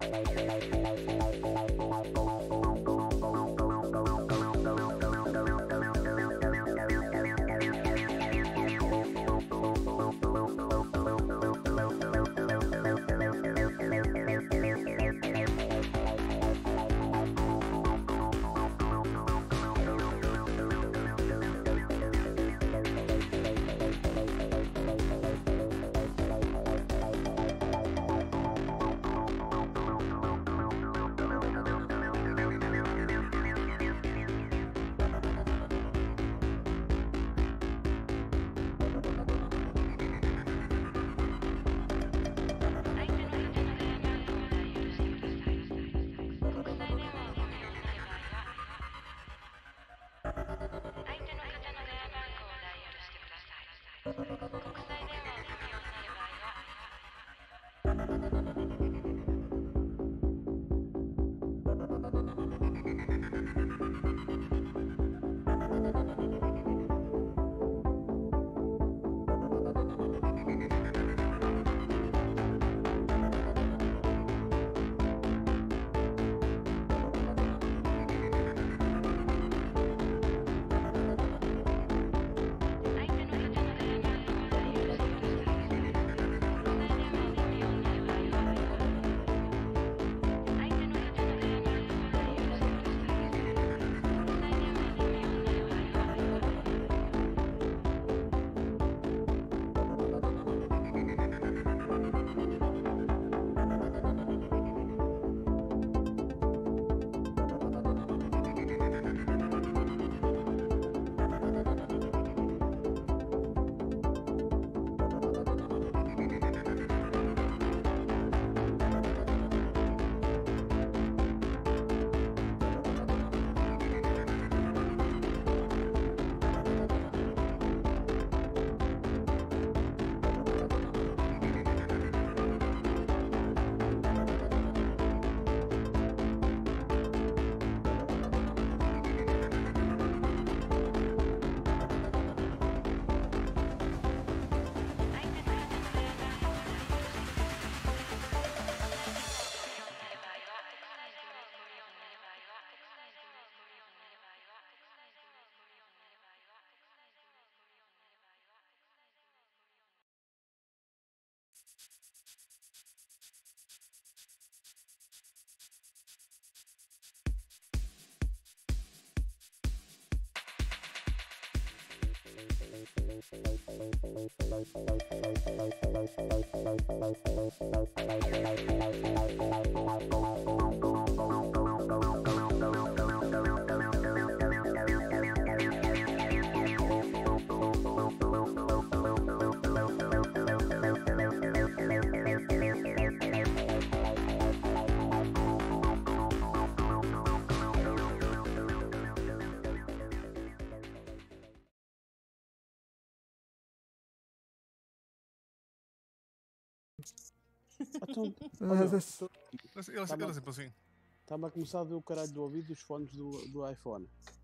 Ele sempre assim. Está-me a começar a ver o caralho do ouvido dos fones do iPhone.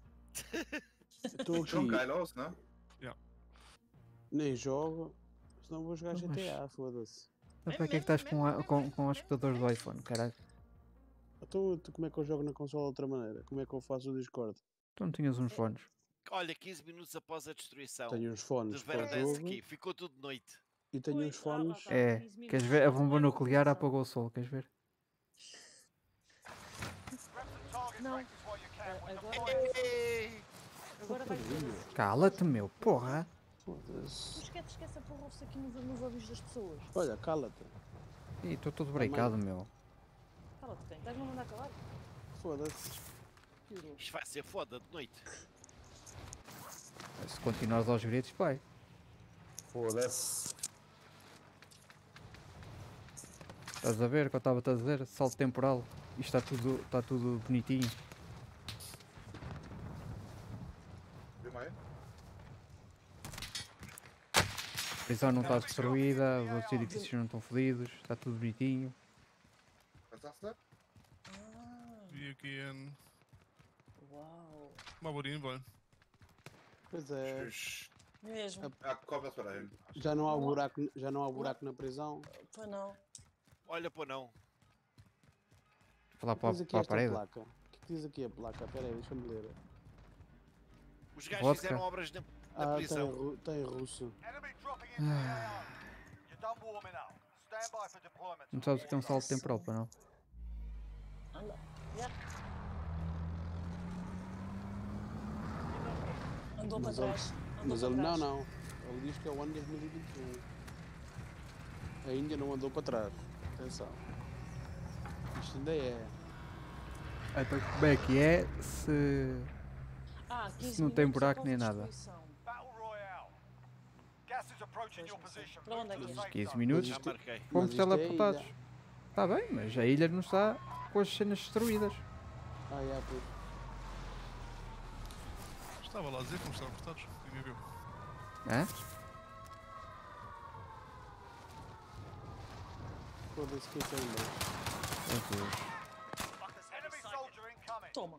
Estou aqui. não? Yeah. Nem jogo, senão vou jogar GTA, foda-se. Mas para que é que estás com os escutadores do iPhone, caralho? Então, como é que eu jogo na consola de outra maneira? Como é que eu faço o Discord? Tu não tinhas uns fones? Olha, 15 minutos após a destruição tenho uns fones de Verdansk aqui, ficou tudo de noite. E tenho uns fones... Queres ver? A bomba nuclear apagou o sol, queres ver? Não. Agora vai ser. Cala-te, meu, porra! Foda-se. Esquece a porra aqui nos ouvidos das pessoas. Olha, cala-te. Ih, estou todo breakado, meu. Cala-te, quem? Estás-me a mandar calar? Foda-se. Isto vai ser foda de noite. Se continuares aos gritos, pai. Foda-se. Estás a ver o que eu estava-te a dizer? Salto temporal. Isto está tudo bonitinho. A prisão não está destruída, os outros edifícios não estão fodidos, está tudo bonitinho. Vi aqui em... Uau. Uma borinha, bom. Pois é. Mesmo. Já não há buraco na prisão? Pois não. Olha, pô não. Falar O que diz aqui para a esta parede. placa? O que diz aqui a placa? Espera aí, deixa-me ler. Os gajos Vodka. fizeram obras na Ah, prisão. tem russo. Não sabes o que é um salto temporal, para não? Anda. Já. Andou para Mas ele- trás. Andou Mas para ele não, trás. não. Ele diz que é o ano 2021. Ainda não andou para trás. Atenção. Isto ainda é. Então como é que é se... Ah, 15 não tem minutos buraco após nem a nada. destruição. Para onde é que é? Uns 15 minutos Já marquei. fomos isto é teleportados. ilha. Está bem, mas a ilha não está com as cenas destruídas. Ah, é, pois. Estava lá a dizer como estavam cortados. Ninguém viu. Hã? Foda-se que tem mais. Meu Deus. Toma.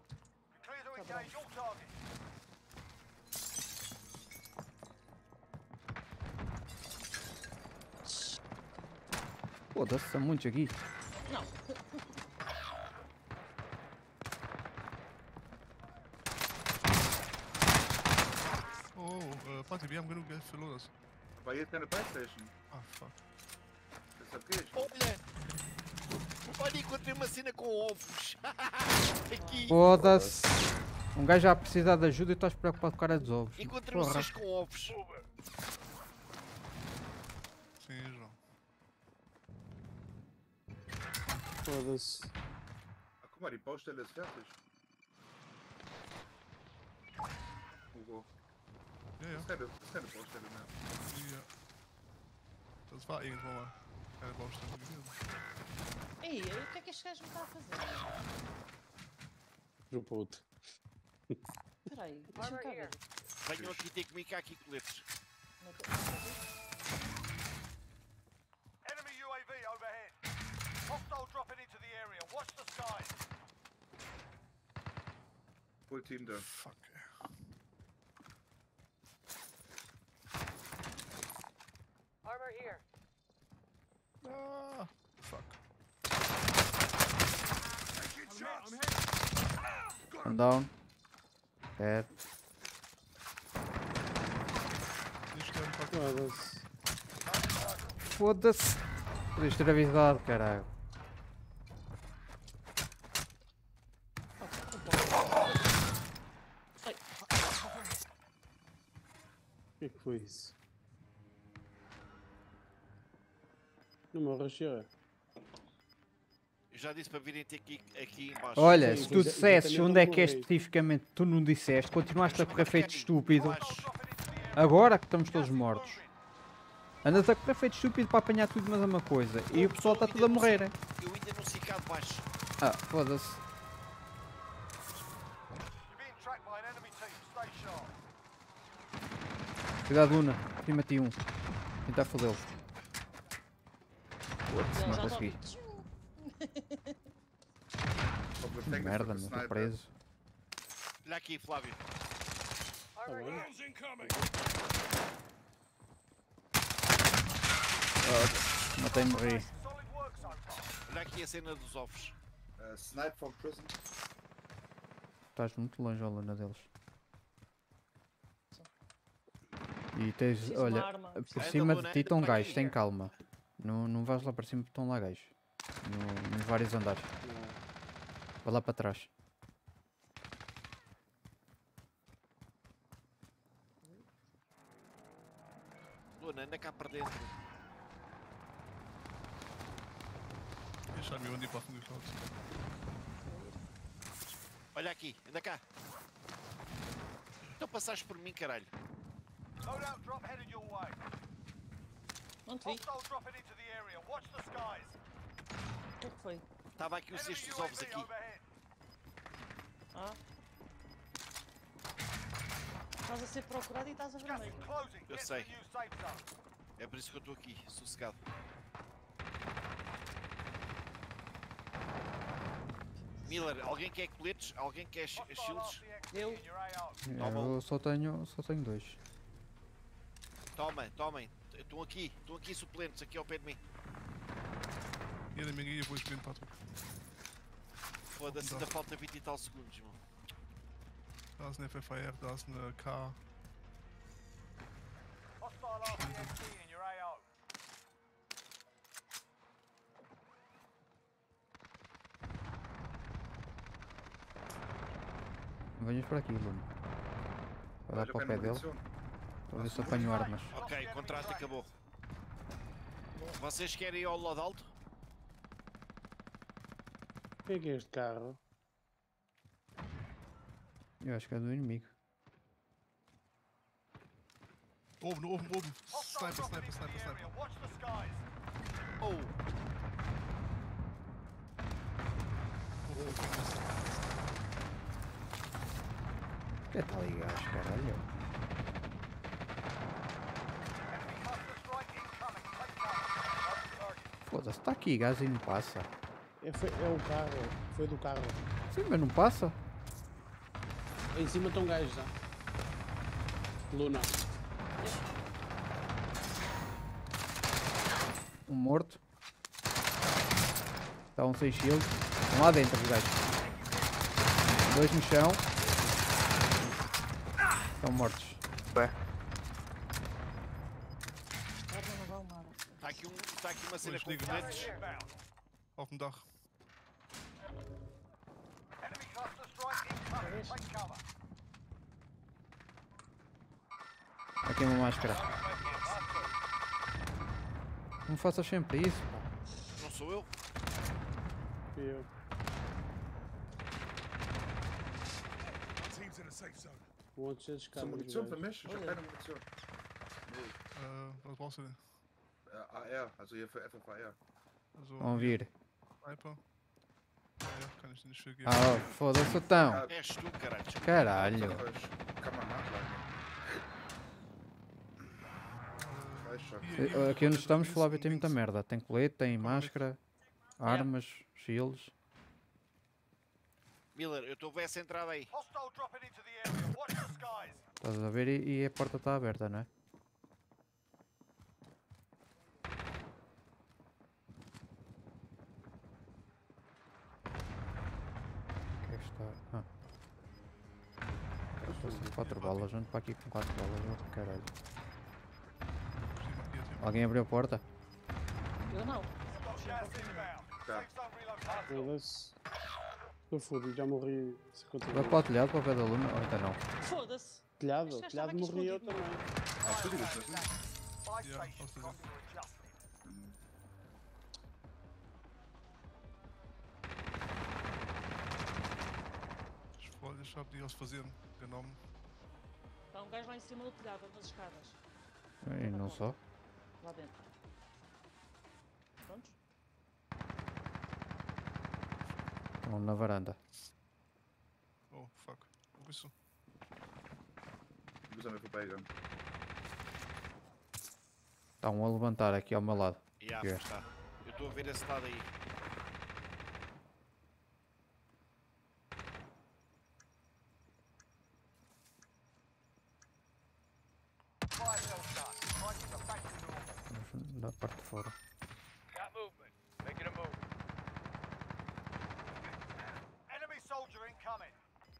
Foda-se, são muitos aqui. Não. Oh, Pati, I'm gonna get follow us. But you can a bus station. Ah, fuck. It's a pitch. Olha! Olha, encontrei uma cena com ovos. Aqui. Foda-se. Um gajo já a precisar de ajuda e estás preocupado com a cara dos ovos. Encontrei um Porra. cesto com ovos. Sim, João. Foda-se. Ach, guck mal, die Baustelle ist fertig. Hugo, Ja, ja. das ist keine Baustelle mehr. Ja. Das war irgendwann mal keine Baustelle gewesen. Ei, o que é que este gajo me está a fazer? Dropou-te. Espera aí, deixa-me cá ver. Venham aqui ter comigo que há aqui coletes. Não tô- não tô a ver. Enemy UAV overhead. Hostile dropping into the area. Watch the skies. Full Team da. Fuck. Armor here. Ah, fuck. I'm down. Dead. Isto é um facto. Foda-se. Foda-se. Podias ter avisado, caralho. O que é que foi isso? Não me arrachou. Eu já disse para virem ter aqui em baixo. Olha, Sim, se tu já- dissesses já onde é também que é não morri. especificamente, tu não disseste, continuaste a correr feito Marquei. estúpido. Baixo. Agora que estamos todos mortos. Andas a correr feito estúpido para apanhar tudo mas é uma coisa. E o pessoal está tudo a morrer. Hein? Eu ainda não sei cá de baixo. Ah, foda-se. You're being tracked by an enemy team. Stay sharp. Cuidado, Luna. Cima de ti um. Tentar fodê-lo. Foda-se, Ele não já consegui. está- Op de Que tank merda, is meu. de Estou sniper. preso. Olha aqui, Flávio. Tá bem? Matei e morri. Solid work so far. Olha aqui a cena dos ovos. Snipe from prison. Estás muito longe, ó, Luna, deles. E tens, Preciso de uma olha, arma. por Anda, cima Luna, de ti estão anda para gajos, aqui. tem calma. Não vais lá para cima porque estão lá gajos. Nos vários andares. Vai lá para trás. Luna, anda cá para dentro. Deixar-me onde ir para a fundo dos lados. Olha aqui, anda cá. Então passaste por mim, caralho. Loadout drop headed your way. Não te vi. Hostile dropping into the area. Watch the skies. O que é que foi? Estava aqui o Enemy cesto dos ovos UAV aqui. overhead. Ah. Estás a ser procurado e estás a Gas is vermelho. closing. Eu Get to sei. the new safe zone. É por isso que eu estou aqui, sossegado. Miller, alguém quer coletes? Alguém quer Hostile shields? RCXD Eu. in your AO. Toma Eu só tenho dois. Tomem. Estão aqui suplentes, aqui ao pé de mim. Hier, neem ik hier voor je spinpad. Foda-se, ainda falta 20 e tal segundos, mano. Da ist eine FFIR, da ist eine K. Hostile RCXD in your AO. Venhas por aqui, Lume. Vai lá Olha, para o tem pé dele. munição. Para ver se apanho armas. Ok, contrato acabou. Vocês querem ir ao loadout? O que é este carro? Eu acho que é do inimigo. Oben, oben, oben. Hostile Sniper, dropping Sniper, into Sniper, the area. Sniper. Watch the skies. Oh, Que tal aí, gajo, caralho? Enemy cluster strike incoming. Take cover. On target. Foda-se, está aqui, gajo e não passa. É o carro. Foi do carro. Sim, mas não passa. Em cima estão gajos já. Luna. Um morto. Está um sem shield. Estão lá dentro, os gajos. Dois no chão. Estão mortos. Arma não vale nada. está aqui uma cena com Pois, digo. coletes. Inbound. Auf dem Dach. Enemy cluster strike incoming. Take cover. Aqui uma máscara. Não faças sempre isso, pá. Não sou eu? Fui eu. Um outro cheio de Zum escadas. Munition für gajos. mich? Ich habe keine Munition. Was brauchst du denn? AR, also hier für FFIR. Also, Vão vir. Sniper. Ja, kann ich dir nicht viel geben. Ah, foda-se então. És tu, caralho. desculpa. Caralho. Kann man nachladen. Weiß schon. Hier, Aqui onde links, estamos, links, Flávio, tem links. muita merda. Tem colete, tem máscara, armas, shields. Miller, eu estou a ver essa entrada aí. Hostile dropping into the area. Watch the skies. Estás a ver e a porta está aberta, não é? O que é que está? Ah. Estou com 4 balas, ando para aqui com 4 balas, oh, caralho. Alguém abriu a porta? Eu não. Got gas inbound. Safe zone relocated. Foda-se. Estou fodido, já morri 50 Vai vezes. para o telhado, para o pé da luna, ou então não. Foda-se. Telhado, Este gajo telhado estava aqui morri eu escondido, também. Hast du die geschossen? Buy Ja, station. hast du Conduit adjusted. Ich habe die aus Versehen genommen. Está um gajo lá em cima do telhado, nas escadas. E não só. Lá dentro. Prontos? Estão na varanda. Oh, fuck. Wo bist du? Du bist an mir vorbeigegangen. Está um a levantar aqui ao meu lado. Yeah, Que é? está. Eu estou a ver esse lado aí. Fire cell done. Prices are back to normal. Mas da parte de fora. Got movement. Making a move. Enemy soldier incoming.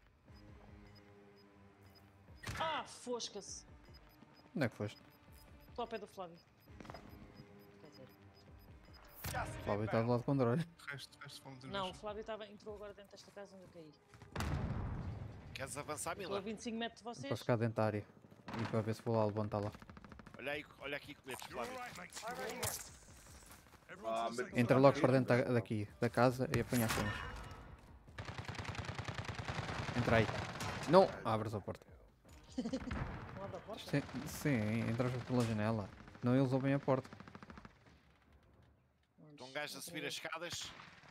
Ah, fosca-se. Onde é que foste? Estou ao pé do Flávio. Quer dizer, Gas is Flávio está do inbound. lado contrário. Rechts von uns. não, o Flávio entrou agora dentro desta casa onde eu caí. Queres avançar, Estou a Miller? 25 metros de Para vocês. ficar dentro da área. E para ver se vou lá levantar lá. Olha aqui coletes, Flávio. Mit Entra logo para dentro daqui, da casa e apanha as cenas. Entra aí. Não abres a porta. Não abre a porta? Sim, entras pela janela. Não eles ouvem a porta. Estão gajos a subir as escadas.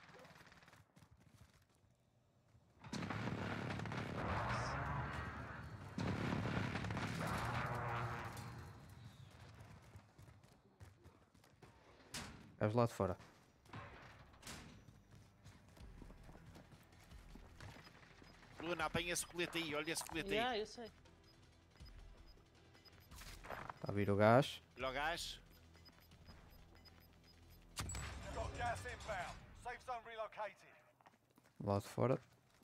Vais lá de fora. Luna, apanha esse colete aí, olha esse colete aí. Yeah, eu sei. Está a vir o gás. Olha o gás. Got gas inbound. Safe zone relocated. Lá de fora.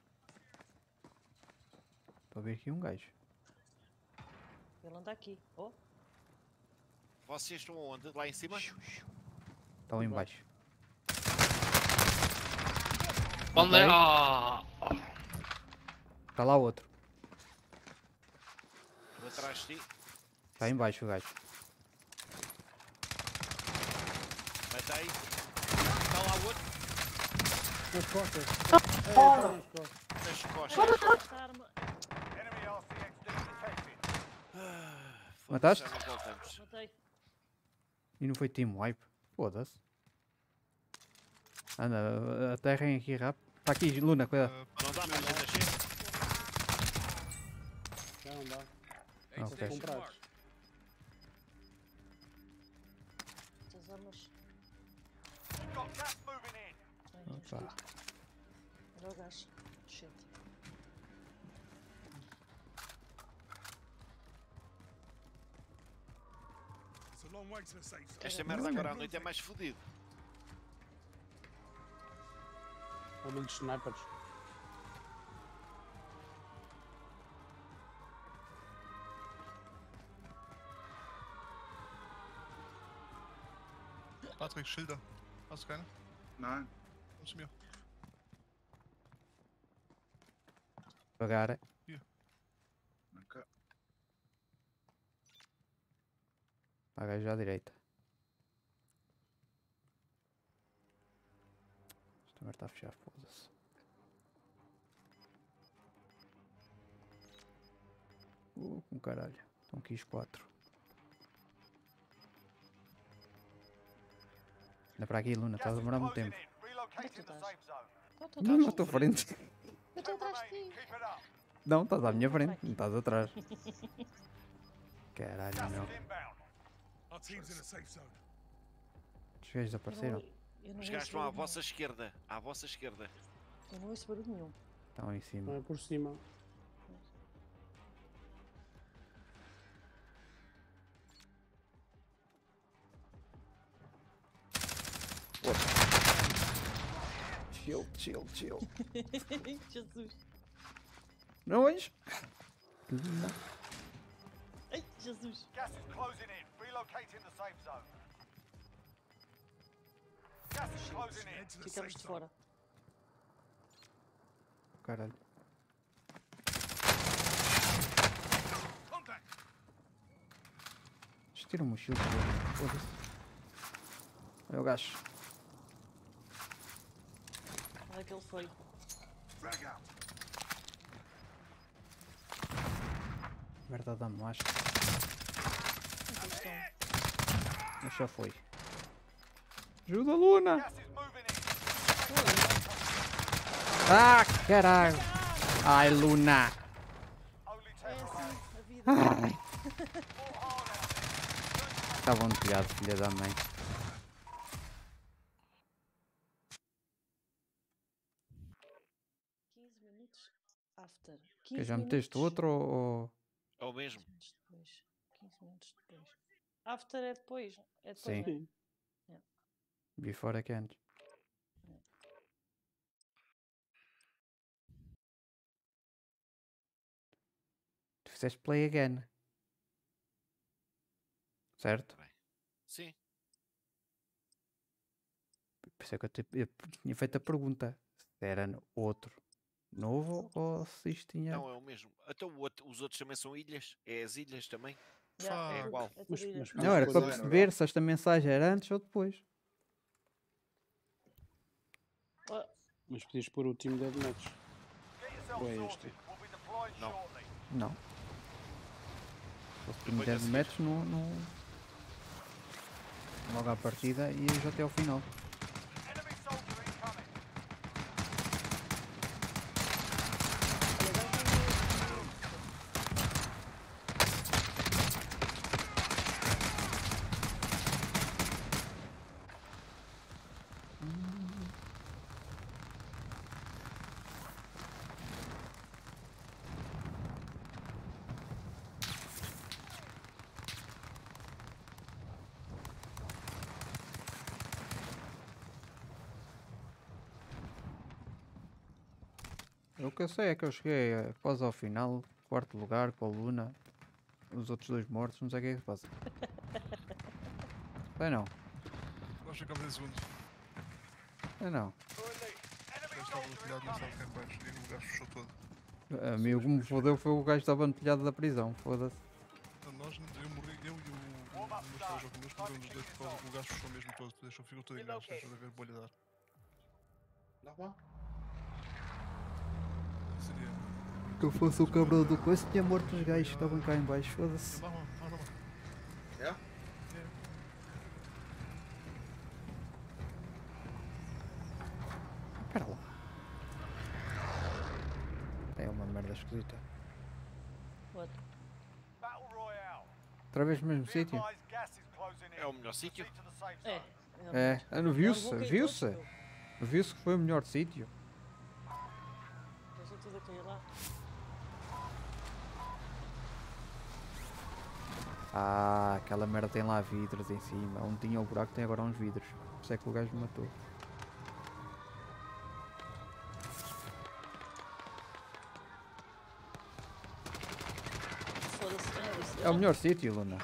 Estou a ver aqui um gajo. Ele anda aqui. Oh, Vocês estão onde? Lá em cima? Está lá em baixo. Onde é? Ah! Está lá outro. Estou atrás de ti. Está em baixo o gajo. Matei. Está lá outro. Nas costas. É, tá nas costas. Nas costas. esta arma. Enemy RCXD detected. Mataste? Já não voltamos. Matei. E não foi team wipe? Foda-se. Anda, aterrem aqui rápido. Está aqui, Luna, cuidado. Não dá para a gente descer? Já não dá. Ah, ok. Comprados. Estas armas. Got gas moving in. Ai, não Opa. escuto. Olha o gajo. Shit. Esta merda agora à noite é mais fodido. Há muitos snipers. Patrick, Schilder. Hast du keine? Nein. Komm zu mir. Devagar. Danke. Há gajo à direita. Esta merda está a fechar, foda-se. Com caralho. Estão aqui os 4. Anda para aqui, Luna, está a Gas is demorar muito closing tempo. in. Relocating the safe zone. Oh, tu Não, estás- na tua frente. Eu estou atrás de Remaining. ti. Keep it up. Não, estás à minha frente, não estás atrás. Caralho, Gas meu. is inbound. Os gajos apareceram. Eu não Os ouço gajos vão à barulho vossa esquerda. À vossa esquerda. nenhum. Eu não ouço barulho nenhum. Estão aí em cima. Não é por cima. Chill, chill, chill. Jesus. Não és? Ai, Jesus. Gas is closing in. Relocating the safe zone. Gas is closing in. Ficamos de fora. Caralho. Tira-me o shield. Foda-se. Olha o gajo. Onde é que ele foi? Merda da macho. Onde eles estão? Mas já foi. Ajuda, Luna! Gas is moving in. Ah, caralho! Ai, Luna! Only É 10 assim remain. a vida. Ai, More hard out. estavam no telhado, filha da mãe. After. Que 15 já meteste minutos. outro ou... É o mesmo. 15 minutos depois. 15 minutos depois. After é depois. É depois, Sim. não é? Sim. Before é que antes. Tu fizeste play again. Certo? Sim. Por isso é que eu tinha feito a pergunta. Se era outro novo ou se isto tinha... Não, é o mesmo. Até os outros também são ilhas. É as ilhas também. Yeah, É tudo. igual. É tudo Mas- ilha. mas- Não, era Pois para é, perceber se esta mensagem era antes ou depois. Oh, Mas podias pôr o time deathmatch. Get yourself Ou é sorted. este? We'll be deployed No. shortly. Não. Se Depois me a seguir. match logo à partida e já até ao final. Enemy soldier incoming. O que eu sei é que eu cheguei quase ao final, quarto lugar com a Luna, os outros dois mortos, não sei o que é que se passa. Sei não, Nós ficamos em segundo. sei não. Já estava no telhado, não sabe quem vai. E o gajo fechou todo. A mim o que me fodeu foi o gajo que estava no telhado da prisão, foda-se. Nós, eu morri, eu e o meu estava a jogar connosco, morremos os dois por causa que o gajo fechou mesmo todo. Deixou, ficou todo em gajo, deixou de haver bolha de ar. Nochmal? Seria. Que eu fosse o cabrão do coice, tinha morto os gajos que estavam cá em baixo, foda-se. Mach mal. Ja? Espera lá. É uma merda esquisita. Outro. Battle Royale. Outra vez no mesmo Be sítio? advised, gas is closing in. É o melhor sítio. Proceed to the safe É. zone. É, viu-se, viu-se. Viu-se que foi o melhor sítio. Deixa tudo a cair lá. Ah, aquela merda tem lá vidros em cima. Onde tinha o buraco tem agora uns vidros. Por isso é que o gajo me matou. Foda-se. É o melhor sítio, Luna.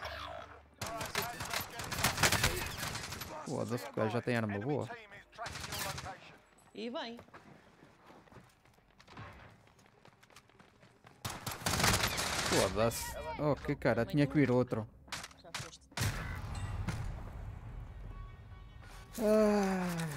Foda-se, o gajo já tem arma Enemy boa. team is tracking your location. E bem. Foda-se. Oh, que cara, tinha que ir outro. Já foste. Ah,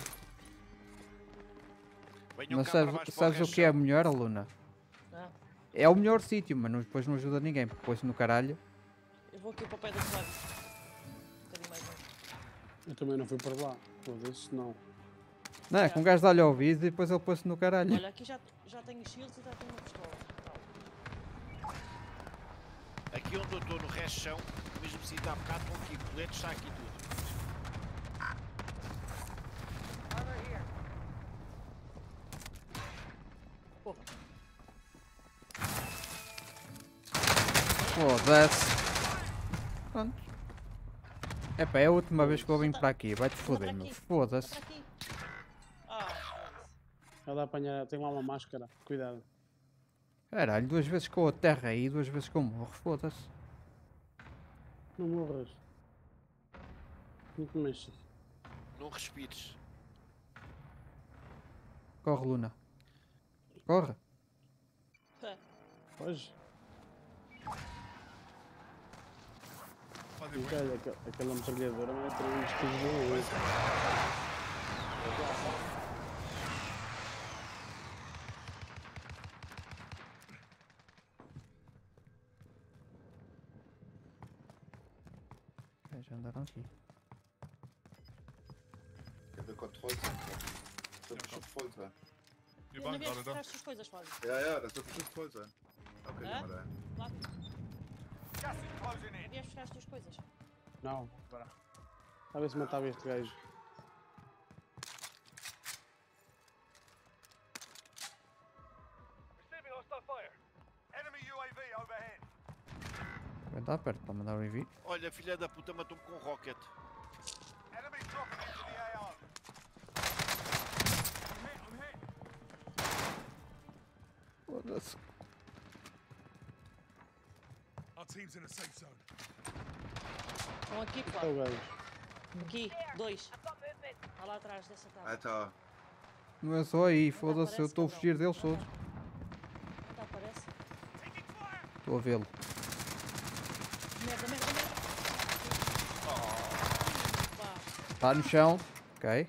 Venham mas cá para sabes, baixo para sabes o que é rechão. melhor, Luna? Ah, É o melhor sítio, mas depois não ajuda ninguém, porque põe-se no caralho. eu vou aqui para o pé da cidade. Um bocadinho mais longe. Eu também não fui para lá. Foda-se, não. Não, é que um gajo dá-lhe ao vídeo e depois ele põe-se no caralho. Olha, aqui já tenho shields e já tenho uma pistola. Tal. Aqui onde eu estou no rechão, mesmo sítio há bocado, com aqui coletes, está aqui tudo. Porra. Foda-se. Pronto. Epá, é a última vez que eu vim para aqui. Vai-te foder, meu. Foda-se. Para aqui. Ah, foda-se. Ela apanhar, tem lá uma máscara. Cuidado. Caralho, 2 vezes com a terra aí, 2 vezes que eu morro. Foda-se. Não morras. Não te mexas. Não respires. Corre, Luna. Corre. Hoje? Fazem E bem. olha, aquela metralhadora vai ter uns tiros de luz. Já andaram aqui. Der will Kontrollzentrum. Das wird bestimmt voll sein. E Não vai, vieste cara, buscar dá. as tuas coisas, Fábio. Ja, das wird bestimmt voll sein. Okay, Hä? geh mal dahin. Lá. Gas is closing in. Não vieste buscar as tuas coisas. Não, para. A ver se matava este gajo. Receiving hostile fire. Enemy UAV overhead. Vai dar perto para mandar o envio. Olha, filha da puta matou-me com um rocket. Enemy dropping into the AO. I'm hit. Foda-se. Our team's in a safe zone. Estão aqui, É pá. o gajo. Aqui, 2. Está lá atrás dessa casa. Alter, Não é só aí, foda-se, eu estou a fugir deles todos. Não aparece. Estou a vê-lo. Merda, merda, merda. Pá. Está no chão. Ok.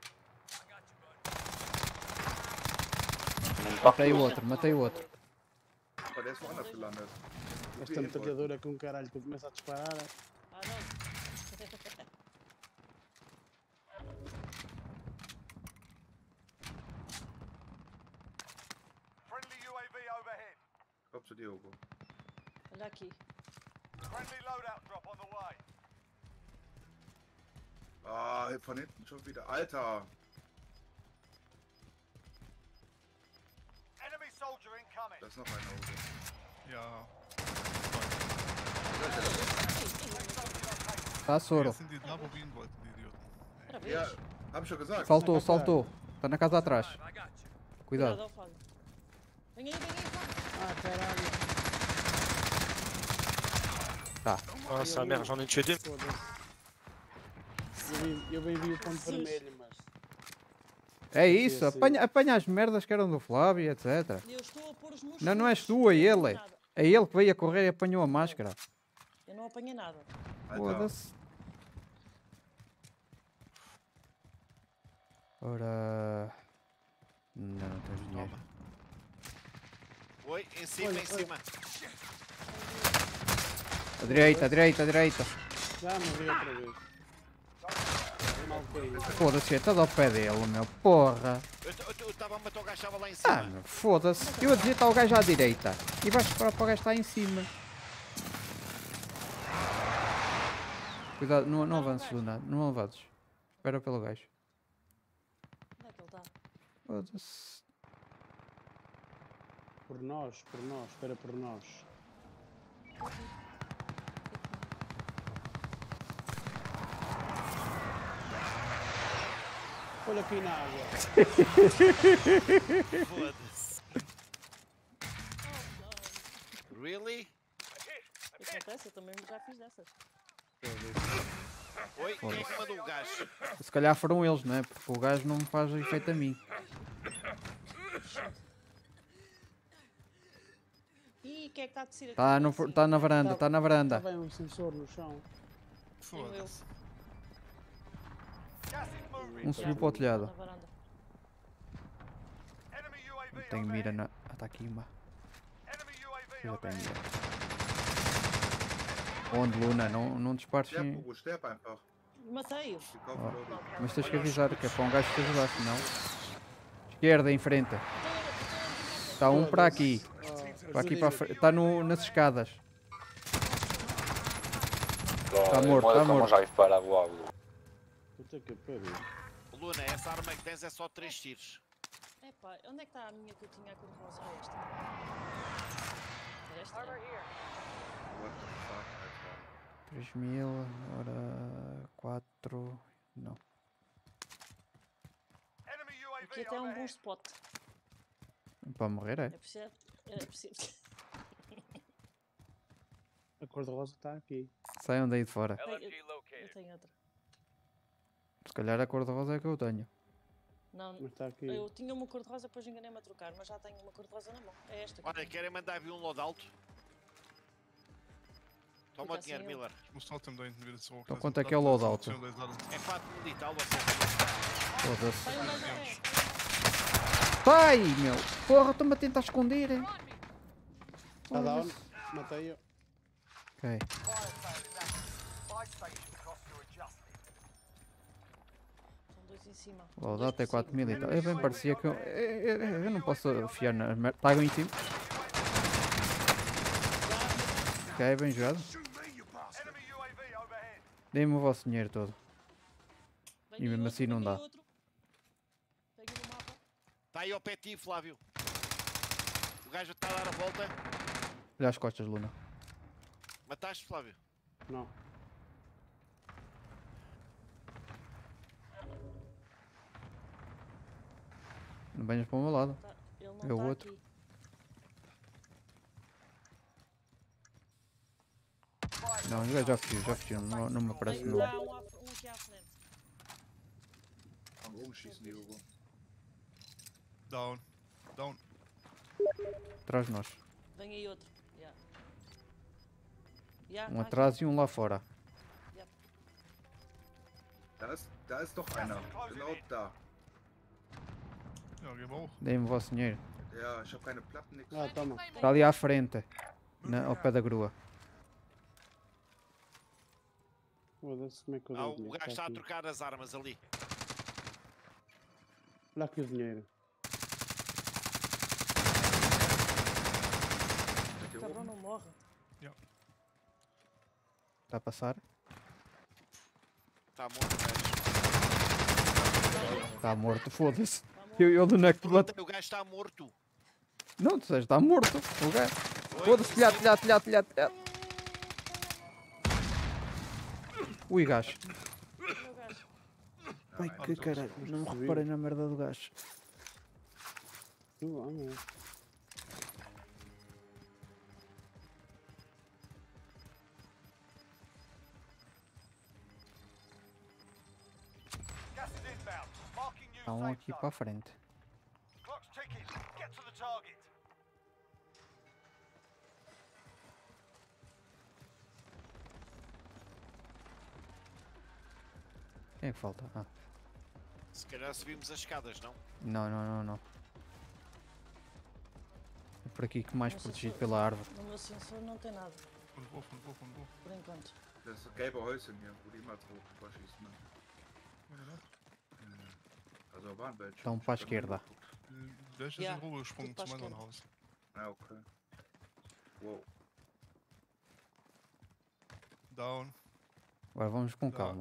Matei o outro, matei o outro. aber der ist woanders gelandet. Esta metralhadora com caralho que começa a disparar. Ah, não. Friendly UAV overhead. Komm zu dir, Hugo. Olha aqui. Friendly loadout drop on the way. Ah, von hinten schon wieder. Alter! Enemy soldier incoming. Da ist noch einer, Hugo. Ja. Está soro. Acendido lá, vou vir de volta, de idiota. Outra vez. Ja, hab ich schon gesagt. Saltou, saltou. Está na casa atrás. Cuidado. Cuidado, Fábio. Vem aí, Ah, caralho. Ah, sa mère, j'en ai tué deux. Foda-se. Eu bem vi o ponto vermelho, mas... É isso, assim. apanha as merdas que eram do Flávio, etc. Eu estou a pôr os meus Não és escudos, tu, é eu não ele. apanhei nada. É ele que veio a correr e apanhou a máscara. Eu não apanhei nada. Alter. Foda-se. Ora... Não tens dinheiro. Toma. Oi, em cima, Olha, em cima. A direita, a direita, a direita. Já morri outra vez. Mal caí. Foda-se, está ao pé dele, meu. Porra. Eu estava a matar o gajo, estava lá em cima. Ah, meu, foda-se. Eu a dizer está o gajo à direita. E vais esperar para o gajo estar em cima. Cuidado, não avances, Luna. Não avances. Espera pelo gajo. Onde é que ele está? Foda-se. Por nós, espera por nós. Olha aqui na água. Foda-se. Really? O que acontece? Eu também já fiz dessas. Oi, quem é que mandou o gajo? Se calhar foram eles, não é? Porque o gajo não me faz efeito a mim. Ih, quem é que está a descer aqui? Está Assim. tá na varanda, está na varanda. Estava aí um sensor no chão. Foda-se. Gas is moving. Um subiu para o Está telhado. na varanda. Enemy UAV Não tenho mira overhead. na... Ah, está aqui uma. Enemy UAV Já tenho overhead. mira. Onde, Luna? Não dispares Sterb, sem... Hugo, sterb einfach. Matei-o. Die kaufen Leute. Mas tens que avisar que é para um gajo te ajudar, senão... Esquerda, em frente. Está um para aqui. Para aqui para a frente. Está nas escadas. Está morto, está morto. Puta que pariu. Luna, essa arma que tens é só 3 tiros. Epá, onde é que está a minha que eu tinha a cor rosa? Ah, esta. Esta? What the fuck, Alter. 3000, ora... 4... Não. Enemy UAV Aqui até é um bom overhead. spot. Para morrer, é? É preciso... É preciso... A cor de rosa está aqui. Saiam daí de fora. Eu tenho outra. Se calhar a cor de rosa é que eu tenho. Não, Mas está aqui. eu tinha uma cor de rosa, depois enganei-me a trocar, mas já tenho uma cor de rosa na mão. É esta. que eu Olha, tenho. querem mandar vir um loadout? Toma o Fica dinheiro, assim, eu- Miller. O salto tem de vir de sol. Então quanto é que é o loadout? É fato militar, você. Foda-se. Sai um gajo a pé. Pai, meu! Porra, estou-me a tentar esconder. Está down. Matei-o. Ok. Fire sale is active. Buy station costs are adjusted. São dois em cima. O loadout é 4000 e tal. Eu bem parecia que eu não posso fiar na merda. Está em cima. Ok, bem jogado. Enemy UAV overhead. Dei-me o vosso dinheiro todo. Venho E mesmo outro, assim não venho dá. outro. Peguei no mapa. Está aí ao pé de ti, Flávio. O gajo está a dar a volta. Olha as costas, Luna. Mataste, Flávio? Não. Não venhas para o meu lado. Tá, ele não É o está outro. aqui. Não, o gajo já fugiu. Não me aparece Tem no... lá um aqui à frente. Am oben schießen die, Hugo. Down. Down. Atrás de nós. Vem aí outro. Yeah. Yeah, Um tá aqui. atrás e um lá fora. Da ist doch einer. Genau da. Ja, geh mal hoch. Dei-me o vosso dinheiro. Ja, ich habe keine Platten, nix. Ah, toma. Está ali à frente. Ao pé da grua. Foda-se, como é que eu Ah, dou o dinheiro? gajo está Está a aqui. trocar as armas ali. Olha aqui o dinheiro. O cabrão não morre. Está a passar? Está morto, o gajo. Está morto, foda-se. Tá morto. Eu não é que te bate. Perguntei, o gajo está morto. Não, tu disseste, está morto. O gajo. Foda-se, telhado. Ui, gajo. Olha o gajo. Ai, que caralho. Não me reparei na merda do gajo. Tu, ah, meu. safe aqui zone. para a frente. Clock's ticking. Get to the target. Quem é que falta? Ah, Se calhar subimos as escadas, não? não. É por aqui que mais Não sei protegido se- pela árvore. No meu sensor não tem nada, Von wo, von wo, von wo? por enquanto. Das gelbe Häuschen hier, wo die immer drauf verschießen. Ne? Also waren welche. Estão para a esquerda. Welche Ja, sind rübergesprungen gut zum anderen verstanden. Haus? Ah, okay. Wow. Down. Agora vamos com Tá. calma.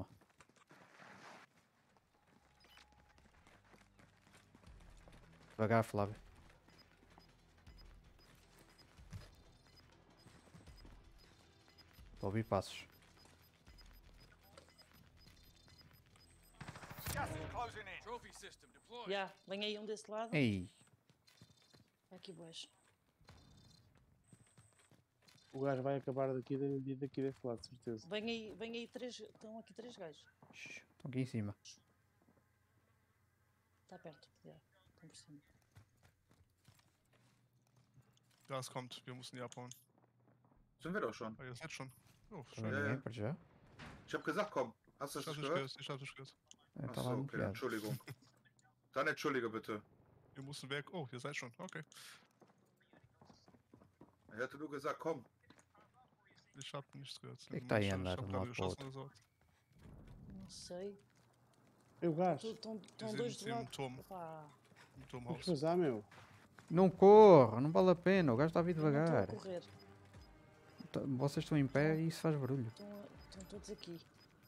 Devagar, Flávio. Estou a ouvir passos. Gas is closing in. Já, vem aí um desse lado. Ei, Aqui boas. O gajo vai acabar daqui desse lado, de certeza. Vem aí três. Estão aqui três gajos. shh, estão aqui em cima. Está perto. Já, estão por cima. Gas kommt, wir müssen die abhauen. Sind wir doch schon. Ah, ihr seid schon. Oh, Não schön. é ninguém para já. Ich hab gesagt, komm. Hast du Ich das hab's nicht nicht gehört? gehört, ich hab's nicht gehört. Eu Ach estava so, okay, enfiado. Entschuldigung. Dann entschuldige bitte. Wir mussten weg. Oh, ihr seid schon. Okay. Ich hatte nur gesagt, komm. Ich hab nichts gehört. Que tá aí a andar Ich hab de um gerade lado para o geschossen outro? oder so. Não sei. É o gajo. Estão Wir dois sind do im lado. Turm, Pá, im Vamos Turmhaus. vazar, meu. Não corra, não vale a pena. O gajo está a vir eu não estou a devagar. correr. Vocês estão em pé e isso faz barulho. Estão todos aqui.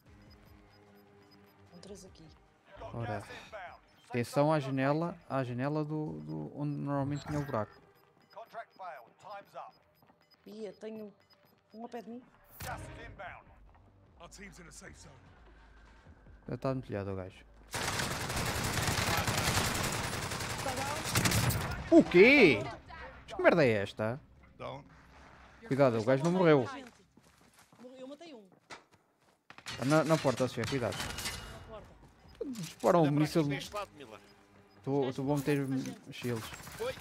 Estão três aqui. Got Ora, gas inbound. Safe atenção zone à located. janela do onde normalmente tinha o buraco. Contract failed. Time's up. Ia, tenho um ao pé de mim. Gas is inbound. Já está empilhado o gajo. Está down. O quê? Mas que merda é esta? Down. Cuidado, o gajo não morreu. Gente, eu matei um Está na porta, chefe, cuidado. na porta. Disparam Olha um para míssil. aqui deste lado, Miller. Tu vou meter shields. Oi!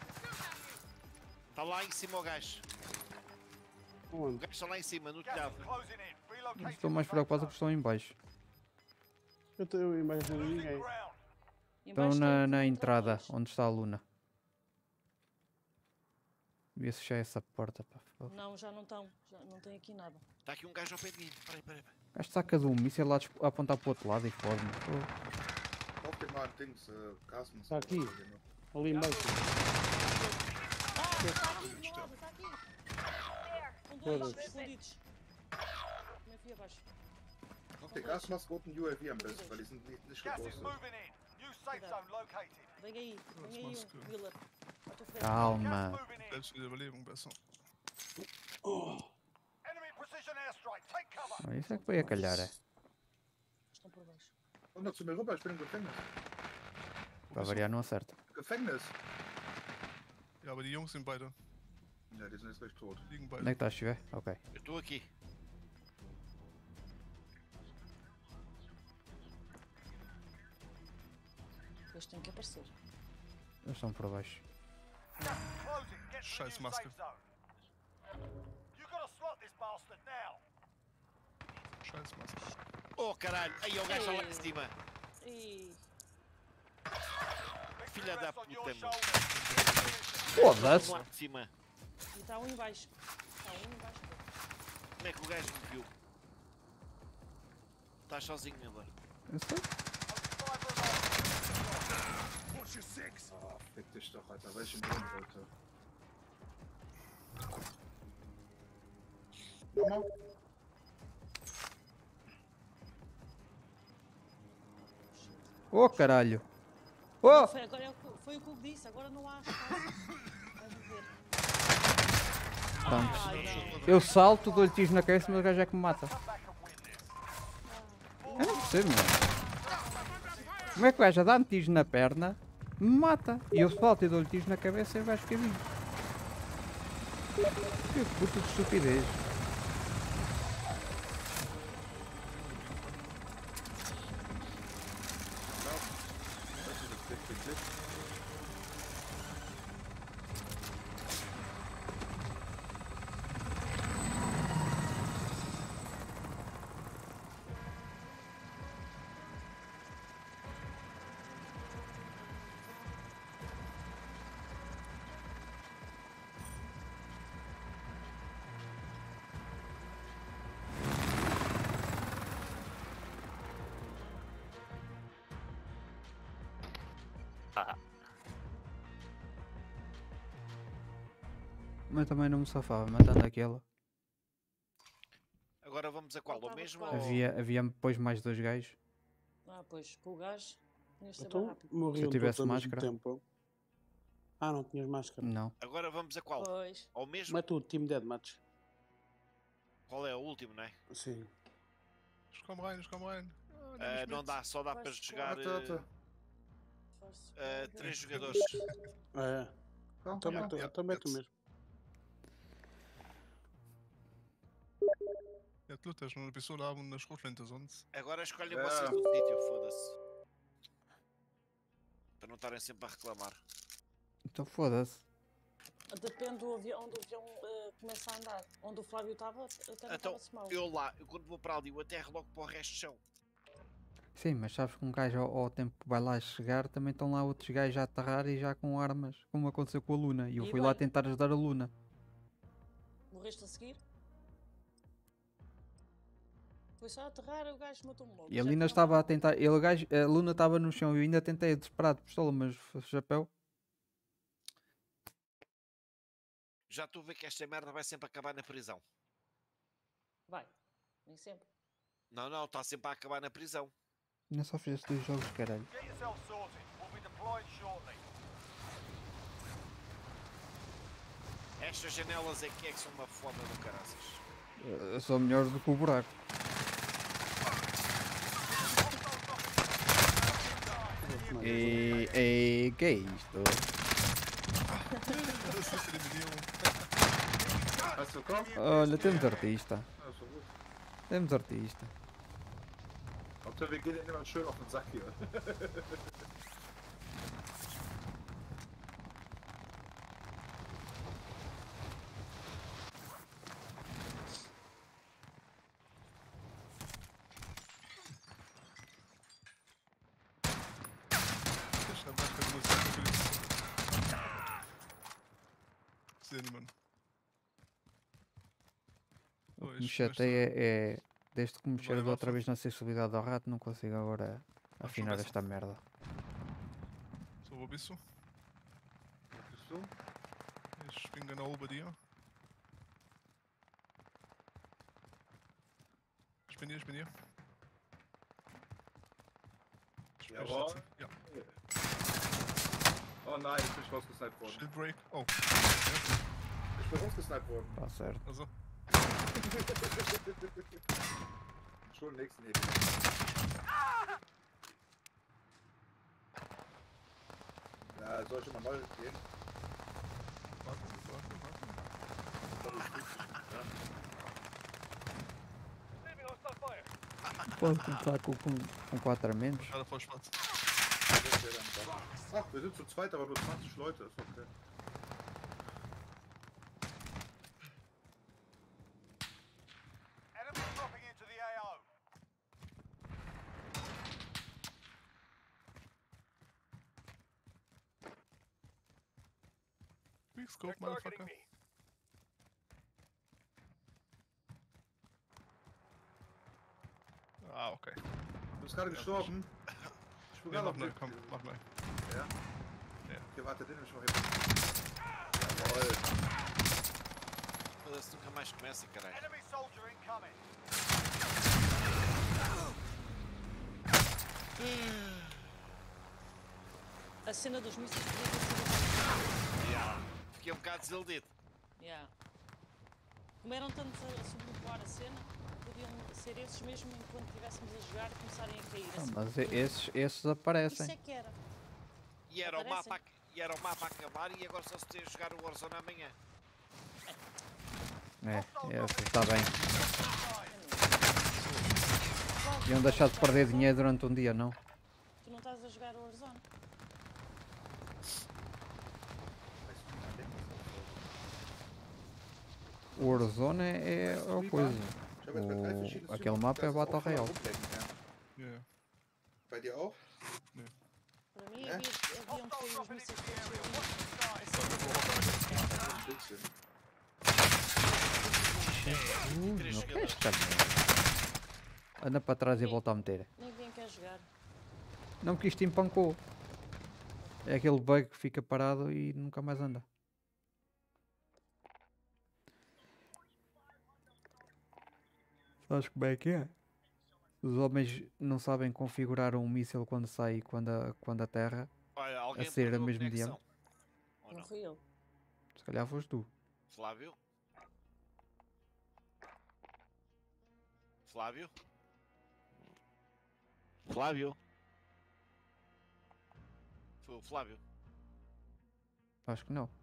Está lá em cima o gajo. O Onde? gajo está lá em cima, no Gas telhado. is closing in. Relocating Estou mais to safe preocupado porque estão em baixo. Eu estou em baixo de zone. Losing ninguém. ground. Estão Embaixo tem na outra entrada, vez. onde está a Luna. Devia fechar essa porta, pá. O Não, já não estão. Já não tem aqui nada. Está aqui um gajo ao pé de mim. Peraí. gajo saca de um míssil lá a apontar para o outro lado e fode-me. Auf dem mal Dings, Gasmus. Tá aqui. Ali em baixo. Está aqui, do meu lado, está aqui. Com dois Foda-se. escondidos. Também fui abaixo. Auf den Gasmask und den UAV am besten, weil die sind nicht Gas is gepostet. moving in. New safe zone located. Vem aí Mas um, Miller. À tua frente. Calma. Gas moving in. Selbst für die Überlebung besser. Enemy precision airstrike. Take cover. Ah, isso é que foi a calhar, é. Estão por baixo. Komm doch zu mir rüber, ich bin im Gefängnis. Para variar não acerta. Gefängnis? Ja, aber die Jungs sind beide. Ja, die sind jetzt gleich tot. Liegen Onde é que beide. estás, Chivé? Ok. Eu estou aqui. Eles têm que aparecer. Eles estão por baixo. Gas is closing. Get to the Scheiß new Maske. safe zone. You gotta slot this bastard now. Scheiß Maske. Oh caralho! Aí o gajo está lá em Ei. cima. E Filha da Rests on your puta, meu. shoulders. Foda-se! Lá de cima. está um em baixo. Está um em baixo. Como é que o gajo me viu? Estás sozinho, Miller. Eu sei. Ah, fick dich doch, Alter. Welchen Grund, Alter? Nochmal? Oh, caralho! Oh! Foi, agora é foi o que eu disse, agora não há espaço. Vai ver. Vamos. Ai, não. Eu salto, dou-lhe tiros na cabeça, mas o gajo é que me mata. Eu não percebo, mano. Como é que o gajo a dar-me tiros na perna me mata? E eu salto e dou-lhe tiros na cabeça e o gajo fica vivo. Que puta de estupidez. Mas também não me safava, matando aquela. Agora vamos a qual? Ao Faltava mesmo qual? ou... Havia depois mais 2 gajos. Ah, pois, com o gajo, tinhas de ser Então, rápido. morriam tivesse todos ao mesmo máscara. tempo. Ah, não tinhas máscara. Não. Agora vamos a qual? Pois. Ao mesmo? Mete o Team Deathmatch. Qual é o último, não é? Sim. Os Comrain. Não dá, só dá para Faz jogar Force 3 Fighter. jogadores. É. Então mete o mesmo. Ja, du, der ist noch eine Pistole haben und eine Schrotflinte sonst. Agora escolhem vocês do sítio, foda-se. Para não estarem sempre a reclamar. Então foda-se. Depende do avião, onde o avião começa a andar. Onde o Flávio estava, até não Então, estava-se mal. eu quando vou para ali, eu aterro logo para o resto do chão. Sim, mas sabes que um gajo ao tempo que vai lá chegar, também estão lá outros gajos a aterrar e já com armas, como aconteceu com a Luna. E eu E fui lá bem. tentar ajudar a Luna. Morreste a seguir? Foi só aterrar e o gajo matou-me logo. E a Já Lina tinha estava a lá- tentar. A Luna estava no chão e eu ainda tentei desesperado de pistola, mas chapéu. Já estou a ver que esta merda vai sempre acabar na prisão. Vai, nem sempre. Não, está sempre a acabar na prisão. Ainda só fizeste 2 jogos, caralho. Get yourself sorted. We'll be deployed shortly. Estas janelas é que são uma foda do caraças. Eu sou melhor do que o buraco. E que é isto? Das ist Eliminierung. Hast du gekauft? Olha, temos artista. Ja, ist doch gut. Temos artista. Hauptsache, wir gehen denen immer schön auf den Sack hier. Esta marca de música Precisa de mano. O que me chateia é. Desde que mexeram da outra vez na sensibilidade ao rato, não consigo agora afinar começa. esta merda. So, wo bist du? Bist du? Ich bin genau bei dir. Ich bin hier. Ich Jawohl. Ja. Oh nein, ich bin rausgesniped worden. Shieldbreak. Oh. Ich bin rausgesniped worden. Está certo. Also, Schon nächsten Hebel. Ja, soll ich mal neu gehen? warte. Leaving hostile fire. Pode começar com 4 a menos. Gerade voll schwarz. Ach, wir sind zu zweit, aber nur 20 Leute. Ist okay. Enemy dropping into the AO. Quick scope, motherfucker. Ah, okay. Du bist gerade gestorben. Ich bin Ja, gerade mach auf neu, komm, mach neu. Okay, warte, den nehme ich mal hin. Jawohl. Foda-se, nunca mais começa, caralho. Enemy soldier incoming. A cena dos mísseis podia ter sido. Yeah. Fiquei um bocado desiludido. Yeah. Como eram tantos a sobrevoar a cena, podiam ser esses mesmo enquanto estivéssemos a jogar começarem a cair. Ah, Assim. mas esses Isso aparecem. é que era. E era, o Aparecem. mapa, era o mapa a acabar e agora só se tem a jogar o Warzone amanhã. Esse está bem. Iam deixar de perder dinheiro durante um dia, não? Tu não estás a jogar o Warzone? O Warzone é a coisa. Ich habe jetzt bei 3 verschiedenen Aquele Typen, mapa é das ist Battle auch voll am Royale. Rumlecken, ja. Ja, ja. Bei dir auch? Para mim É? haviam de cair os Dropping mísseis into the area. todos Watch the sky. Ein bisschen. Três Não quer jogadores. esta merda. Anda para trás e volta a meter. Ninguém quer jogar. Não, porque isto empancou. É aquele bug que fica parado e nunca mais anda. Sabes como é que é? Os homens não sabem configurar um míssil quando sai e quando aterra. Olha, alguém A ser perdeu a mesmo conexão. diâmetro. Ou Não não? fui eu. Se calhar foste tu. Flávio? Flávio? Flávio? Foi o Flávio? Acho que não.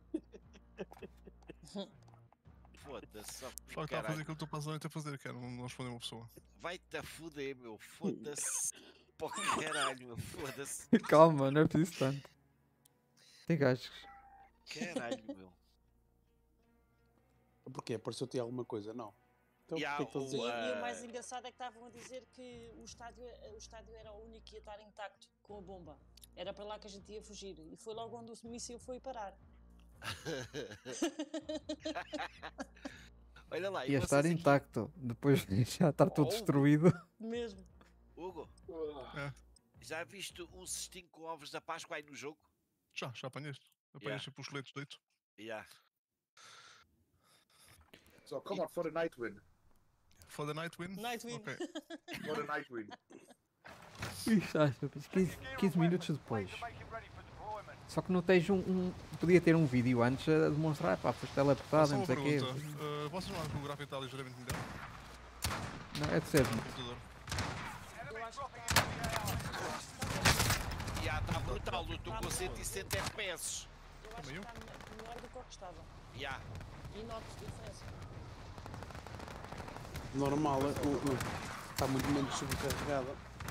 Foda-se, só Só que está a fazer caralho. aquilo que eu estou passando a fazer, que é não responder uma pessoa. Vai-te a fuder, meu. Foda-se. Pô, caralho, meu. Foda-se. Calma, não é preciso tanto. Tem gajos. Caralho, meu. Porquê? Apareceu-te alguma coisa? Não. Então Ya, porquê que estão a dizer? E o mais engraçado é que estavam a dizer que o estádio era o único que ia estar intacto com a bomba. Era para lá que a gente ia fugir. E foi logo onde o míssil foi parar. Olha lá, e Ia estar vocês aqui? intacto. Depois de já estar todo Oh. destruído. Mesmo. Hugo, É, já viste um cestinho com ovos da Páscoa aí no jogo? já apanhaste. Apanhaste tipo os coletes de leite. Yeah. So, come on, for the night win. For the night win? Night win. Ok. For the night win. Ixi, acho que 15 minutos depois. To make it ready for deployment. Só que não tens podia ter um vídeo antes a demonstrar, pá, foste teleportado, Só não uma sei o quê. pergunta. Vocês não acham que o gráfico está ligeiramente melhor? Não, é de ser. No computador. Eu acho que Yeah, tá brutal, eu estou Tá com bom. 160 FPS. eu acho que Também está melhor do que o que estava. Yeah. E noto diferença. Normal, está muito menos sobrecarregada.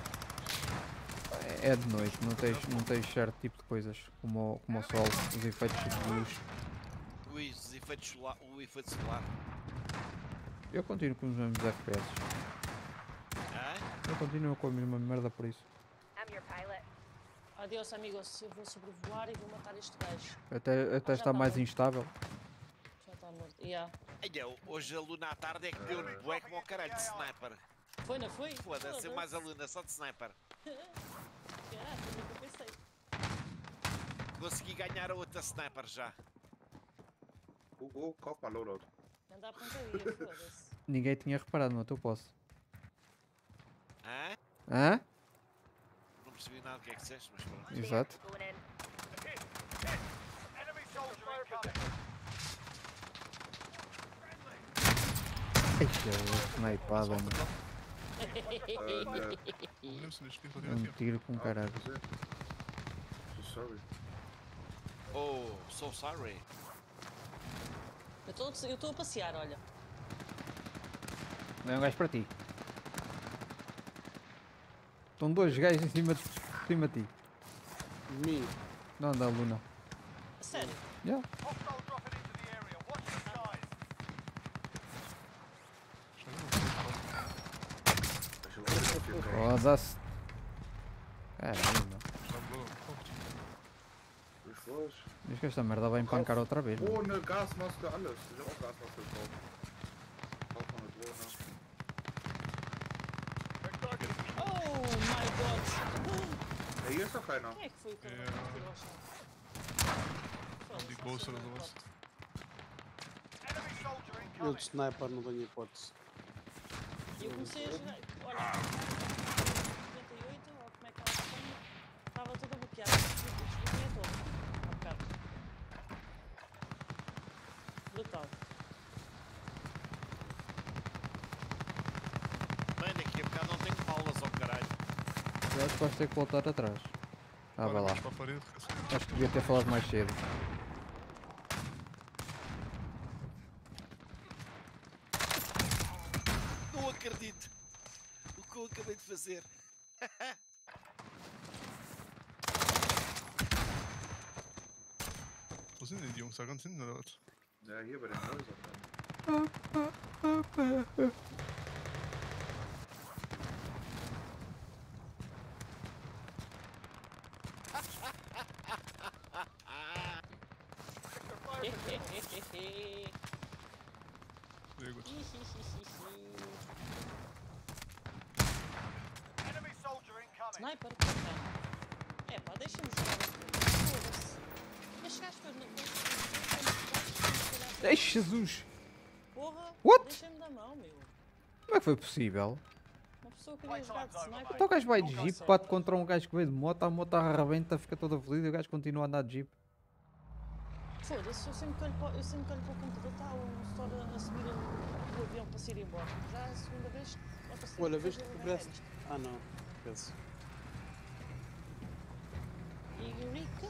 É de noite, não tens certo tipo de coisas como o sol, os efeitos de luz. Os efeitos solar, o efeito solar. Eu continuo com os mesmos FPS. Hã? Eu continuo com a mesma merda por isso. Adeus, amigos. Eu vou sobrevoar e vou matar este gajo. Até Já está tá mais morto. instável. Já está morto. Yeah. Olha, hoje a Luna à tarde é que deu-lhe bué como ao caralho de sniper. Foi, não foi? Foda-se, mais a Luna só de sniper. Caraca, nunca pensei. Consegui ganhar a outra sniper já. Hugo, copa loadout. Anda a pontaria, foda-se. Ninguém tinha reparado, mas eu posso. Hã? Hã? Não percebi nada do que é que disseste, mas pronto. Exato. Enemy soldier incoming. Eixa, snipada, mano. Não lembro se neste tempo eu Um tenho aqui. tiro com caralho. So sorry. Oh, so sorry. Eu estou a passear, olha. Não é um gajo para ti. Estão dois gajos em cima de ti. Mim, Não, da Luna. A sério. Yeah. Hostile dropping into the area. Watch the skies. Deixa eu ver se eu fico. Foda-se. Caralho, meu. Wie was? Diz que esta merda vai empancar outra vez. meu. Ohne Gasmaske, alles. Ich hab auch Gasmaske gekauft. Kauf mal mit Drohne. Oh my god. Ja, hier ist doch keiner. Quem é que foi que É, tirou ao chão? Foda-se, de não bolsa sei das bem duas. quanto. Enemy soldier eu incoming. de sniper não tenho hipótese. E eu comecei a jogar. Olha, 98, ou como é que ela se chama? Estava toda bloqueada. Desbloqueei todo. Há bocado. Brutal. Mano, daqui a bocado não tenho paulas ao caralho. Eu acho que vais ter que voltar atrás. Ah, vai lá. Para a parede. Acho que devia ter falado mais cedo. Não acredito. O que eu acabei de fazer. Wo sind denn die Jungs? Da ganz hinten oder was? Ja, hier bei den Häusern. Sehr gut. Enemy soldier incoming. Sniper, porra. É pá, deixa-me jogar. Mas chegaste depois na Ai, Jesus! Porra! What? Deixa-me da mão, meu. Como é que foi possível? Uma pessoa queria jogar de sniper. Então o gajo vai de não jeep, consegue. bate contra um gajo que veio de moto, a moto arrebenta, fica toda fodida e o gajo continua a andar de jeep. Foda-se, eu sempre que olho para o computador está um store a subir o avião para se ir embora. Já é a segunda vez que apareceu. Olha, viste que parece. Ah não, penso. Eureka!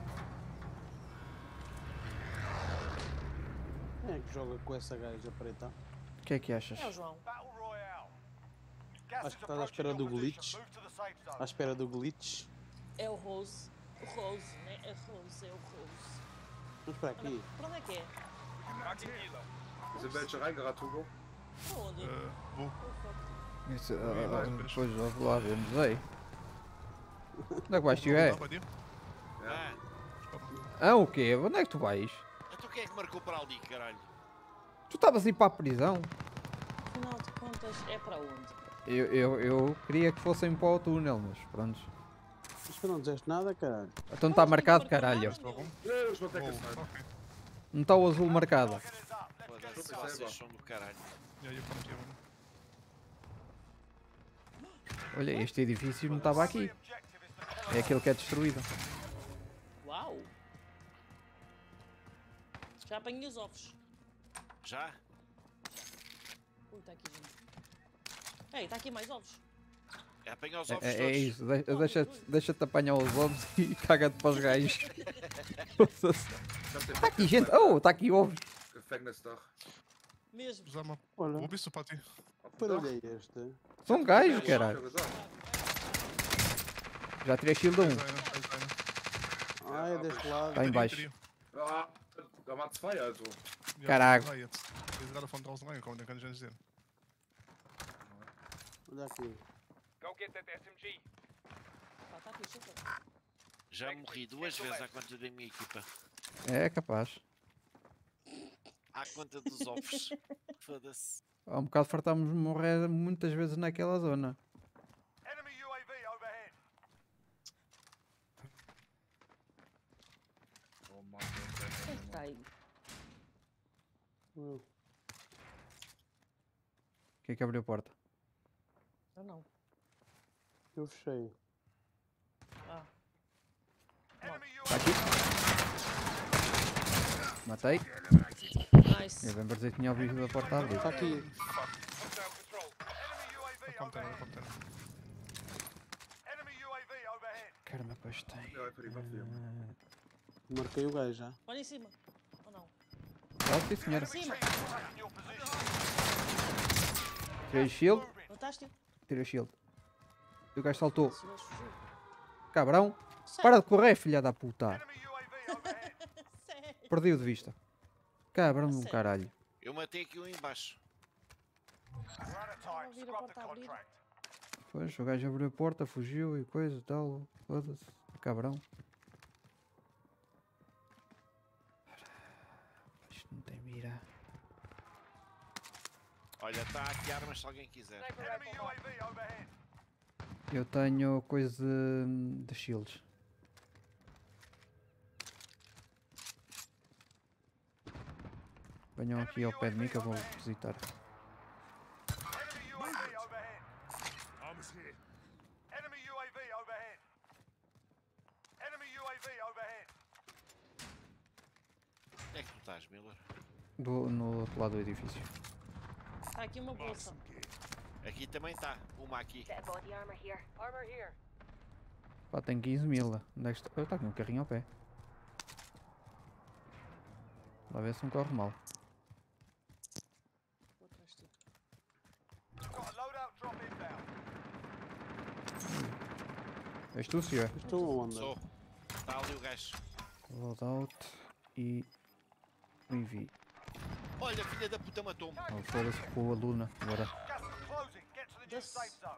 Quem é que joga com essa gaja preta? O que é que achas? É o João. Battle Royale. Gas Acho is que estás à espera approaching do your glitch. position. Move to the safe zone. À espera do glitch. É o Rose. O Rose, né? É Rose, é o Rose. Vamos para aqui. Para onde é que é? Sind welche reingerannt, Hugo? Para onde? Vou. Oh, fuck. Isso, depois vou lá ver, não sei. Onde é que vais, tio? É? Bei dir? Ah, Ah, o quê? Onde é que tu vais? então quem é que marcou para ali, caralho? Tu estavas a ir para a prisão? Afinal de contas, é para onde? Eu queria que fossem para o túnel, mas pronto. Mas tu não disseste nada, caralho. Então está marcado, caralho. Nada, meu. Nee, ich wollte Oh, weggesniped. okay. Não está o azul marcado. Target is up. Let's Foda-se, selber. vocês são do caralho. Ja, hier kommt jemand. Olha, este edifício não estava aqui. objective is to É aquele que é destruído. Uau! Já apanhei os ovos. Já? Ui, está aqui gente. Ei, está aqui mais ovos. É apanhar os ovos É todos. isso, deixa-te apanhar os ovos e caga-te para os gajos. Está aqui gente, oh, está aqui ovos. Gefängnisdach. Mesmo. Sag mal, Olha, wo bist du, Patti? Auf dem que Dach. barulho é este? São gajos, Ja, caralho. hab ich gesagt. Já tirei shield 1. Da ist einer. Ah, é deste lado. Está em baixo. Ja, da waren zwei also. Ja, Caraca. 3 jetzt. Der ist gerade von draußen reingekommen, den kann ich ja nicht sehen. Olha aqui. Go get that SMG. Pá, está aqui, chupa. Já morri 2 vezes à conta da minha equipa. É capaz. À conta dos ovos. Foda-se. Há um bocado fartámos de morrer muitas vezes naquela zona. Enemy UAV overhead. Quem é que está aí? Hum, Quem é que abriu a porta? Eu não. Eu fechei. Ah, Enemy Está UAV. aqui. Matei. nice. Eu bem parecia que tinha ouvido a porta abrir. Está aqui. Hostile control. Enemy UAV Da kommt einer, da overhead. kommt einer. Enemy UAV overhead. Caramba, pois tem. Ja, für die Waffe. Junge. Marquei o gajo já. Olha em cima. Ou não? Ah, sim senhora. Em cima. Attacking your position. Tirei shield. Mataste? Tirei shield. E o gajo saltou. Se o gajo fugiu. Cabrão. Sério? Para de correr, filha da puta. Enemy UAV overhead. Sério? Perdi-o de vista. Cabrão do Sério? caralho. Eu matei aqui um em baixo. We're out of time. Ouvir a Scrub the porta abrir. contract. Pois, o gajo abriu a porta, fugiu e coisa e tal. Foda-se. Cabrão. Isto não tem mira. Olha, está aqui armas se alguém quiser. Enemy UAV overhead. Eu tenho coisa de shields. Venham aqui ao pé de mim que eu vou visitar. Enemy UAV overhead. Arms here. Enemy UAV overhead. Enemy UAV overhead. Onde é que tu estás, Miller? No outro lado do edifício. Está aqui uma bolsa. Aqui também está. Uma aqui. Body armor here. Armor here. Pá, tem 15 mil. Onde é que está? Oh, está aqui um carrinho ao pé. Lá ver se não corre mal. Vou atrás de ti. Got a loadout drop inbound. És tu, senhor? Estou aonde? Sou. Está ali o gajo. Loadout e... envie. Olha, filha da puta matou-me. Oh, foda-se com a Luna. Agora. Gas is closing. Get to the new Yes. safe zone.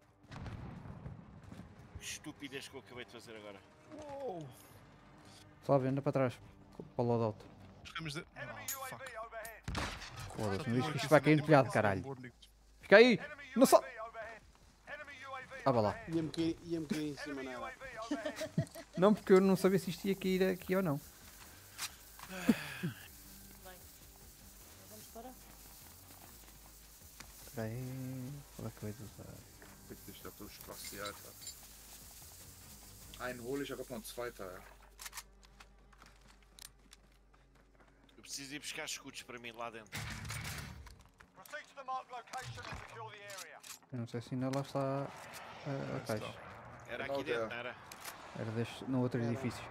Estupidez que eu acabei de fazer agora. Só anda para trás. Para o loadout. Schremm ze. Enemy Oh, fuck. UAV overhead. Foda-se, não diz que isto vai cair no telhado, caralho. Enemy Fica aí! UAV Não só... overhead. Enemy UAV Estava lá. Ia-me cair em cima, não era? Não, porque eu não sabia se isto ia cair aqui ou não. Bem, vamos parar. Espera aí. Qual é que eu ia usar? Fick dich doch, du Spasti, Alter. Einen hole ich, aber noch ein zweiter. Ja. Eu preciso ir buscar escudos para mim lá dentro. Proceed to the marked location and secure the area. Eu não sei se ainda lá está a caixa. Era Não, aqui dentro, é. não era? Era no outro edifício.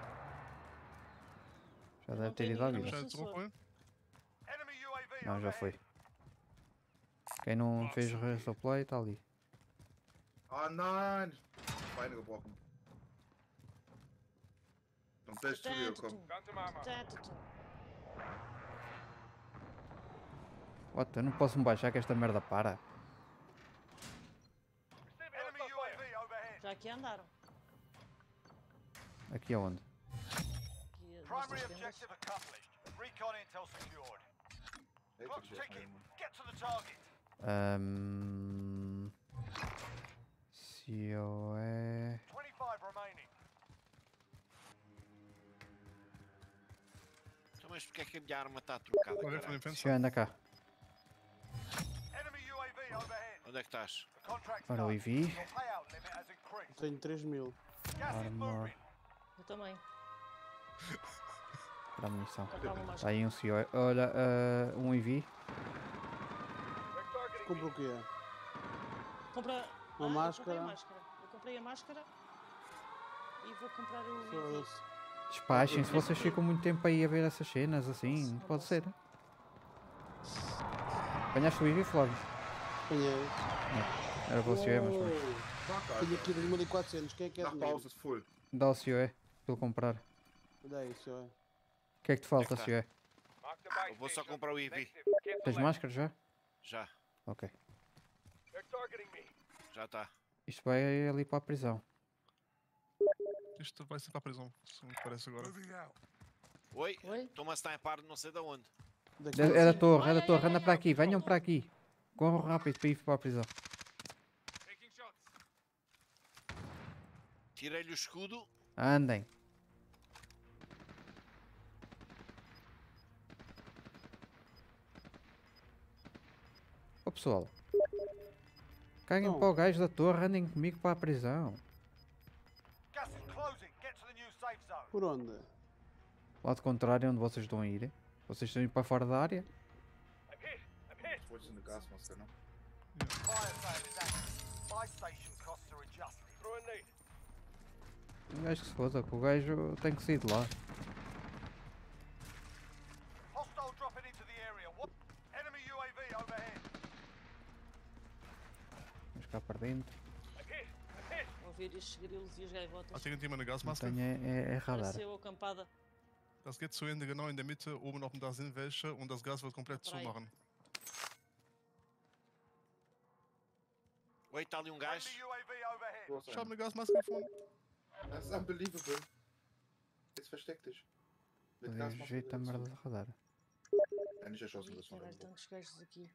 Já deve ter ido à vida. Já entrou com ele? Enemy UAV Não, já overhead. foi. Quem não fez resupply está ali. Ah nein! Beine gebrochen. Und gleich zu dir gekommen. What? Eu não posso me baixar que esta merda para. Enemy UAV overhead. Já aqui andaram. Aqui aonde? Aqui, Primary nestas tendas. objective accomplished. Recon intel secured. Hey, Clock's bitte, ticking. Get to the target. Se eu é... 25 remaining. Então, mas porque é que a minha arma está trocada? Olha, foi caralho? em frente. Se eu anda cá. Enemy UAV overhead. Onde é que estás? The contract's Ora, o done. EV. Your payout limit has increased. Tenho 3.000. Gas is Armor. moving. Eu também. Para a munição. Já calma mais. Está aí um CEO. Olha, um EV. Compra o quê? Compra Uma eu máscara. comprei a máscara e vou comprar o EV. Foda-se. Despachem-se, vocês ficam muito tempo aí a ver essas cenas assim. Não pode ser. Apanhaste o EV, Flávio? Apanhei. Era para o CEO, mas pronto. Fuck, Tenho Alter. aqui 2.400. Quem é que é de Nachbarhaus mim? ist full. Dá ao CEO, para ele comprar. Dá isso, é. O que é que te falta, tá. CEO? Eu vou só comprar o EV. Tens máscara já? Já, Ok. já está. Isto vai ali para a prisão. Isto vai ser para a prisão, segundo parece agora. Oi? Oi? Estou-me a sniper não sei de onde. Daqui. É da torre, é da Ai, torre. ai, Anda ai, para ai, aqui, venham para aqui. Corram rápido para ir para a prisão. Tirei-lhe o escudo. Andem. Ô pessoal. Caguem Não. para o gajo da torre, andem comigo para a prisão. Gas is closing. Get to the new safe zone. Por onde? Lado contrário, onde vocês estão a ir. Vocês estão a ir para fora da área. Wo ist denn eine Gasmaske, ne? Fire sale is active. Buy station costs are adjusted. Throw a nade. O gajo que se foda, que o gajo tem que sair de lá. Hostile dropping into the area. What? Enemy UAV overhead. Vamos cá para dentro. Ouvir estes grilos e as gaivotas. Hat irgendjemand eine Não Gasmaske? tenho é radar. Pareceu acampada. Das geht zu Ende, genau in der Mitte. Oben auf dem Dach sind welche und das Gas wird komplett Drei. zumachen. Oi, está ali um gajo. Enemy UAV overhead. Du hast Ich habe einen. eine Gasmaske gefunden. Das ist unbelievable. Jetzt versteck dich. Mit Fazer Gasmaske. jeito a merda de radar. Ja, nicht erschossen, Ih, das war caralho, irgendwo. tantos gajos aqui.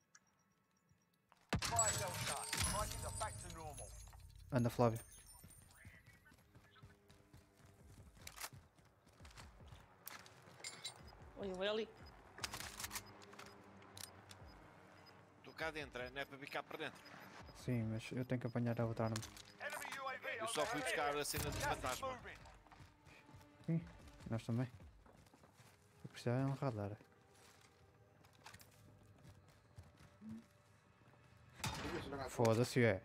Fire sale shut. Prices are back to normal. Anda, Flávio. Olha o Eli. Estou cá dentro, não é para ficar para dentro. Sim, mas eu tenho que apanhar a outra arma. Enemy UAV Eu só fui overhead. buscar a cena do Gas is fantasma. moving. Sim, nós também. Eu precisava de um radar. Du bist so lange Foda-se, é.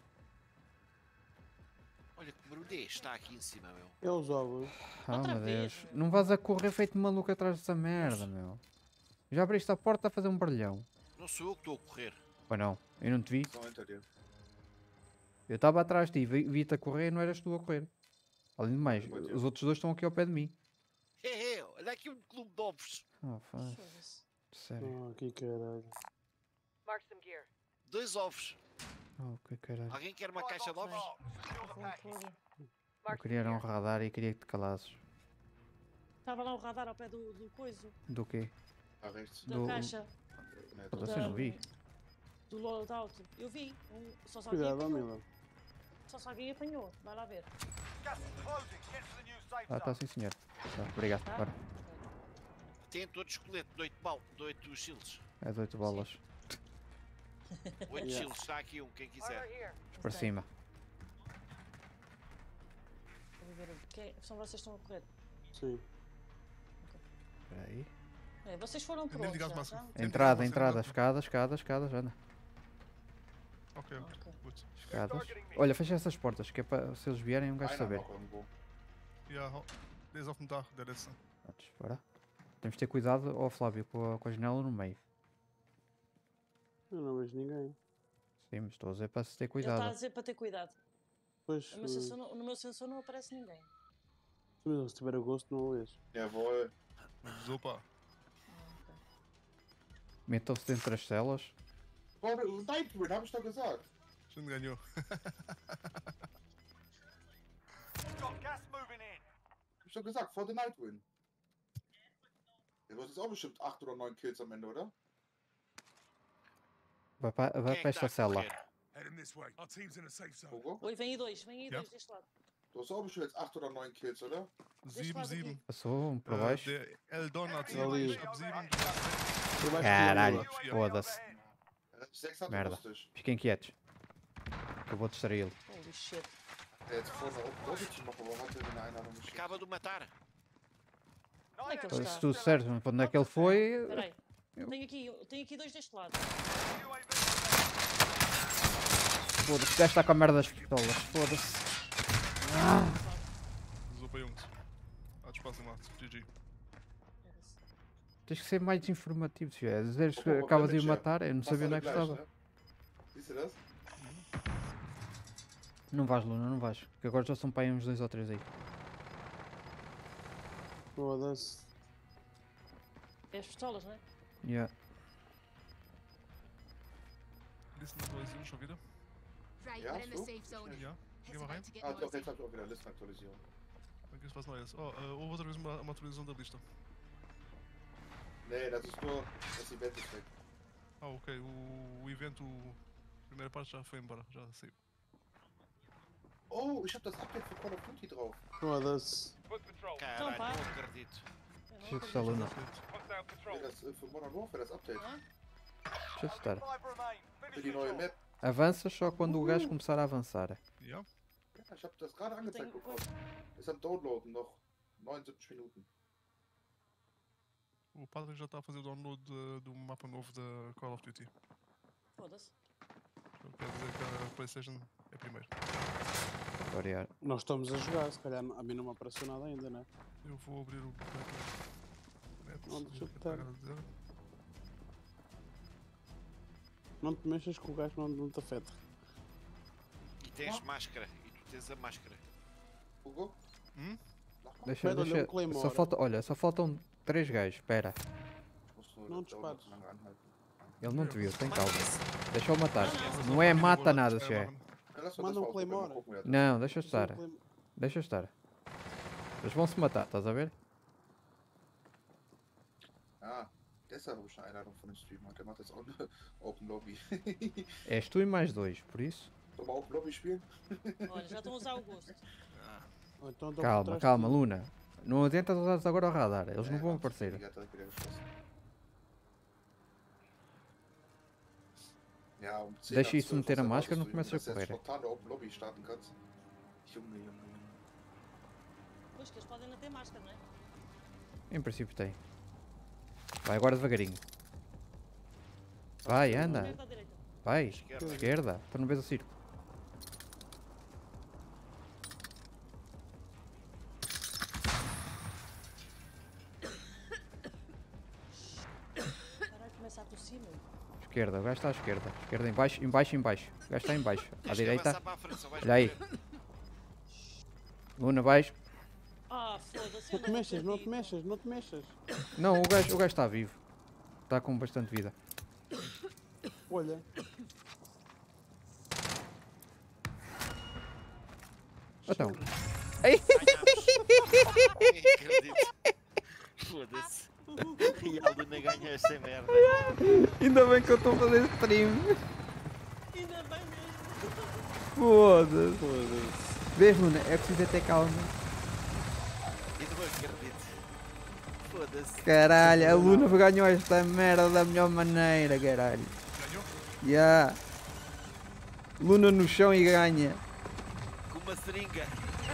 Olha que barulho é este, está aqui em cima, meu. É os ovos. Ah, Outra meu vez, Deus. meu. Não vás a correr feito maluco atrás dessa merda, meu. Já abriste a porta a fazer um barulhão. Não sou eu que estou a correr. Ou não? Eu não te vi. Só hinter dir. Eu estava atrás de ti, vi-te a correr e não eras tu a correr. Além de mais, os outros dois estão aqui ao pé de mim. Olha aqui um clube de ovos. Oh, foda-se. Foda-se. Sério. Oh, que caralho. Mark some gear. 2 ovos. Oh, que caralho. Alguém quer uma caixa de ovos? Secure the package. Foda. Eu Mark queria some era um gear. radar e queria que te calasses. Estava lá o radar ao pé do coiso. Do quê? Ah, rechts. Da Do- caixa. Nee, Foda-se, eu não vi. Do loadout. Eu vi. Só que Cuidado, ó, apanhou. Mila. Só se alguém apanhou. Vai lá ver. Gas is closing. Get to the new safe Ah, tá zone. sim senhor. Tá, obrigado. Tá? Bora. Tem todos esqueleto de 8 shields. É de 8 bolas. 8 Yeah. shields, está aqui um, quem quiser. Armor here. Para cima. Vou ver o que é. São vocês que estão a correr. Sim. Espera aí. É, vocês foram por Nem onde ligaste já? máximo. já? Entrada, entrada. Escadas, anda. Ok, Ok. gut. Escadas. Olha, fecha essas portas, que é para se eles vierem um gajo Einer saber. noch irgendwo. Ja, der ist auf dem Dach, der letzte. Prontos, bora. Temos de ter cuidado, ó Flávio, com a janela no meio. Eu não vejo ninguém. Sim, mas estou a dizer para se ter Ele está a cuidado. dizer para ter cuidado. Pois, No meu sensor não aparece ninguém. mas se tiver a gosto não o vês. Jawohl. Super. Metam-se dentro das celas. Boah, Nightwind, hab ich doch gesagt. Schön ganhou. Got gas moving in. Hab ich doch gesagt, vor der Nightwind. Du hast jetzt auch bestimmt 8 oder 9 Kills am Ende, oder? Vai Quem é para que esta está a cela. correr? Heading this way. Our team's in a safe zone. Hugo? Oi, vem aí dois Ja. deste lado. Du hast auch bestimmt jetzt 8 oder 9 Kills, oder? 7-7. Passou, um para baixo. Der Eldon hat Ali. 7, ich hab 7. Por baixo Caralho, do lado. foda-se. 6 hat Merda. lustig. Fiquem quietos. Que eu vou distraí-lo. Holy shit. Jetzt vorne oben Lobby zu machen, warum hat er denn einer noch nicht? Acaba de o matar. Onde é que ele Se está? tudo certo, para onde é que ele foi. Espera aí. Tenho aqui dois deste lado. Foda-se, o gajo está com a merda das pistolas. Foda-se. Super Jungs. Hat Spaß gemacht. GG. Tens que ser mais informativo, se é. Dizeres que Oh, acabas de o Damage, matar, eu não Fast sabia onde é alle que gleich, estava. ne? Siehst du das? Não vais, Luna, não vais. Porque agora já são para aí uns 2 ou 3 aí. Foda-se. É as pistolas, não é? Yeah. Listen aktualisieren schon wieder? Right, Ja, we're in the so. safe zone. Ja. Geh It's mal rein. about to get Ah, doch, noisy. jetzt hab ich auch wieder Listenaktualisierung. Dann gibt's was Neues. Oh, outra vez uma atualização da lista. Nee, das ist nur, das Event ist weg. Ah, ok. O evento, a primeira parte já foi embora, já saiu. Oh, ich hab das Update für Call of Duty drauf. Foda-se. Foot patrol. Caralho, pá. não acredito. Eu não Deixa eu acredito. testar, Luna. Hostile patrol. Nee, das für Modern Warfare, das Update. Hã? Deixa eu testar. 5 remain. Für Finish die neue control. Map. Avanças só quando o gajo começar a avançar. Ja. Ja, ich hab das gerade angezeigt Denk- bekommen. Ist am Downloaden noch 79 Minuten. O Patrick já está a fazer o download do mapa novo da Call of Duty. Foda-se. Portanto, quer dizer que a PlayStation é primeiro. Variar. Nós estamos a jogar, se calhar a mim não me apareceu nada ainda, né? Eu vou abrir o net. Não, deixa eu o que botar. está a dizer. Não te mexas que o gajo não te afeta. E tens máscara. E tu tens a máscara. Hugo? Hum? Deixa, Pera, olha, deixa. o Claymore. Só falta, olha, só faltam 3 gajos. Espera. Ich muss nur Não das Download dispares. lange anhalten. Ele não te viu, tem calma. Deixa-o matar. Não é mata nada, se é. Ja, lass mal Manda das um mal ausprobieren, Claymore. mal gucken, wer das Não, deixa estar. Deixa estar. Eles vão se matar, estás a ver? Ah, deshalb habe ich eine Einladung von dem Streamer. Der macht jetzt auch eine Open Lobby. És tu e mais 2, por isso. Sollen wir Open Lobby spielen? Olha, já estão a usar o gosto. Ou então dou por Calma, trás calma, de- Luna. Não adianta usares agora o radar, eles não Ja, vão macht. aparecer. Die hat direkt wieder geschossen. Ja, um 10 Deixa nach isso 12, meter a was máscara, não erwartest du, começa a dass du jetzt correr. spontan eine Open Lobby starten kannst? Junge, Junge, Junge. Pois que eles podem não ter máscara, não é? Em princípio tem. Vai agora devagarinho. Vai, anda. Esquerda à direita. Vai. Esquerda. Esquerda. Tu não vês o círculo. Caralho, começa a tossir, meu. Esquerda, o gajo está à esquerda. Esquerda em baixo, em baixo, em baixo. O gajo está em baixo. À Tens que direita. avançar para a frente, só vais Olha aí. correr. Luna, baixo. Ah, foda-se. Não te mexas, não te mexas, não te mexas. Não, o gajo está vivo. Está com bastante vida. Olha, Então. Nem acredito. Foda-se. Real de não ganhar esta merda. Ainda bem que eu estou a fazer stream. Ainda bem mesmo. Foda-se. Foda-se. Vês, Luna? É preciso ter calma. E não acredito. Foda-se. Caralho, a Luna ganhou esta merda da melhor maneira, caralho. Ganhou? Ya. Luna no chão e ganha. Com uma seringa.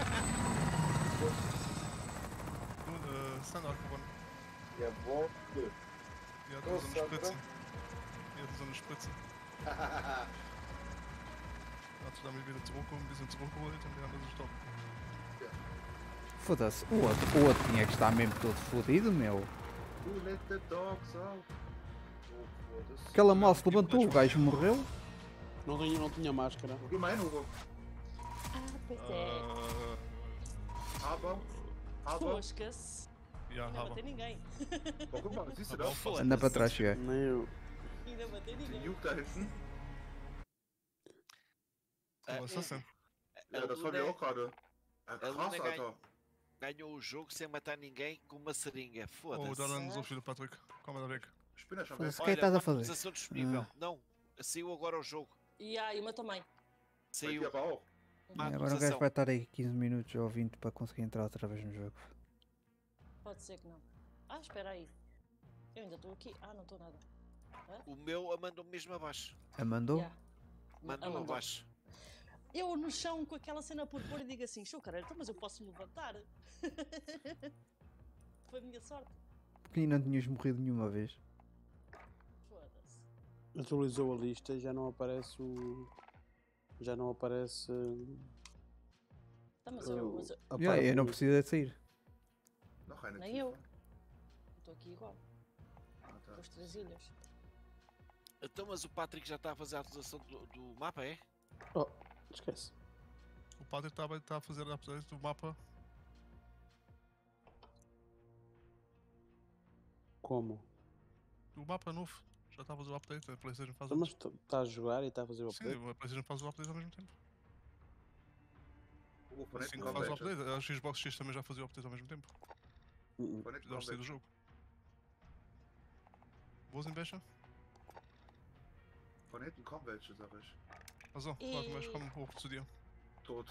Standard gewonnen. Jawohl. Die hat Oh, so eine Sandra. Spritze. Die hatte so eine Spritze. Hat sie damit wieder zurückgeholt, ein bisschen zurückgeholt und wir haben das gestoppt. Foda-se. O outro tinha que estar mesmo todo fodido, meu. Who let the dogs out? Oh, foda-se. Aquela mal se levantou, o gajo morreu. Não tinha máscara. Geh mal hin, Hugo. Ah, pois é. Aber. Fosca-se. Ja, Ainda aber. bateu ninguém. Oh, guck mal, siehst du Aber das? aufpassen. Anda para trás, chegar. Nem eu. Ainda bateu Den ninguém. Nuke da hinten. Was ist das denn? Ja, das war mir auch gerade. Ja, A krass, Luna Alter. ganhou o jogo sem matar ninguém com uma seringa. Oh, da Foda-se. dann so viele, Patrick. Komm mal da weg. Ich bin ja schon Foda-se, weg. o que é que estás a fazer? Atualização disponível. Não, saiu agora o jogo. E aí, uma também. Bei Saiu dir aber auch. uma E agora o gajo atualização. vai estar aí 15 minutos ou 20 para conseguir entrar outra vez no jogo. Pode ser que não. Ah, espera aí. Eu ainda estou aqui. Ah, não estou nada. O meu a mandou mesmo abaixo. A mandou? Yeah. Mandou mandou. abaixo. Eu no chão com aquela cena por pôr e digo assim, show caralho, então, mas eu posso me levantar. Foi a minha sorte. E não tinhas morrido nenhuma vez. Foda-se. Atualizou a lista e já não aparece o. Já não aparece. Tá, mas o- eu a Ya, parte eu não do- preciso de sair. Noch eine Nem tiefer. eu. estou aqui igual. Ah, tá. Com as 3 ilhas. Então, mas o Patrick já está a fazer a atualização do mapa, é? Oh, esquece. O Patrick tá a fazer a update do mapa. Como? Do mapa novo. Já está a fazer o update. A PlayStation faz Então, o mas está a jogar e está a fazer o Sim, update? a PlayStation faz o update ao mesmo tempo. Hugo, von Assim hinten que faz o kommt welche. update. A Xbox X também já fazia o update ao mesmo tempo. Von hinten Deve kommt sair do welche. jogo. Wo sind welche? Von hinten kommen welche, sag ich. Achso, warte mal, ich komme hoch zu dir. Tot.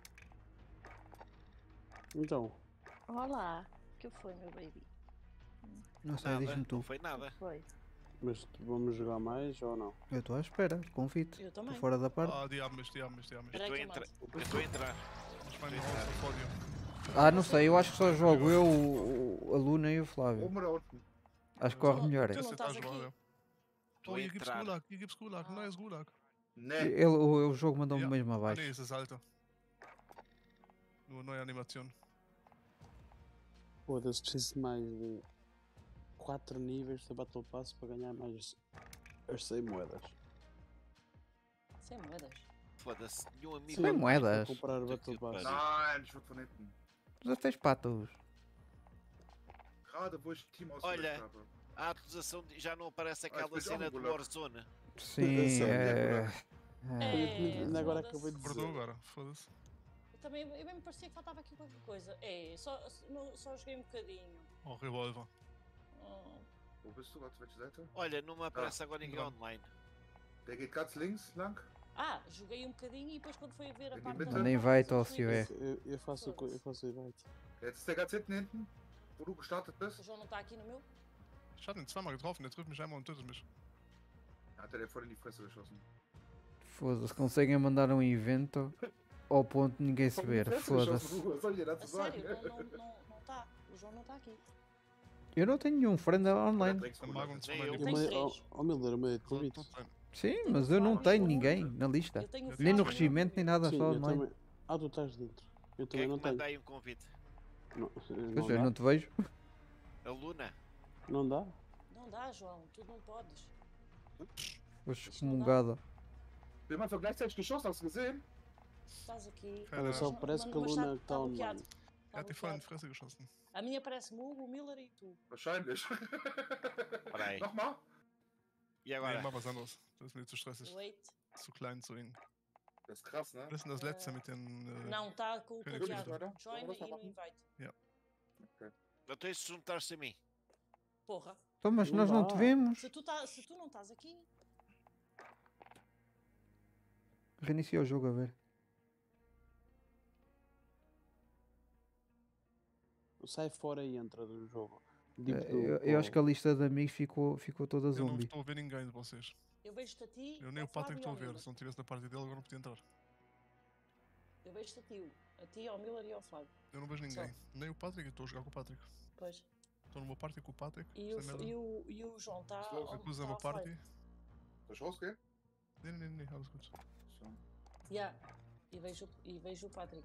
Então, Olá. O que foi, meu baby? Não sei, Nada, diz-me tu. não foi nada. Foi. mas vamos jogar mais ou não? Eu estou à espera, convite. Eu também. Estou fora da parte. Ah, die haben mich, die haben mich, die haben mich. Peraí Eu que eu mato. estou a entrar. Ich meine, raus vor dir. Ah, não sei, eu acho que só jogo eu, a Luna e o Flávio. Oben oder unten? Acho que corre Tu- melhor. tu é. não Das estás jetzt aqui? Arschloch, Estou Oh, a hier gibt's entrar. Gulag, hier gibt's Gulag, Ah. neues Gulag. Ne. O jogo mandou-me Ja. mesmo Ah, abaixo. nee, es ist alter. Nur neue Animation. Foda-se, preciso de mais de 4 níveis de Battle Pass para ganhar mais as 100 moedas. Sem moedas. Foda-se, nenhum amigo. Sem moedas. Para comprar o Puta Battle que Pass. pariu. Nein, ich wurde von hinten. Tu já tens patos. Gerade wo ich Team Olha. ausgewählt habe. A atualização já não aparece aquela depois cena há um do Gulag. Warzone. Sim, Sério, É, Ainda agora foda-se. acabei de Acordou dizer. agora, foda-se. Eu bem me parecia que faltava aqui qualquer coisa. É, só joguei um bocadinho. Oh, Revolver. Oh, Wo bist du? Warte, welche Seite? Olha, não me aparece agora ninguém dran. online. Der geht ganz links lang. joguei um bocadinho e depois quando foi a ver a Em parte Mitte? da- Nem vai, ou se tiver. Eu faço o invite. Jetzt ist der ganz hinten hinten, wo du gestartet bist. O João não está aqui no meu? Ich hatte ihn zweimal getroffen, der trifft mich einmal und tötet mich. Hat er dir voll in die Fresse geschossen. Foda-se, conseguem mandar um evento ao ponto de ninguém se Voll in die ver. Fresse geschossen, Foda-se. Hugo. Was soll ich dir A dazu sério, sagen? não está. O João não está aqui. Eu não tenho nenhum friend online. Dann mag uns Nee, von eu meinen tenho Jungs. três. Oh, Milder, meio de Soll convite. tot sein. Sim, mas eu não tenho ninguém na lista. Eu tenho o Nem no Flávio, regimento, nem nada, Sim, só eu online. também. Ah, tu estás dentro. Eu Quem também é não que tenho. manda aí um convite? Não, Pois não eu dá. não te vejo. A Luna? Não dá? Não dá, João. Tu não podes. Hoje excomungada. Wir haben einfach gleichzeitig geschossen, hast du gesehen? Estás aqui. Keine Olha só, Ahnung. parece que a Mas Luna tá está online. bloqueado. Er hat die voll in die Fresse geschossen. A minha parece-me o Miller e tu. Wahrscheinlich. Peraí. Nochmal? E Nee, agora? mach was anderes. Das ist mir zu stressig. Wait. Zu klein zu ihnen. Das ist krass, ne? Das ist denn das letzte mit den. Não, está com o Quero bloqueado. ver. Join Vamos lá, e no vamos. invite. Então e se juntar-se a mim? Porra. Então, mas Não nós não dá. te vemos. Se tu não estás aqui, Reinicia o jogo a ver. sai fora e entra do jogo. Eu acho que a lista de amigos ficou toda Eu não zumbi. estou a ver ninguém de vocês. Eu vejo-te a ti, Eu nem ao o Patrick Flávio e estou ao a ver. Miller. Se não estivesse na parte dele, agora não podia entrar. Eu vejo-te a ti, ao Miller e ao Flávio. Eu não vejo ninguém. Nem o Patrick, eu estou a jogar com o Patrick. Pois. Estou numa party com o Patrick. E o João está Slow. ao Depois é uma party. Soll ich rausgehen? Nem, alles gut. So. Yeah. E vejo o Patrick.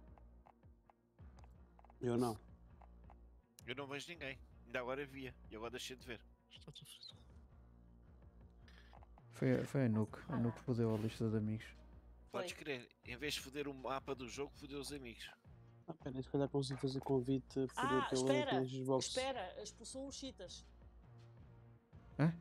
Eu não. Eu não vejo ninguém. Ainda agora via. E agora deixei de ver. Está tudo feito. Foi a Nuke. A Nuke fodeu a lista de amigos. Podes crer. Em vez de foder o mapa do jogo, fodeu os amigos. Ah, pera, se calhar consigo fazer convite Ah, pela Xbox. espera, expulsou os cheaters. Hã?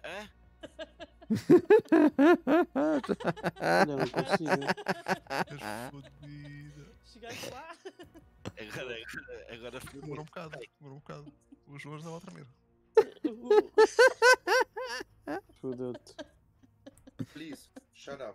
Olha, não consigo. És fodida. Chegaste lá? Agora Demorou um bocado. O João estava a tremer. Fodeu-te. Please, shut up.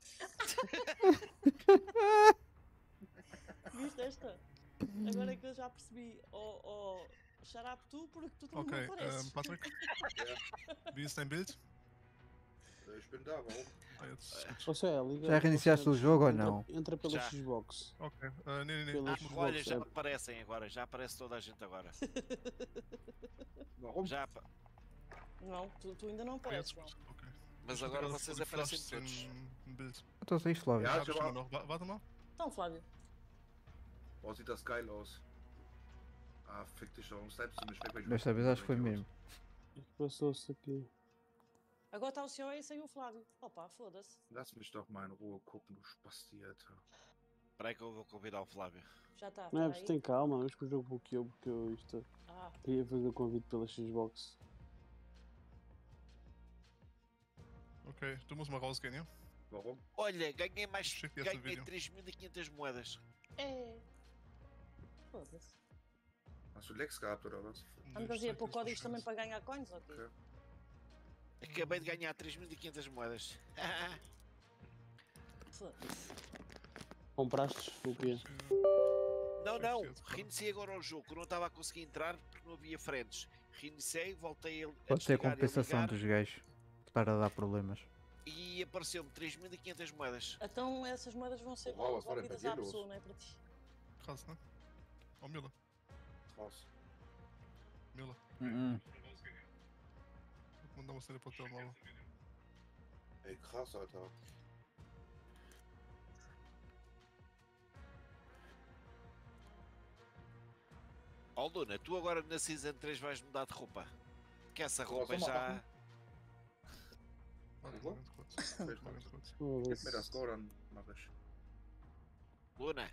Viste esta? Agora é que eu já percebi. Xarape tu, porque tu não Ok, apareces. Patrick. Wie ist dein Bild? Ich bin da, warum? Ah, jetzt. Ou seja, liga. Já reiniciaste o jogo ou entra, não? Entra pela Já. Xbox. Ok, nem. Pela Olha, Xbox. já aparecem agora. Já aparece toda a gente agora. Warum? Já, Não, tu ainda não apareces, João. Ok. mas agora vocês aparecem todos. Ein Bild. Então saíste, Flávio. Ja, Hab ich ich immer aber. noch. Warte mal. Então, Flávio. Oh, sieht das geil aus. Ah, fick dich, warum snipest du mich weg, wenn ich Desta vez acho que foi mesmo. O que passou-se aqui? Agora está o senhor e saiu o Flávio. Opa, foda-se. Lass mich doch mal in Ruhe gucken, du Spasti, Alter. Espera aí que eu vou convidar o Flávio. Já está. Não é, Espera aí. tem calma, mas que o jogo bloqueou porque eu isto. Ah, Queria fazer o convite pela Xbox. Okay, du musst mal rausgehen, ja? Warum? Olha, ganhei mais. Check esse Ganhei vídeo. 3.500 moedas. é. Foda-se. Hast du Lex gehabt oder was? Andas a ir para códigos também para ganhar coins, ok? Ok. Acabei de ganhar 3.500 moedas. Foda-se. Compraste o quê? Não. Reiniciei agora o jogo. Eu não estava a conseguir entrar porque não havia frentes. Reiniciei, voltei a Pode ter desligar e a compensação ligar dos gajos. Estar a dar problemas. e apareceu-me 3.500 moedas. Então essas moedas vão ser Uau, as forem devolvidas à para pessoa, não é para ti? Krass, ne? Oh, Miller. Raus. Miller. Hum. Mandar uma série para o telemóvel. Ey, krass, Alter. Ó Luna, tu agora na Season 3 vais mudar de roupa. Que essa Posso roupa já. machen? Warte, Wo? mal ganz kurz. Fällt Mal mir. ganz kurz. Gib mir das Foda-se. Go, dann mach ich. Luna.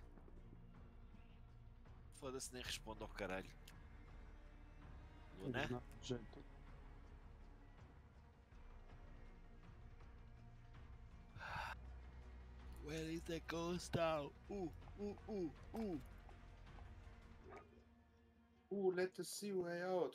Foda-se, nem responde ao caralho. Luna? Não, de jeito. Where is the ghost now? Let us see way out.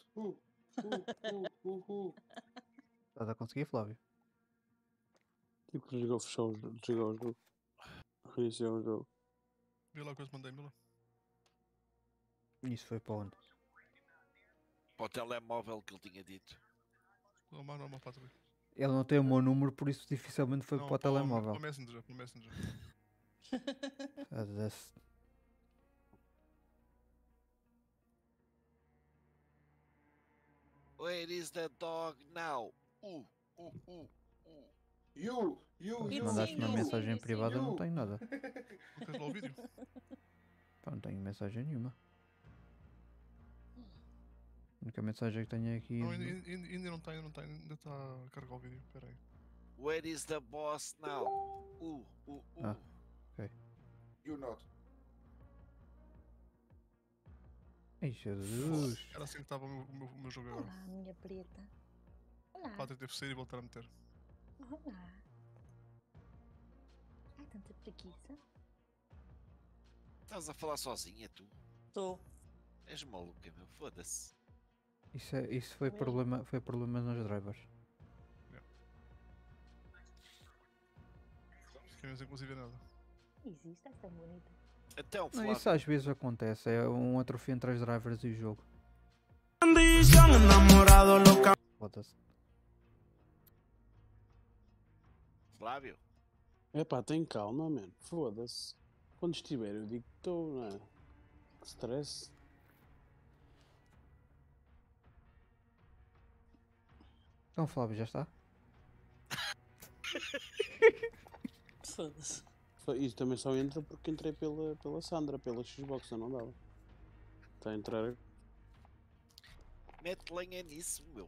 Estás a conseguir, Flávio? Tipo, desligou, fechou o jogo. Desligou o jogo. Reiniciou o jogo. Vê lá o que eu te mandei, Miller. Isso foi para onde? Para o telemóvel que ele tinha dito. Não, Patrick. Ele não tem o meu número, por isso dificilmente foi Não, para o telemóvel. Para o Messenger, para o Messenger. Foda-se. Where is the dog now? You, Se Sim, mandaste uma sim, mensagem sim, privada, eu não sim. tenho nada. Não tens lá o vídeo? Pá, não tenho mensagem nenhuma. A única mensagem que tenho aqui. Não, ainda não está, ainda está a carregar o vídeo. Espera aí. Where is the boss now? Ah. you not. Ai, Jesus. Era assim que estava o meu jogo agora. Olá, minha preta. Olá. O Patrick teve que sair e voltar a meter. Olá. Ai, tanta preguiça. Estás a falar sozinha, tu? Estou. És maluca, meu. Foda-se. Isso foi problema nos drivers. Esquecemos inclusive nada. Existe, estás tão bonita. Então, Não, Flávio, isso às vezes acontece, é um atrofio entre as drivers e o jogo. Foda-se. Flávio, Epá, tem calma, mano. Foda-se. Quando estiver, eu digo que estou, não é? Que stress. Então, Flávio, já está? Foda-se. Isso também só entra porque entrei pela Sandra, pela Xbox, eu não dava. Está a entrar. mete lenha nisso, meu.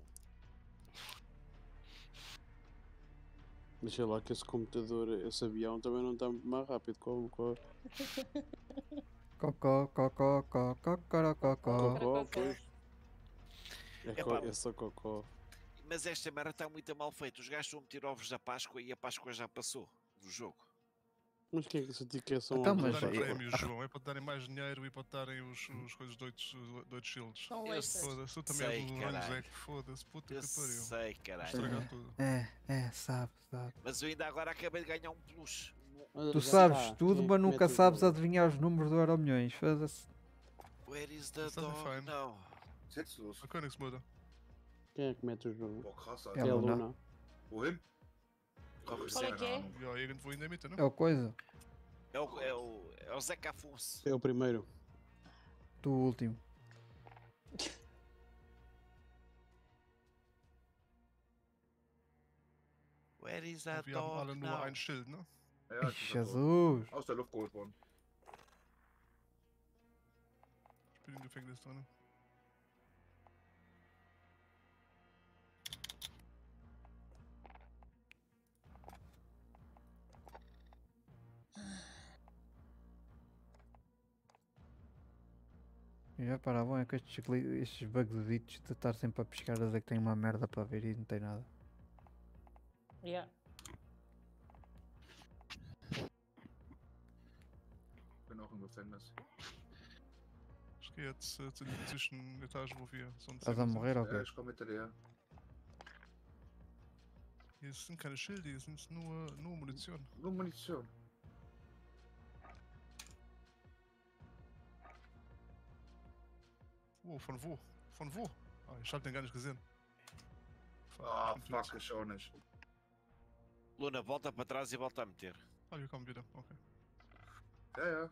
Deixa lá que esse computador, esse avião também não está mais rápido Cocó, cocó, cocó, cocorococó. Cocó, pois. Epá. É só cocó. Mas esta merda está muito mal feita. Os gajos estão a meter ovos da Páscoa e a Páscoa já passou do jogo. Mas quem é que se tica são Então, Para mas darem eu- prémios, João, é para te darem mais dinheiro e para te darem os coisas de 8 shields. São Eu extras. Foda-se, tu também sei, és um caralho. Ranzec, foda-se, puta Eu que pariu. sei, caralho. Estragar tudo. sabe. Mas eu ainda agora acabei de ganhar um plus. Olha, Tu já sabes está. tudo, Quem é mas que nunca mete o sabes jogo? adivinhar os números do Euromilhões. Foda-se. Where is the Das ist dog? fein. Não. Was ist jetzt los? A Königsmutter. Quem é que mete o jogo? Boah, krass, É Alter. É a Luna. Luna. Wohin? Como Ich se Qual é hab que keine é? Ahnung. Ja, irgendwo in der Mitte, ne? É o coisa. É o Zeca Afonso. É o primeiro. Tu o último. Where is the Wir haben alle dog nur now? ein Schild, ne? Ja, ich bin da tot. Jesus. Aus der Luft geholt worden. Ich bin im Gefängnis drin. E já para bom é que estes bugzitos de estar sempre a pescar a dizer que tem uma merda para ver e não tem nada. Yeah. Bin auch im Gefängnis. Ich gehe jetzt zu der Zwischenetage, wo wir sonst Estás a immer sind. morrer ou Ja, quê? ich komme hinter dir. Hier sind keine Schilde, hier sind nur Munition. Nur Munition. Wo? Von wo? Von wo? Ah, ich hab den gar nicht gesehen. Ah, ich bin tot. fuck, ich auch nicht. Luna, volta para trás e volta a meter. Ah, wir kommen wieder. Okay. Ja, ja.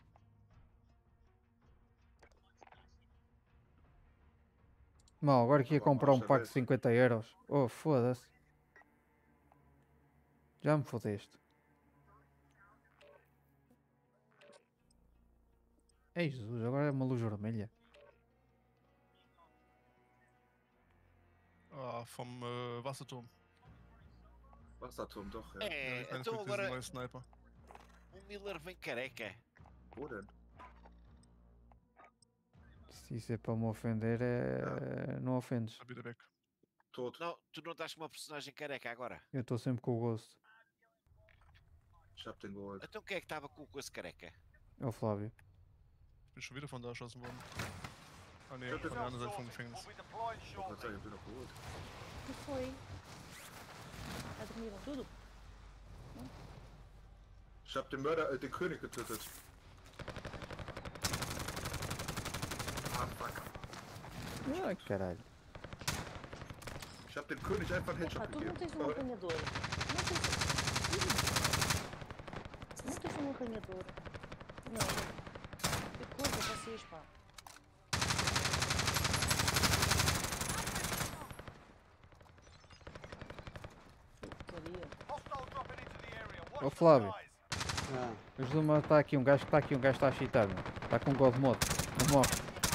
Mal, agora que ia Tá bom, comprar um acho pack de que 50 euros. Oh, foda-se. Já me fodeste. Ei Jesus, agora é uma luz vermelha. Ah, vom Wasserturm. Wasserturm, doch, ja. Ja, É, ich meine, então mit diesem agora neuen Sniper. o Miller vem careca. Wo denn? Se isso é para me ofender, não ofendes. Da wieder weg. Tot. Não, tu não estás com uma personagem careca agora. Eu estou sempre com o Ghost. Ich hab den geholt. Então quem é que estava com o coisa careca? É o Flávio. Ich bin schon wieder von da erschossen worden. Ah ne, Ja, von das- der anderen Seite vom Gefängnis. Will be deployed Ich shortly. wollte sagen, ich bin doch geholt. O que foi? Admiram tudo? Ich hab den Mörder, den König getötet. Ah, fuck. Ai caralho. Ich hab dem König einfach einen Epá, Headshot tu não gegeben. tens um apanhador. Não tens um apanhador. Não. Que coisa vocês, pá. Porcaria. Hostile dropping into the area. Watch Ô the Flávio, skies. Ah, ajuda-me a estar aqui um gajo que está aqui, um gajo está a chitar, meu. Está com God Mode. Não morre.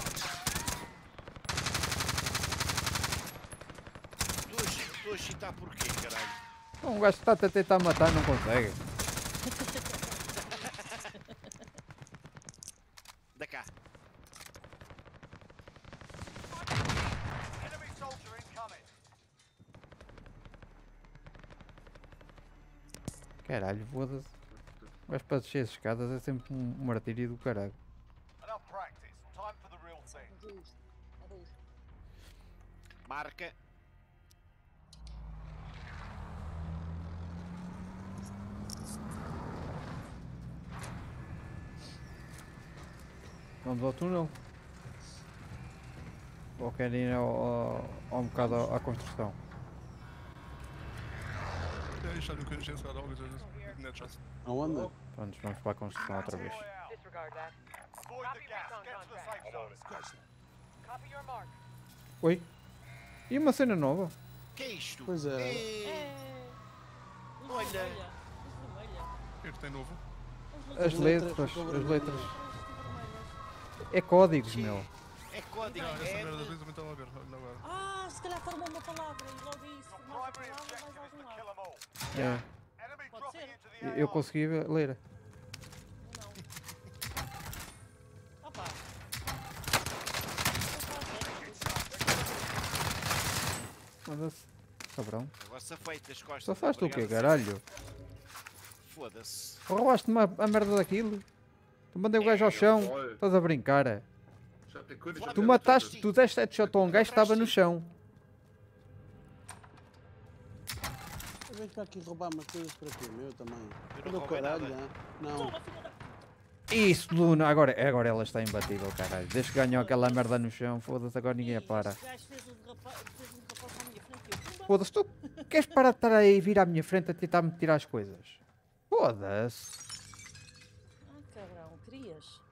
Estou a chitar porquê, caralho? Um gajo que está a tentar matar não consegue. Da cá. Enemy soldier incoming. Caralho, foda-se. O gajo para descer as escadas é sempre um martírio do caralho. Enough practice. Time for the real thing. Adeus. Adeus. Marca. Vamos ao túnel? Ou querem ir ao bocado à construção? Ja, ich habe den jetzt gerade auch gesehen. Das ist ein Netshot. Aonde? Pronto, vamos para a construção outra vez. Disregard that. Avoid Copy the your gas. recon Get to the contract. safe zone. Copy your mark. Oi? E uma cena nova? Que é isto? Pois é. É. Luz Olha. vermelha. Luz vermelha. Hier, tem novo. As letras, ficam as vermelhas. letras. vermelhas. É códigos, meu. É código. Ja, essa É merda das vezes também estava a ver. Olha agora. Ah, se calhar formou uma palavra e logo isso, Your formar uma primary palavra objective mais is to algum kill lado. them all. É, Enemy Pode dropping ser. into the eu AR. consegui ler. Não. Opa. Foda-se. Cabrão. Agora safei das costas. Só faz-te o quê, Obrigado, caralho? Foda-se. Roubaste-me a merda daquilo? Tu mandei o gajo ao chão. Estás a brincar, é? Ich hab den König. Tu hab Tu den mataste, tu deste headshot a um gajo que estava no chão. Eu venho cá aqui roubar umas coisas para quê? Meu também. Eu Olha não o roubei caralho, nada. hein? Não. Isso, Luna, agora ela está imbatível, caralho. Desde que ganhou aquela merda no chão, foda-se, agora ninguém a para. Este gajo fez um derrapaço à minha frente e eu, pumba. Foda-se, tu queres parar de estar aí e vir à minha frente a tentar-me tirar as coisas? Foda-se. Ah, cabrão, querias?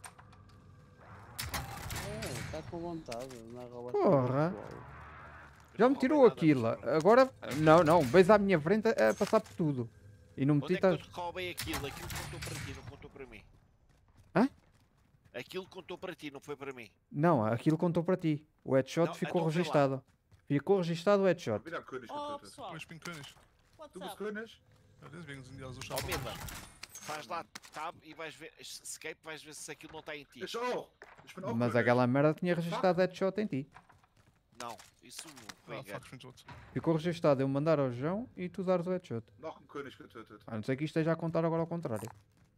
É, está com vontade. Não é roubar Porra. pessoal. Já me tirou aquilo. Agora, não, veio à minha frente a passar por tudo. E não me Onde é que eu tiras. te roubei aquilo? Aquilo contou para ti, não contou para mim. Hã? Aquilo contou para ti, não foi para mim. Não, aquilo contou para ti. O headshot Não, ficou então vê lá. registado. Ficou registado o headshot. wieder einen König Oh, getötet. pessoal, Ich bin König. Du bist WhatsApp. König? Ja, deswegen sind die ja so Ó, scharf. Meda, faz lá tab e vais ver, escape, vais ver se aquilo não está em ti. Ich auch. Ich bin auch Mas König. aquela merda tinha registado headshot em ti. Não, isso Ah, foi fuck, ich bin tot. Ficou registado eu mandar ao chão e tu dares o headshot. Noch einen König getötet. A não ser que isto esteja a contar agora ao contrário.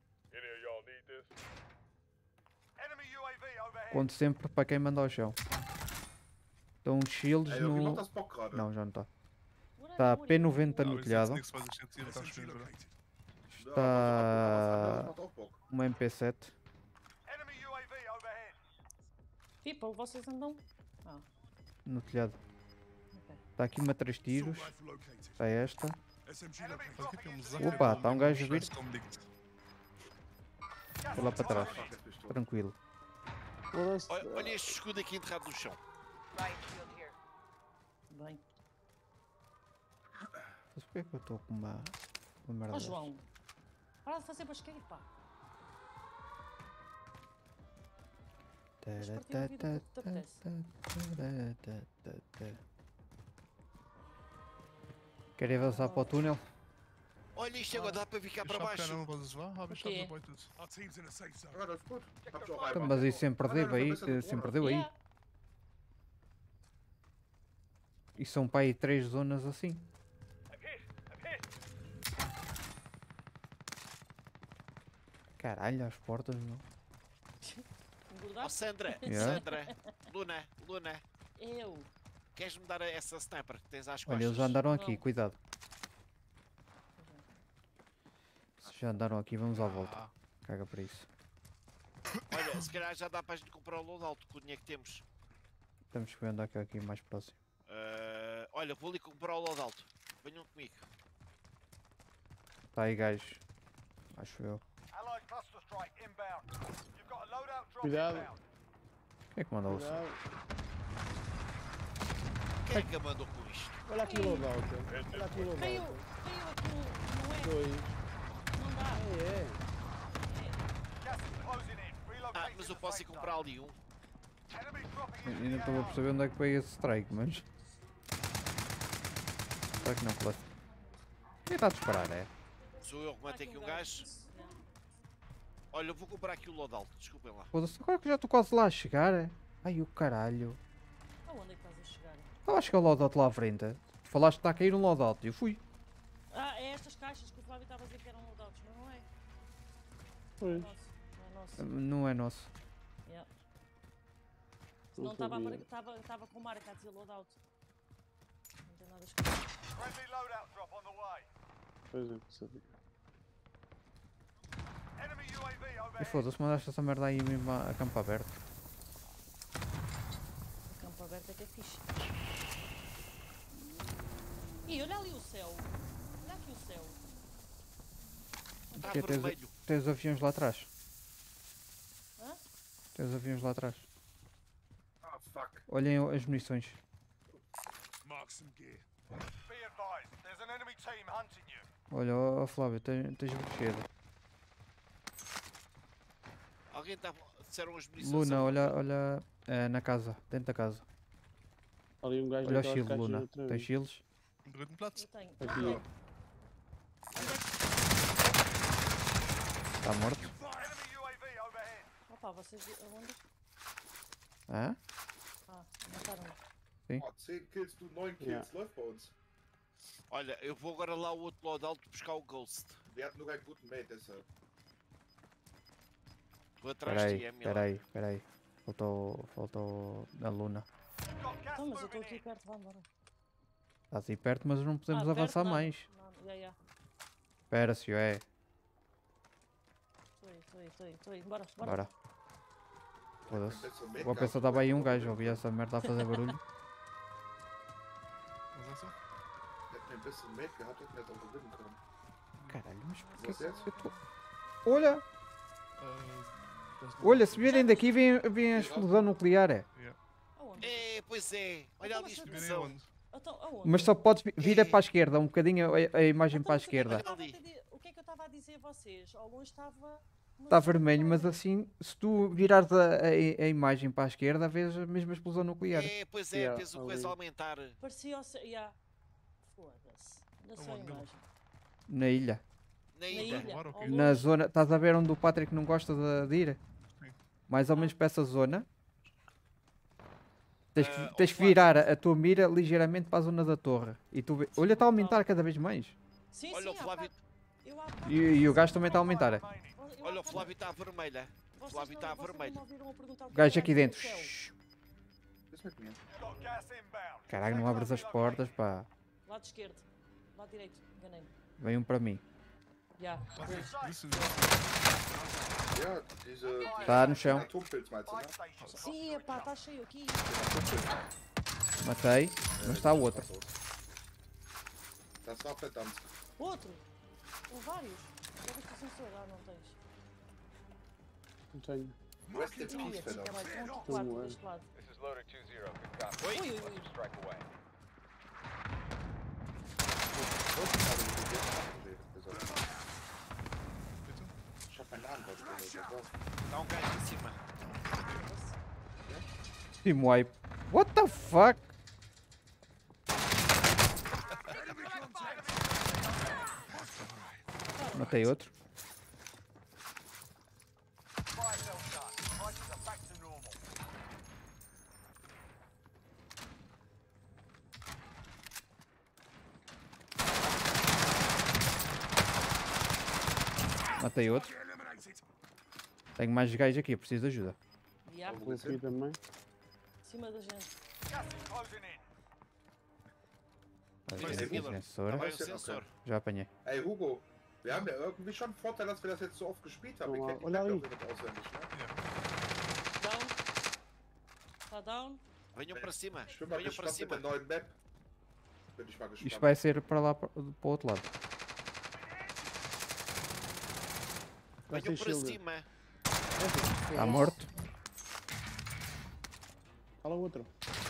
Enemy UAV overhead. Conto sempre para quem manda ao chão. Estão uns shields Ey, irgendwie macht no. das Bock gerade. Não, já não está. What Está are you P90 Aber no ist jetzt telhado. nichts, was ich jetzt jeden Tag spielen würde. Ja, Está was macht auch Bock. uma MP7. Enemy UAV overhead. People, vocês andam? Ah, No telhado. ok. Está aqui uma 3 tiros. Está esta. Enemy Was dropping gibt hier um into Sachen? the Opa, está um gajo a vir. Scheißkommen liegt. Vou lá para trás. Fuck, jetzt bin ich tot. Tranquilo. Foda-se. Olha este escudo aqui enterrado no chão. Riot shield here. Bem. Mas porquê que eu estou com uma merda? Ó desta? João, para de fazer basqueiro, pá. Vais partir a vida que te apetece. Querem avançar para o túnel? Olha isto agora, dá para ficar Ich para hab baixo. keine Ahnung, was es war, aber ich hab's Okay. erbeutet. Ja, das ist gut. Hab ich auch Então, einmal. mas isso sempre Ah, deu não, aí, não, não, sempre deu aí. Yeah. E são para aí 3 zonas assim. Caralho, as portas, meu. Ó Engordaste? Sandra, Yeah. Sandra, Luna, Eu. queres-me dar essa sniper que tens às costas? Olha, eles já andaram aqui, Não. cuidado. Se já andaram aqui, vamos à volta. Caga para isso. Olha, se calhar já dá para a gente comprar o loadout com o dinheiro que temos. Temos que ver onde é que é aqui mais próximo. Olha, vou ali comprar o loadout. Venham comigo. Está aí, gajo. Acho eu. Allied cluster strike inbound. You've got a loadout drop Cuidado. inbound. Quem é que mandou isso? Cuidado. Quem é que a mandou com isto? Olha aqui o loadout. Olha aqui o Caiu, loadout. caiu aquilo, não é? Dois. Não dá. É. Gas is closing in. Ah, Relocating mas the eu posso safe ir zone. comprar ali um. Enemy dropping into Ainda the estou a AR. perceber onde é que veio esse strike, mas. Será que não, Classe? Quem está a disparar, é? Sou eu que matei aqui um gajo. Olha, eu vou comprar aqui o loadout. Desculpem lá. Foda-se, agora que já estou quase lá a chegar. É? Ai o caralho. Aonde é que estás a chegar? Estava a chegar o loadout lá à frente. Tu falaste que está a cair um loadout e eu fui. Ah, é estas caixas que o Flávio estava a dizer que eram loadouts, mas não é. Pois. Nosso, não é nosso. Não é nosso. Yeah. Não Senão estava sabia. estava com marca a dizer loadout. Não tem nada escrito. Friendly loadout drop on the way. Pois é, que sabia. Enemy UAV E overhead. foda-se, mandaste essa merda aí mesmo a campo aberto. aberto é que é fixe. Ih, olha ali o céu. Olha aqui o céu. Está Que vermelho. tens os aviões lá atrás. Hã? Tens os aviões lá atrás. Ah, fuck. Olhem as munições. Be advised, there's an enemy team hunting you. Olha, ó Flávio, tens brinquedo. Alguém está... Disseram as munições. Luna, olha na casa, dentro da casa. Ali um gajo Olha o daquelas shield, caixas Luna. outra Tens vez. shields? Dritten Platz. Eu tenho. Aqui. Está morto? Enemy UAV overhead. Opa, vocês aonde? Hã? Ah, mataram. Oh, 10 Kills, du 9 Kills, Ja. läuft bei uns. Olha, eu vou agora lá ao outro loadout buscar o Ghost. Wir hatten nur keinen guten Mate, deshalb. Estou atrás de ti, Emily. Peraí. Faltou a Luna. Got gas Então, mas eu estou moving aqui in. perto, vamos embora. Estás aí perto, mas não podemos Perto avançar nada. mais. Não, já. Espera-se, é. Estou aí. Bora. Bora. Foda-se. Bessere Mate Vou gehabt, pensar estava aí um gajo, ouvi essa merda a fazer barulho. Was sagst du? Hätten wir ein bisschen Mate gehabt, hätten wir jetzt auch gewinnen können. Caralho, mas porquê Was que jetzt? eu tô... Olha! Das Olha, se virem daqui, vem a explosão nuclear, é. Aonde? É, pois é. Olha ali a Então, mas Virem explosão. aonde? Então, aonde? Mas só podes vir para a esquerda, um bocadinho a imagem Então, para a mas o que é que eu esquerda. estava a dizer- O que é que eu estava a dizer a vocês? Ao longe estava... Está vermelho, mas assim, se tu virares a imagem para a esquerda, vês a mesma explosão nuclear. É, pois é, Yeah, tens o coisa a ali. aumentar. Parecia o céu... Yeah. Foda-se. Na sua Aonde? imagem. Na ilha. Na Na ilha. ilha. Agora, ao ok. longe. Na zona, estás a ver onde o Patrick não gosta de ir? Sim. Mais ou menos para essa zona. Tens que, Ah, tens que virar a tua mira ligeiramente para a zona da torre. E tu olha, está a aumentar cada vez mais. Sim, Olha o sim, há Flávio. bocado- eu há bocado- E o gajo também está a aumentar. eu há Olha, o bocado- Flávio está vermelha. vocês Flávio não- está vocês não vermelho. me ouviram a perguntar o O que gajo era aqui aquilo no dentro. céu? Shhh. Ist mit mir. Got gas inbound. Caralho, não abres as portas, pá. Lado esquerdo. Lado direito. Enganei-me. Vem um para mim. Já. This is Ja, diese. Tá no chão. Atompilz meinst du, Buy ne? station. Sim, epá, está cheio aqui. Matei, mas está o outro. Das war verdammt. Outro. Ou vários. Já viste o sensor? Ah, não tens. Não tenho. Rest in Ih, peace, aqui, verdammt. caralho, são aqui Como quatro é? deste lado. This is loader 2-0. Good copy. Oi. Ui, ui, ui. Strike away. bitte. Ich hab meinen Namen falsch gehört. was war's? Está um gajo em cima. Team wipe. What the fuck? Matei outro. Fire cell shut. Prices are back to normal. Matei outro. Tenho mais gajos aqui, eu preciso de ajuda. Já. Vou aqui também. Em cima da gente. Gas is closing in. Olha, Mas tem aquilo- aqui sensor. Também o Okay. sensor. Já apanhei. Ey, Hugo, wir haben ja irgendwie schon einen Vorteil, dass wir das jetzt so oft gespielt haben. Wir Oh, kennen die olha Map ali. doch nicht auswendig, ne? Down. Está down. Venham para cima. Ich bin mal Venham para gespannt mit der cima. neuen Map. Bin ich mal Isto gespannt. vai ser para lá, para o outro lado. Vai Venham ser para shield. cima. Está morto. Fala outro.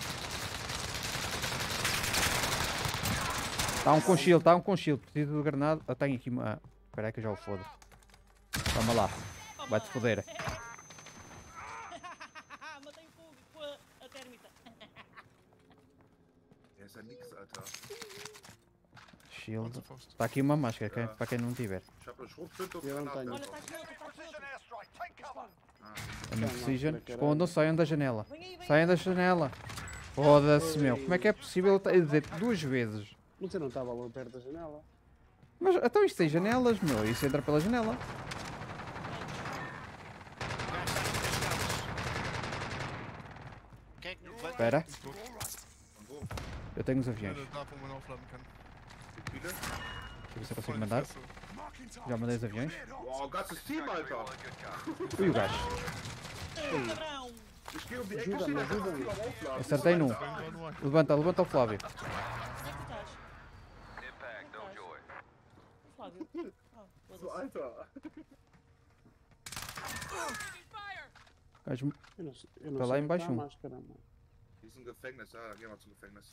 Está um com shield, está um com shield. Preciso de granada. Eu tenho aqui uma. Espera aí que eu já o fodo. Toma lá. Vai-te foder. Matei o fogo com a térmita. Der ist ja nix, Alter. Shield. Panzerfaust. Está aqui uma máscara, Ja. para quem não tiver. Ich hab eine Schrotflinte und Ja, dann Granaten. kann Olha, está aqui outro, está aqui Precision outro. airstrike. Take cover. A minha precision. máscara, caralho. Escondam, saiam da janela. Vem aí, vem Saiam aí. da janela. Foda-se, meu. Como é que é possível dizer duas vezes? Você não estava lá perto da janela. Mas então isto tem janelas, meu. Isso entra pela janela. Quem é que me levanta? Espera. Von wo? Eu tenho os Ja, aviões. da, wo man aufladen kann. Wie viele? Deixa eu ver se eu Voll consigo in die mandar. Fresse. Já mandei os aviões. Wow, ganzes Team, Alter. Ui, o gajo. Cabrão. Ich gehe um die Ecke, Ajuda-me, steht da ajuda-me. am Aufladen. Acertei num. Vem lá no ar. Levanta o Flávio. Onde é que tu estás? Flávio. Ah, So, foda-se. Alter. Gajo- Eu não sei Tá lá onde é que embaixo tá a um. máscara, mano. Die ist im Gefängnis, ja, gehen wir zum Gefängnis.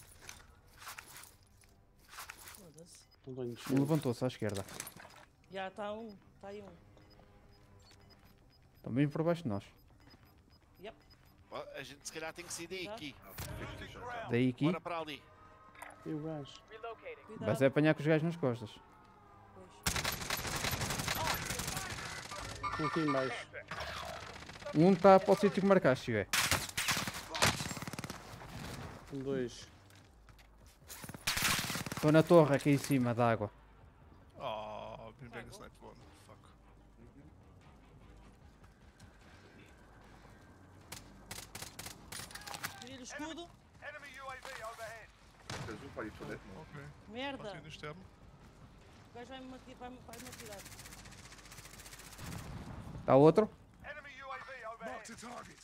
Foda-se. Não tenho Um cheiro. levantou-se à esquerda. Já está um. Está aí um. Estão mesmo por baixo de nós. Ó, a gente se calhar tem que sair daí aqui. Ah, fick dich, Alter. Daí aqui. Bora para ali. E o gajo? Relocating. Cuidado. Vais é apanhar com os gajos nas costas. Pois. Um aqui em baixo. Um está para o sítio que marcaste, é. Dois. Estou na torre aqui em cima da água. Ah, bin weggesniped worden. Fuck. Tira o escudo. Enemy UAV overhead. Der super die Toiletten. Ok. Merda. Lass ihn nicht sterben. O gajo vai-me atirar. Está outro? Enemy UAV overhead.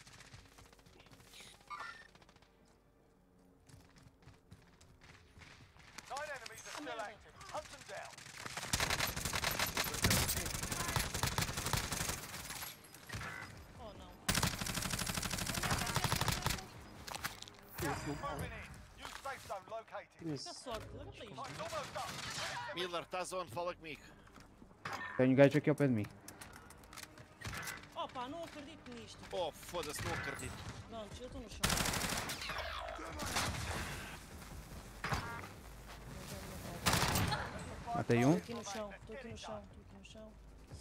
Nine enemies are still active. Hunt them down. Oh não. Moving in. New safe zone located. Que Esse. sorte. Olha para isto. Time's almost up. Miller, estás onde? Fala comigo. Tenho um gajo aqui ao pé de mim. Opa, não acredito nisto. Oh, foda-se, não acredito. Não, eu estou no chão. Matei um. Estou aqui no chão. Estou aqui no chão. Estou aqui no chão.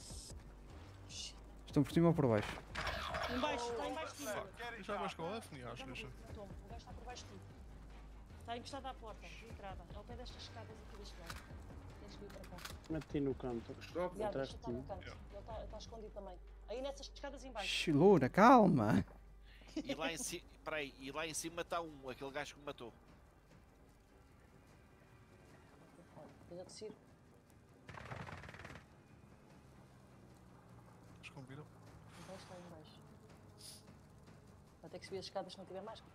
Estão por cima ou por baixo? Embaixo, está embaixo de ti. Ich habe euch geholfen, ihr Arschlöcher. Toma, o gajo está por baixo de ti. Está encostado à porta, de entrada. Ao pé destas escadas aqui deste lado. Tens que vir para cá. Mete no canto. Gestorben. Já, Atrás deixa de estar no ti. canto. Ele está escondido também. Aí nessas escadas em baixo. Shhh, Luna, calma. E lá em cima, peraí, e lá em cima está um, aquele gajo que me matou. Olha, descer. Ich komm wieder. Embaixo está aí embaixo. Vai ter que subir as escadas se não tiver máscara.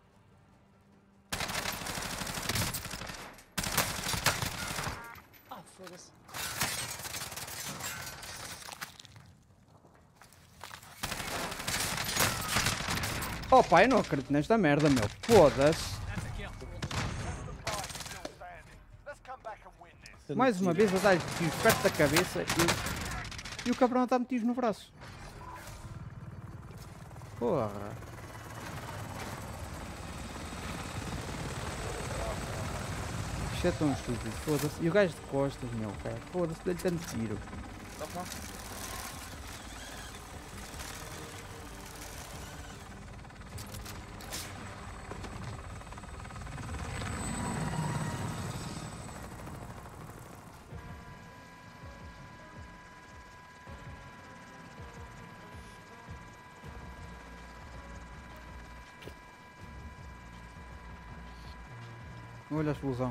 Ah, foda-se. Oh pá, eu não acredito nesta merda, meu. Foda-se. Let's come back and win this. Mais uma vez a dar tiros perto da cabeça e o cabrão está metido no braço. Porra. Isto é tão estúpido, foda-se. E o gajo de costas, meu, cara. Foda-se, dei-lhe tanto tiro. Olha a explosão.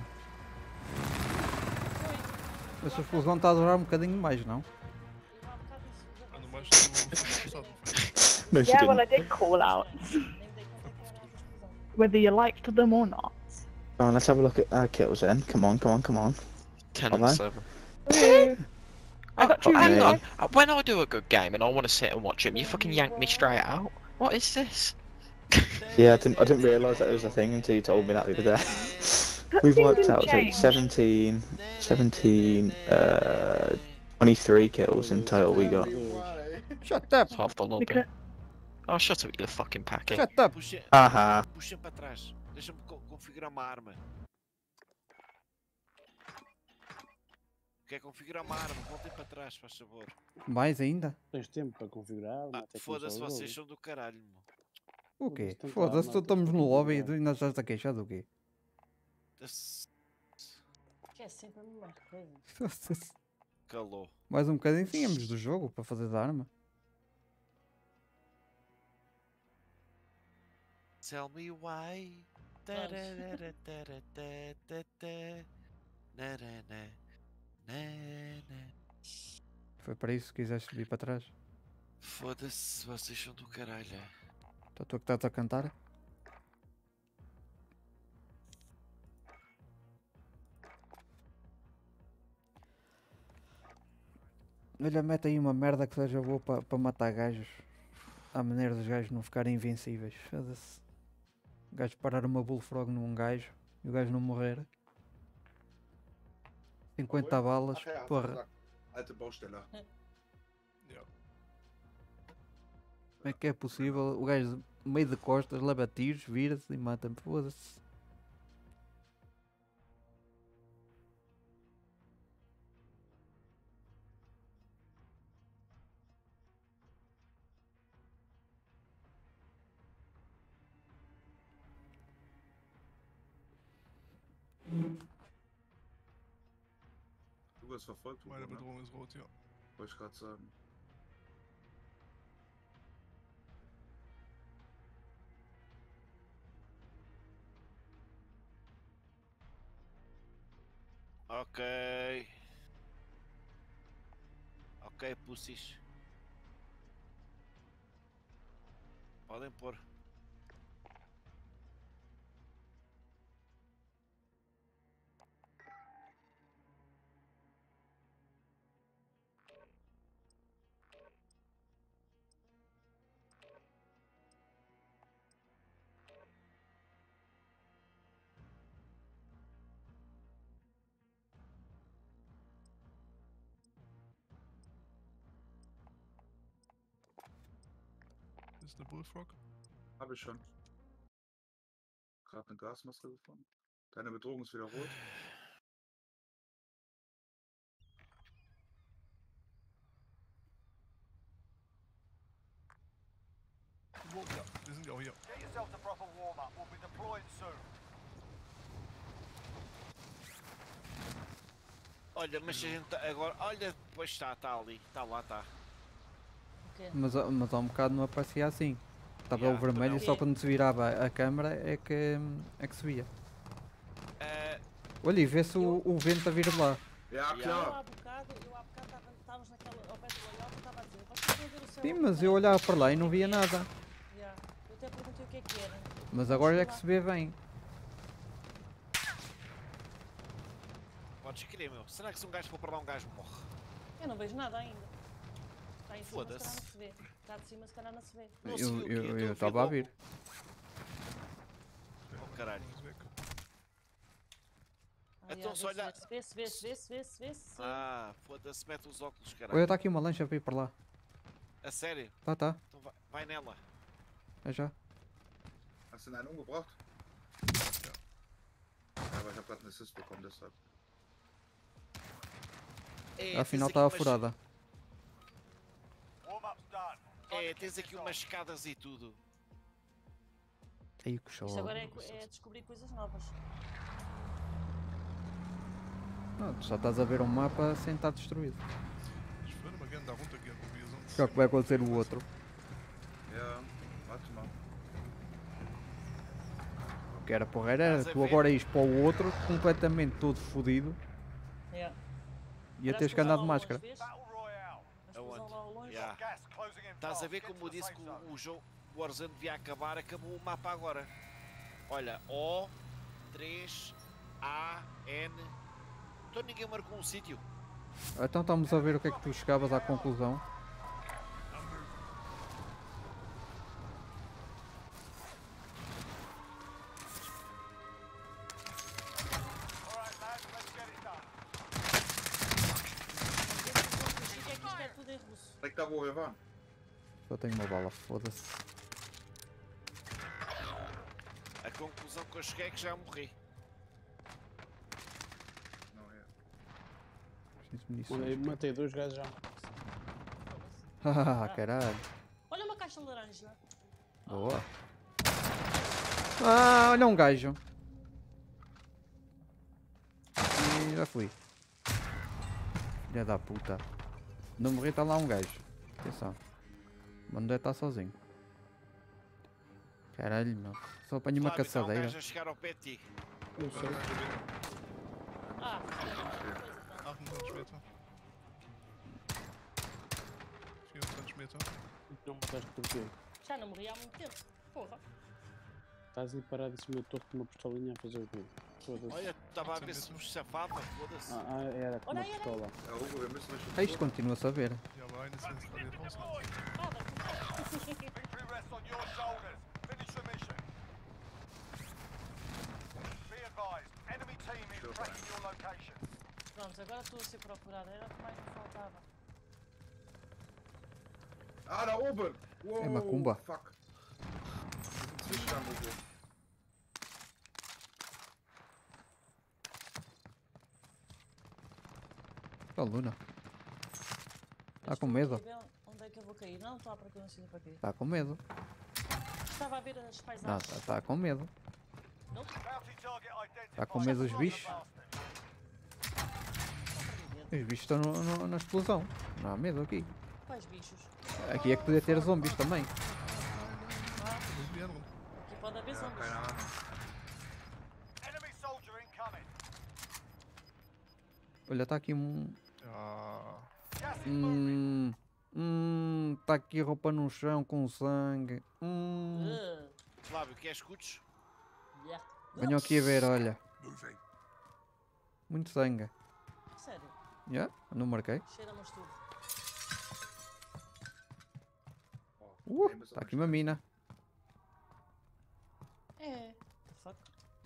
Essa explosão está a durar um bocadinho mais, não? Ah, du meinst, du hast passado, No, she yeah, well, I did call out whether you liked them or not. Come on, let's have a look at our kills then. Come on, come on, come on. 10 Come and on. 7. I got two Hang rings. on. When I do a good game and I want to sit and watch him, you fucking yank me straight out. What is this? Yeah, I didn't realise that was a thing until you told me that the other day. We've wiped out like 17, 23 kills in total we got. Shut up! It's half the lobby. Because Oh, shut up, you fucking packet. Shut up! Puxa, Haha. puxa para trás. Deixa-me configurar uma arma. Quer configurar uma arma? Voltem para trás, faz favor. Mais ainda? Tens tempo para configurar? Ah, até foda-se, começar o vocês jogo. são do caralho, meu. O quê? Tanta Foda-se, arma, estamos tanta no lobby e configurar. ainda já estás a queixar do quê? Que é sempre a mesma coisa. Calou. Mais um bocadinho tínhamos do jogo para fazer da arma. Tell me why. Foi para isso que quiseste vir para trás? Foda-se, vocês são do caralho. Então tu que estás a cantar? Olha, mete aí uma merda que seja boa para matar gajos. À maneira dos gajos não ficarem invencíveis. Foda-se. O gajo parar uma bullfrog num gajo e o gajo não morrer. 50 balas, Ach ja, hast du porra. gesagt. Alte Baustelle. Yeah. Como é que é possível? O gajo meio de costas leva tiros, vira-se e mata-me. Foda-se. Du wirst verfolgt, Hugo, Meine ne? Bedrohung ist rot, ja. Wollte ich gerade sagen. Ok. Ok, pussies. Podem pôr. Ist eine Bullfrog? Habe ich schon. Gerade eine Gasmaske gefunden. Deine Bedrohung ist wieder rot. Ja, wir sind ja auch hier. Get yourself a proper warm-up. We'll be deploying soon. Olha, mas a gente agora. Olha, pois está ali. Está lá, está. Mas há um bocado não aparecia assim. Estava Yeah, o vermelho e também. só quando se virava a câmera é que se via. Olha, e vê-se o vento a vir de lá. Ja, Eu klar. há bocado estávamos naquela, ao pé do layout, eu estava a dizer, vocês estão a ver o céu? Sim, mas eu olhava para lá e não via nada. Yeah. Eu até perguntei o que é que era. Mas agora é que se vê bem. Podes crer, meu. Será que se um gajo for para lá, um gajo morre? Eu não vejo nada ainda. Está em cima, se calhar Foda-se. não se vê. Está de cima, se calhar não se vê. Não se viu o quê? Eu Estou estava a logo. vir. Oh, caralho. Ah, Então, yeah, se olhar. vê-se. Ah, foda-se, mete os óculos, Olha, caralho. está aqui uma lancha para ir para lá. A sério? Tá. Então vai nela. É já. Hast du den einen umgebracht? Ja, aber ich habe gerade einen Assist bekommen, deshalb. Afinal estava furada. Warm-up's done. É, tens aqui umas escadas e tudo. Aí que show. Isto agora é descobrir coisas novas. Não, tu só estás a ver um mapa sem estar destruído. Ich würde mal gerne da runtergehen, wo wir sonst. O que é que vai acontecer o outro? Ja, warte mal. O que era porra era tu agora ires para o outro completamente todo fodido Yeah. e a teres que andar de máscara. Battle Royale. As pessoas vão lá ao longe. Yeah. Gas closing in Estás a fast. ver Get como to eu the disse safe que zone. o jogo Warzone devia acabar, acabou o mapa agora. Olha, O, 3, A, N. Então ninguém marcou um sítio. Então estamos a ver o que é que tu chegavas à conclusão. Alright, lads, let's get it done. O chique é que isto é tudo em russo. Direkt da, wo wir waren. Só tenho uma bala, foda-se. A conclusão que eu cheguei é que já morri. Não, é. Preciso de munições. Olha, matei dois gajos já. Ah, caralho. Olha uma caixa laranja. Boa. Ah, olha um gajo. E já fui. Filha da puta. Não morri, está lá um gajo. Atenção. Mas não deve estar sozinho. Caralho, meu. Só apanho uma Flávio, está um caçadeira. gajo a chegar ao pé de ti. Eu sei. Ah, 28 Meter. 24 Meter. Não mataste porquê? já não morri há muito tempo. Porra. Estás aí parado em cima do torre com uma pistolinha a fazer o quê? Foda-se. Olha, estava a ver se nos safava, foda-se. Era com Olha uma aí, olha pistola. Ja, Hugo, wir müssen euch Ah, isto continua-se a ver. Ja, aber eines ist installiert raus. Victory rests on your shoulders. Finish the mission. Be advised, enemy team is tracking your location. Pronto, agora estou a ser procurada. Era o que mais me faltava. Ah, da oben! Wow, Macumba. fuck. Zwischengang, Hugo. A Luna. Está com medo. Estou aqui a ver onde é que eu vou cair? Não, estou à procura de um sítio para cair. Está com medo. Estava a ver as Não, paisagens. está com medo. Nope. Bounty target identified. Está com medo dos bichos. Os bichos estão na explosão. Não há medo aqui. Quais bichos? Aqui é que podia ter zombies também. Eles vieram. Aqui pode haver Ja, zombies. keine Ahnung. Enemy soldier incoming. Olha, está aqui um. Ja. Gas is moving. Está aqui roupa no chão com sangue. Flávio, quer escudos? Yeah. Venham aqui a ver, olha. Moving. Muito sangue. Sério, Já? Não marquei. cheira-me a estudo. Oh, Aim ist Está aber aqui uma schlecht. mina. É. Fuck.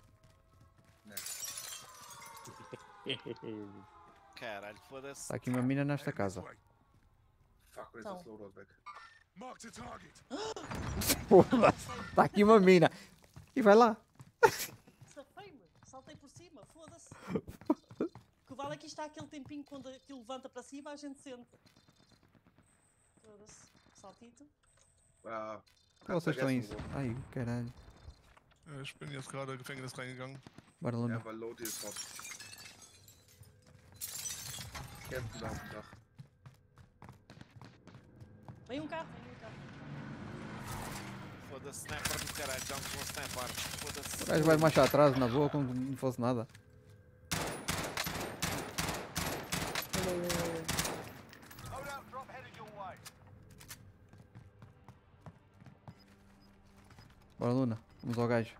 Caralho, foda-se. Está aqui uma mina nesta casa. Fuck, jetzt Então. ist das Loadout weg. Marked a target. Foda-se. Está aqui uma mina. E vai lá. Safei-me. Saltei por cima. Foda-se. Que vale aqui está aquele tempinho quando aquilo levanta para cima a gente sente. Foda-se. Saltito. Ja, kannst Vocês estão vergessen, isso. Hugo. Ai, caralho. Ich bin jetzt gerade Gefängnis reingegangen. Bora, Luna. Ja, weil Lodi ist hot. Kämpfen da auf dem Dach. Vem um carro, vem um carro. Foda-se, sniper do caralho, já me vou snipar. O Foda-se. gajo vai marchar atrás na boa como se não fosse nada. Loadout drop headed your way. Bora, Luna. Vamos ao gajo.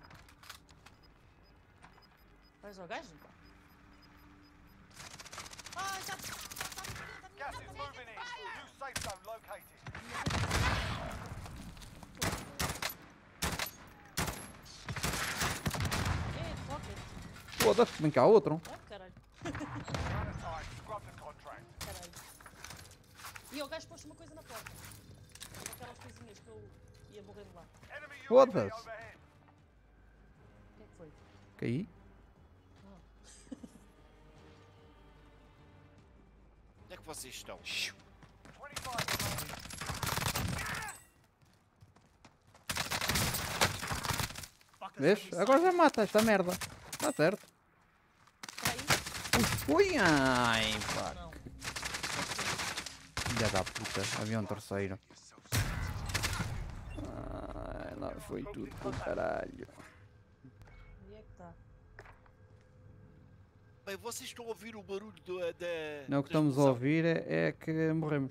Vais ao gajo? Ah, já. Gas is moving in. New safe zone located. É, pocket. Foda-se, vem cá outro. Ah, caralho. Out of time. Scrub the contract. Caralho. E o gajo pôs uma coisa na porta. Aquelas coisinhas que eu ia morrer de lá. Enemy UAV Foda-se. overhead. O que é que foi? Caí. Onde é que vocês estão? 25 remaining. Vês? Agora já mata esta merda. Está certo. Ui, ai, pá. Não. Filha da puta. Havia um terceiro. Ai, lá foi tudo pro caralho. Onde é que está? Bem, vocês estão a ouvir o barulho da. Não, o que da estamos a explosão? ouvir é que morremos.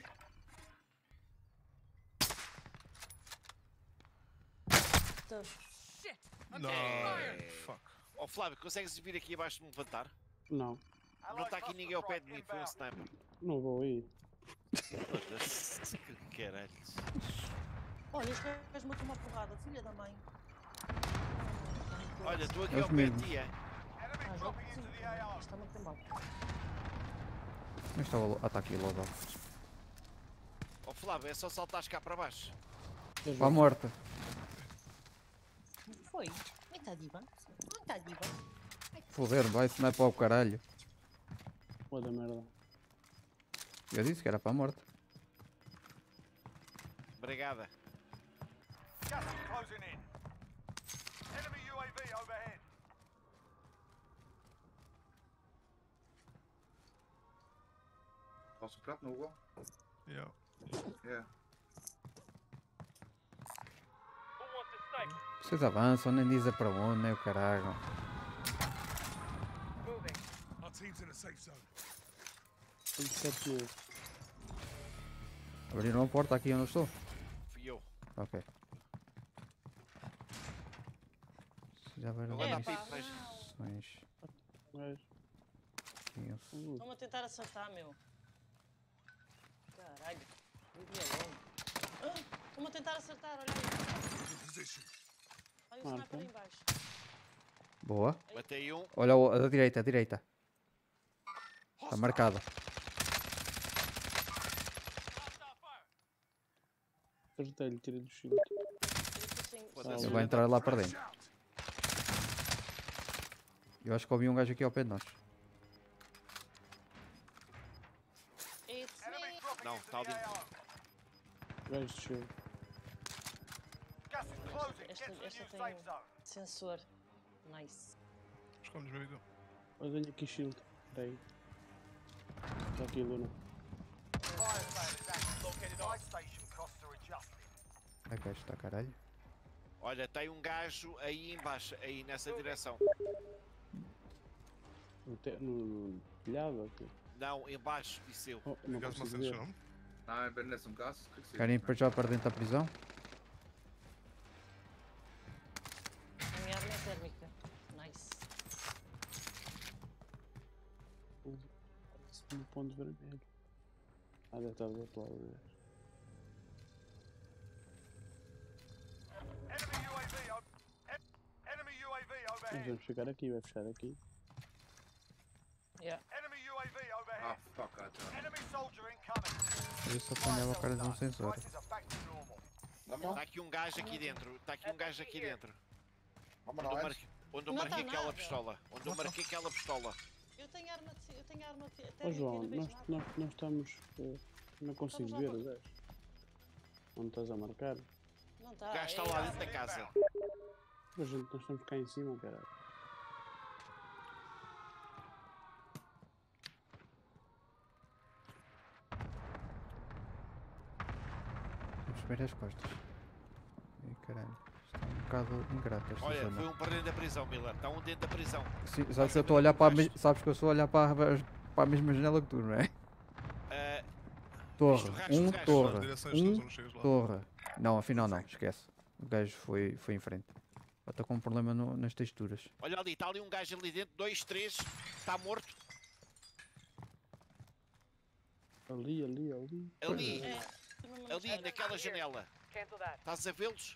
Tá. Nein, fuck. Ó Flávio, consegues vir aqui abaixo de me levantar? Não, Não está aqui ninguém ao pé de mim, foi um sniper. não vou ir. Foda-se, que caralho. Olha, este gajo matou uma porrada, filha da mãe. Olha, estou aqui É os ao pé mesmos. de ti, é? Ah, já sim, está muito mal. Onde está o... Ah, está aqui o loadout. Ó Flávio, é só saltares cá para baixo. Está morta. Foi? Não está diva? Não está diva? Foder, vai sniper ao caralho. Foda merda. Eu disse que era para a morte. Obrigada. Gas is closing in. Enemy UAV overhead. Brauchst du Platten, Hugo? Ja. Ja. Vocês avançam, nem dizem para onde, nem o caralho. Moving. Our team's in a safe zone. 27 mil. Abriram a porta aqui onde eu estou? Fui eu. Ok. Já vai Agora dá dar para ir para missões. Mas, 15. Estão-me a tentar acertar, meu. Caralho. Livia longo. Estão-me a tentar acertar, olha aí. Olha o sniper aí em baixo. Boa. Matei um. Olha a da direita, a direita. Está marcada. acertei-lhe, tirei do shield. Ele vai entrar lá para dentro. Eu acho que ouvi um gajo aqui ao pé de nós. Não, está ali. Gajo de shield. Esta tem sensor. Nice. Escondes, baby. Olha, tenho aqui shield. Espera aí. Está aqui a Luna. É gajo está caralho. Olha, tem um gajo aí embaixo, aí nessa direção. No telhado aqui. Não, embaixo, isso eu. Oh, não Gajo consigo maciço, ver. não? Nej, men det är som gas. Querem ir para já para dentro da prisão? A minha arma é térmica. Nice. Um ponto vermelho. Ah, deve estar do outro lado. Nós vamos ficar aqui, vai fechar aqui. Yeah. Ah, fuck, I Eu só apanhava a cara de um sensor. Está aqui um gajo aqui dentro. Está aqui um gajo aqui dentro. Vamos Onde eu lá, marquei, onde eu Não marquei tá aquela nada. pistola. Onde eu marquei aquela pistola. Eu tenho arma térmica Ó João, na mesma arma. nós estamos. Não consigo Estamos ver lá o gajo. Onde estás a marcar? Não está. O gajo está lá dentro da casa. Mas nós estamos cá em cima, caralho. Vamos ver as costas. Ai caralho. Está um bocado ingrato esta Olha, zona. foi um para dentro da prisão, Miller. Está um dentro da prisão. Sim, sabes que eu estou a olhar para a sabes que eu estou a olhar para a mesma janela que tu, não é? Ah, Torre, isto, resto, um resto. torre, Direções todas onde chegas lá. torre. Não, afinal não, esquece. O gajo foi em frente. Está com um problema nas texturas. olha ali, está ali um gajo ali dentro. 2, 3. Está morto. Ali. Ali. É, Ali, naquela janela. Cancel that. Estás a vê-los?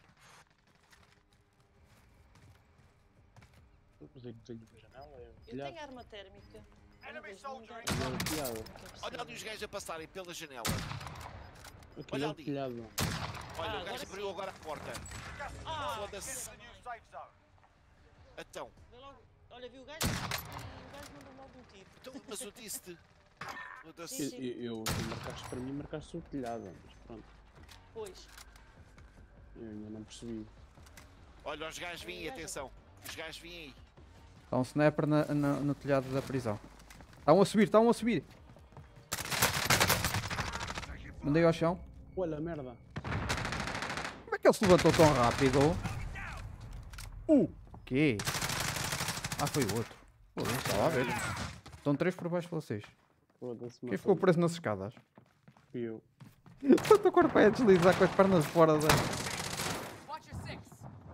Mas é que tenho a janela, é o eu telhado. tenho arma térmica. Enemy soldier É o telhado. Olha ali os gajos a passarem pela janela. Aqui Olha é o ali. telhado. Olha, o agora gajo abriu sim. agora a porta. Foda-se. Então, Vê logo. Olha, vi o gajo e o gajo mandou logo um tiro. então, mas eu disse-te. Foda-se. Sim, sim. Tu marcaste para mim, marcaste o telhado. Mas pronto, Pois. eu ainda não percebi. Olha, os gajos vêm aí, atenção. Os gajos vêm aí. Há um sniper no telhado da prisão. Estão a subir. Mandei ao chão. Olha a merda. Como é que ele se levantou tão rápido? O quê? Ah, foi o outro. Pô, não estava a ver. Estão 3 por baixo de vocês. Foda-se, Quem ficou preso nas escadas? Fui eu. O teu corpo é a deslizar com as pernas fora da... Watch your six.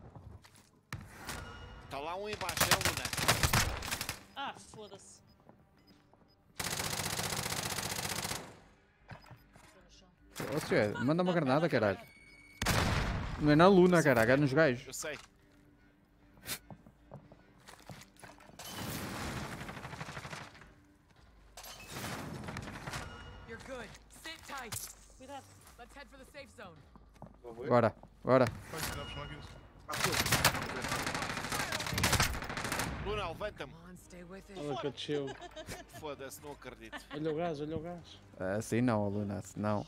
Está lá um embaixo, é o Luna. Ah, foda-se. Estou no chão. Ô, senhor, manda uma granada, caralho. Não é na Luna, caralho, é nos gajos. Eu sei. You're good. Sit tight. Cuidado. Let's head for the safe zone. Bora. Vai tirar para aqui. Luna, levanta-me. Come on, stay with it. Olha que desceu. Foda-se, não acredito. Olha o gás. Assim não, Luna, assim não.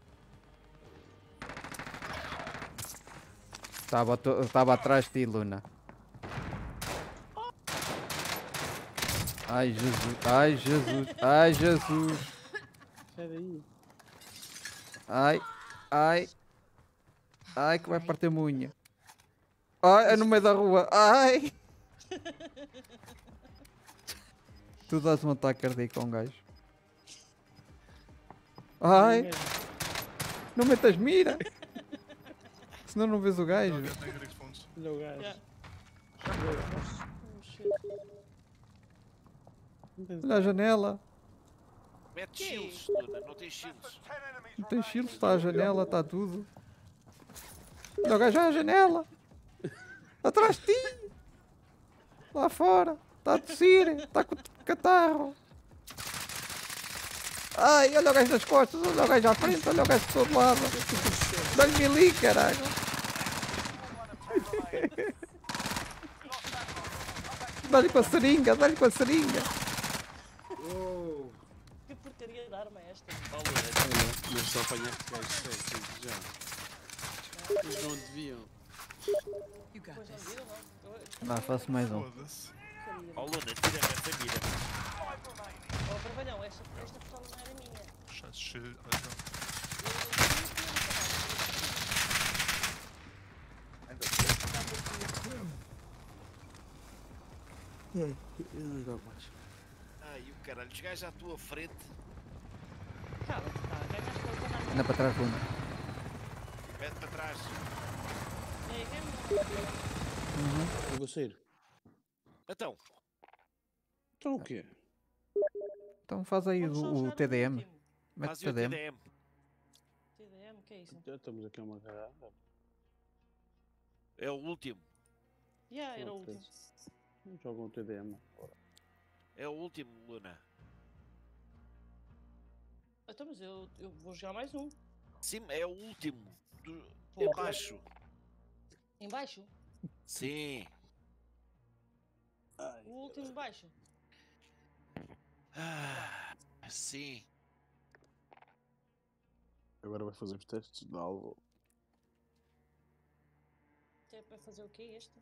Estava atrás de ti, Luna. Ai, Jesus. Sai daí. Ai, que vai partir unha. Ai, é no meio da rua. Ai. Tu dás um ataque cardíaco a um gajo. Ai. Não metas mira. Senão não vês o gajo. Alguém tem response. Olha o gás. Yeah. Oh, shit. Olha a janela. Mete Que shields, Luna, não tem shields. Não tem shield, está a janela, está tudo. Olha o gajo à janela. Atrás de ti. Lá fora. Está a tossir. Está com catarro. Ai, olha o gajo nas costas. Olha o gajo à frente. Olha o gajo de todo lado. Dá-lhe melee, caralho. Dá-lhe com a seringa. Dá-lhe com a seringa. Oh, Que porcaria de arma é esta? Oh, Luna, Olha, mas só apanhaste gajos secos já. Eles não deviam. You got Pois não this. viram, não? Vá, faço mais um. Foda-se. oh, Luna, tira-me essa mira. Oh, Barbalhão, esta pistola não era minha. Scheiß Schild, Alter. Eu não jogo mais. Ai, o caralho, os gajos à tua frente. Cala, ganhaste a zona. Anda para trás, Luna. Mete para trás. Eu vou sair. Então, Então o quê? Então faz aí Vamos só o jogar TDM. último. Mete faz o o TDM. TDM. TDM, o que é isso? Já estamos aqui a uma garada. É o último. Yeah, era o Ok. último. Jogam o TDM. É o último, Luna. Então, mas eu vou jogar mais um. Sim, é o último. Do... Porra. Embaixo. Embaixo? Sim. O último embaixo. Ah, sim. Agora vai fazer os testes de alvo. Até para fazer o quê este?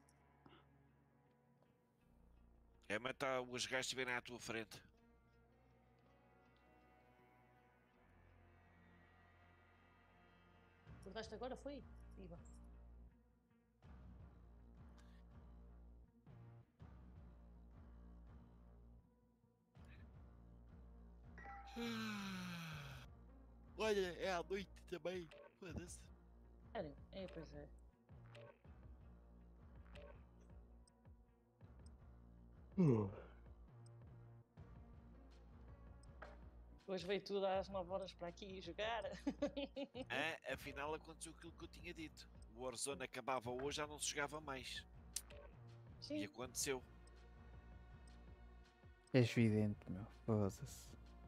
É matar os gajos que estiverem à tua frente. Acordaste agora, foi? Viva. Olha, é à noite também. Foda-se. Sério? É, pois é. Hoje veio tudo às 9 horas para aqui jogar. Ah, afinal aconteceu aquilo que eu tinha dito. O Warzone acabava hoje, já não se jogava mais. E Sim. aconteceu. És vidente, meu. Foda-se.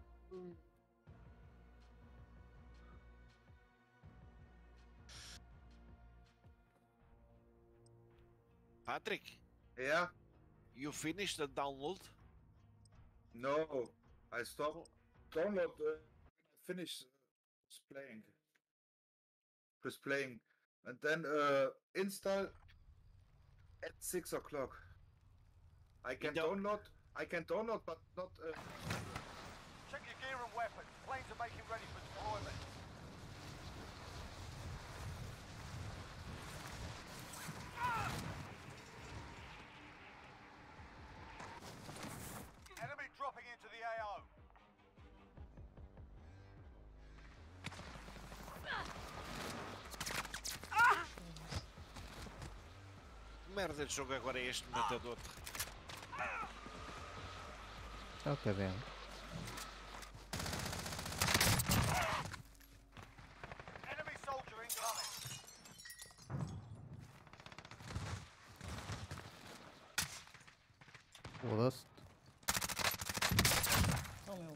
Patrick, yeah? you finished the download? No, I stopped. Download. Finish. Playing. Press playing, and then install at 6 o'clock. I can don't- download. I can download, but not. Check your gear and weapons. Planes are making ready for deployment. Enemy dropping into the AO. Que merda de jogo agora é este matador? É o TDM. Enemy soldier incoming. Foda-se. Oh meu.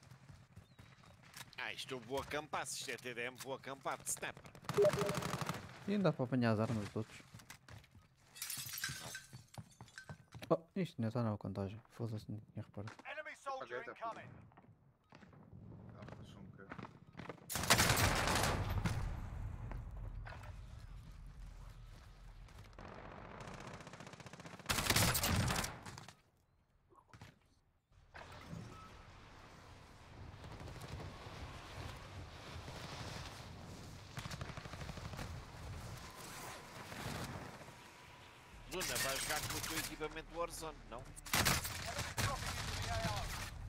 Ah, isto eu vou acampar. Se isto é TDM, vou acampar de snap. E ainda dá para apanhar as armas dos outros. Oh, isto ainda está na contagem. Foda-se, não tinha reparado. Enemy soldier Okay, incoming. Luna, vai jogar com o teu equipamento Warzone, não? Enemy dropping into the AO.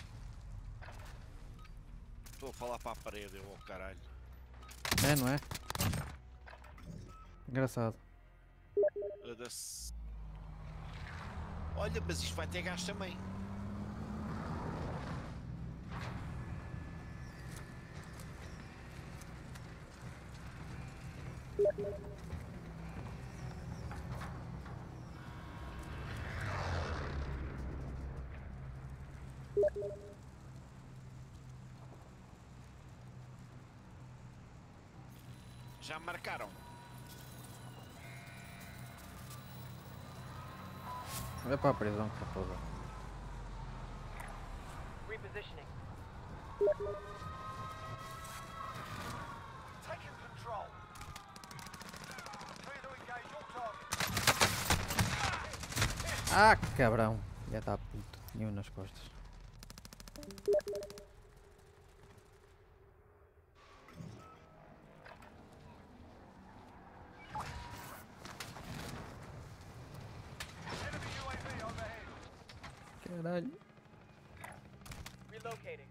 Estou a falar para a parede, eu, oh caralho. É, não é? Engraçado. Foda-se. Olha, mas isto vai ter gás também. Já marcaram. É para a prisão que está toda. Repositioning. Taking control. Clear to engage your target. Ah, cabrão. Já está puto. Tinha um nas costas. Caralho. Relocating.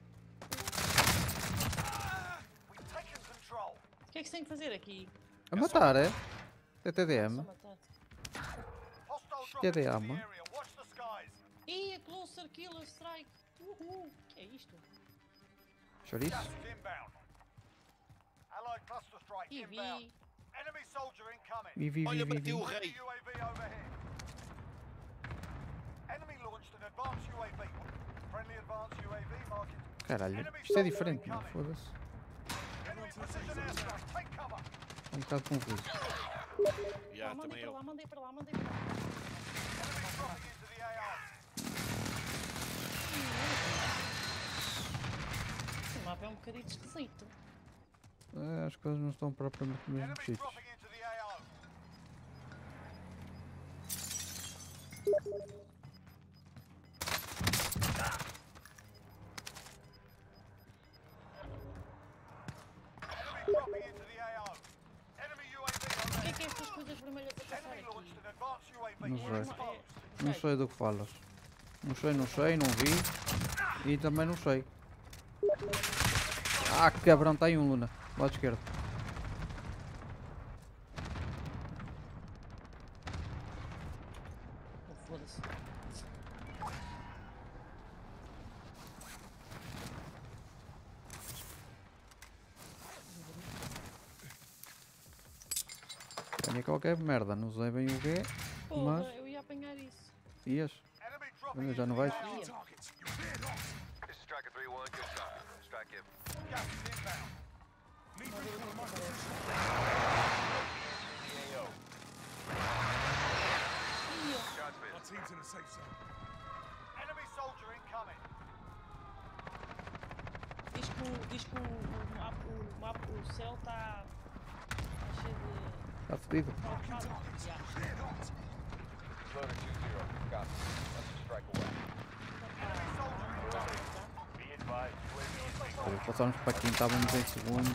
We've taken control. O que é que se tem que fazer aqui? A matar, é? TTDM. Só matar. Hostile Que é dropping de into arma? the area. Watch the skies. Ih, a Closer Killer Strike. Uhul. O que é isto? Chouriço. Gas is inbound. Allied cluster strike E inbound. vi. Enemy soldier incoming. Vi. Olha, bati o rei. UAV overhead. Enemy launched an advanced UAV. Friendly advanced UAV marking. Caralho. Isto é diferente, não? Foda-se. Enemy precision airstrike. Take cover. É um bocado confuso. Já, Mandei também para eu. lá, mandei para lá, mandei para lá. Enemy dropping into the AR. Este mapa é um bocadinho esquisito. É, as coisas não estão propriamente nos mesmos Enemy sítios. dropping into the AR. Enemy dropping into the AR. Enemy UAV O que overhead. é estas coisas vermelhas a passar Enemy aqui? launched an advanced UAV. Não We're sei. exposed. Não sei do que falas. Não sei, não vi. E também não sei. Ah, cabrão, está aí um Luna. Lado esquerdo. Oh, foda-se. Tenho qualquer merda, não usei bem o quê, Porra, mas eu ia apanhar isso. ias. Enemy dropping Já não into the vais? AR. Ia. This is Striker 3-1, good copy. Strike in. Gas is inbound. Our team's in a safe zone. Enemy soldier incoming. Diz que o céu está cheio de... Está fedido. Está ocupado. Já. Loader 2-0, copy. Let's strike away. Enemy soldier incoming. Be advised, UAV is Passamos para aqui, estávamos em segundo.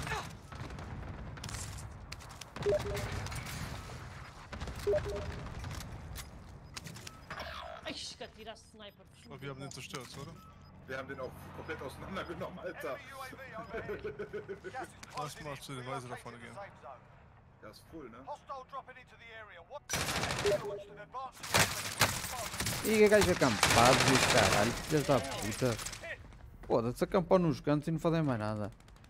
Ai, que atiraste sniper. Aber wir haben den zerstört, oder? Wir haben den auch komplett auseinandergenommen, Alter. Enemy UAV overhead. Gas is Lass closing mal in. zu den Weise da vorne Relocating gehen. the safe zone. Der ist full, ne? Hostile dropping into the area. What? Enemy launched an advanced UAV. E gajo acampado e os caralho, filhas da puta. Foda-se, acampar nos cantos e não fazem mais nada.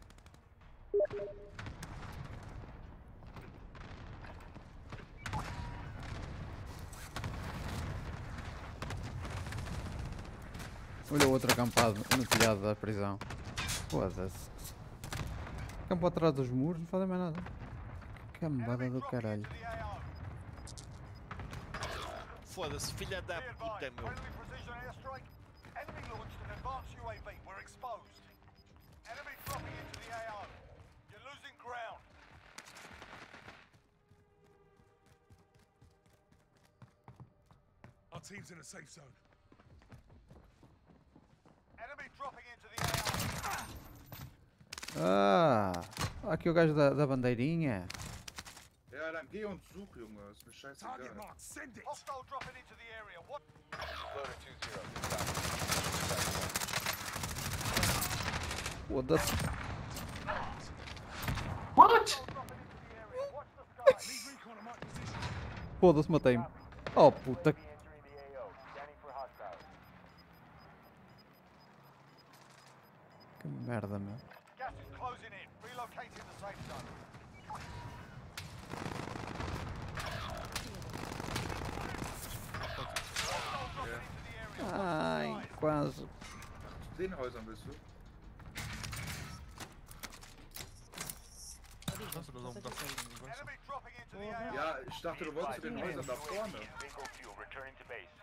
Olha o outro acampado no telhado da prisão. Foda-se. Acampou atrás dos muros, não fazem mais nada. Cambada do caralho. Foda-se, filha da puta, meu. Friendly precision airstrike. Enemy launched an advanced UAV. We're exposed. Enemy dropping into the AR. You're losing ground. Our team's in a safe zone. Enemy dropping into the AR. Ah, aqui o gajo da bandeirinha. Ja, dann geh und such, Junge. Ist mir scheißegal. Target mark, send it! Hostile dropping into the area. What? Loader 2-0. Foda-se. What? Lead recon on my position. Foda-se, matei-me. Oh puta. Que merda, meu. Gas is closing in. Relocating the safe zone. Ai, quase. Den Häusern bist du? Hast du das auf dem Dach stehen? Weißt Enemy dropping into the AO. Ja, ich dachte, du wolltest zu den Häusern da vorne. Bingo fuel returning to base.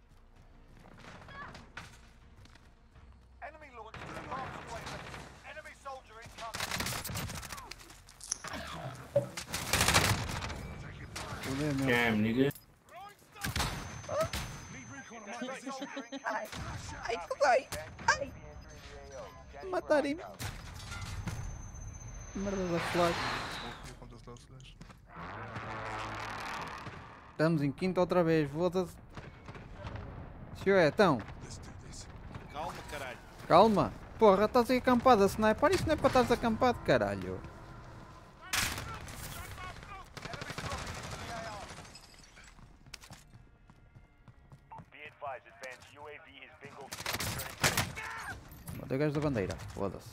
Enemy launched an advanced UAV. Enemy soldier incoming. Fudeu, meu. Damn, nigga. Ai, ai, ai. Matarem-me. Merda da flag. Hier kommt das Glas gleich. Estamos em quinta outra vez, foda-se. Senhor, então. Calma, caralho. Calma. Porra, estás aí acampado a sniper. Isso não é para estares acampado, caralho. Be advised, advanced UAV is bingo fuel returning to base. Matei o gajo da bandeira. Foda-se.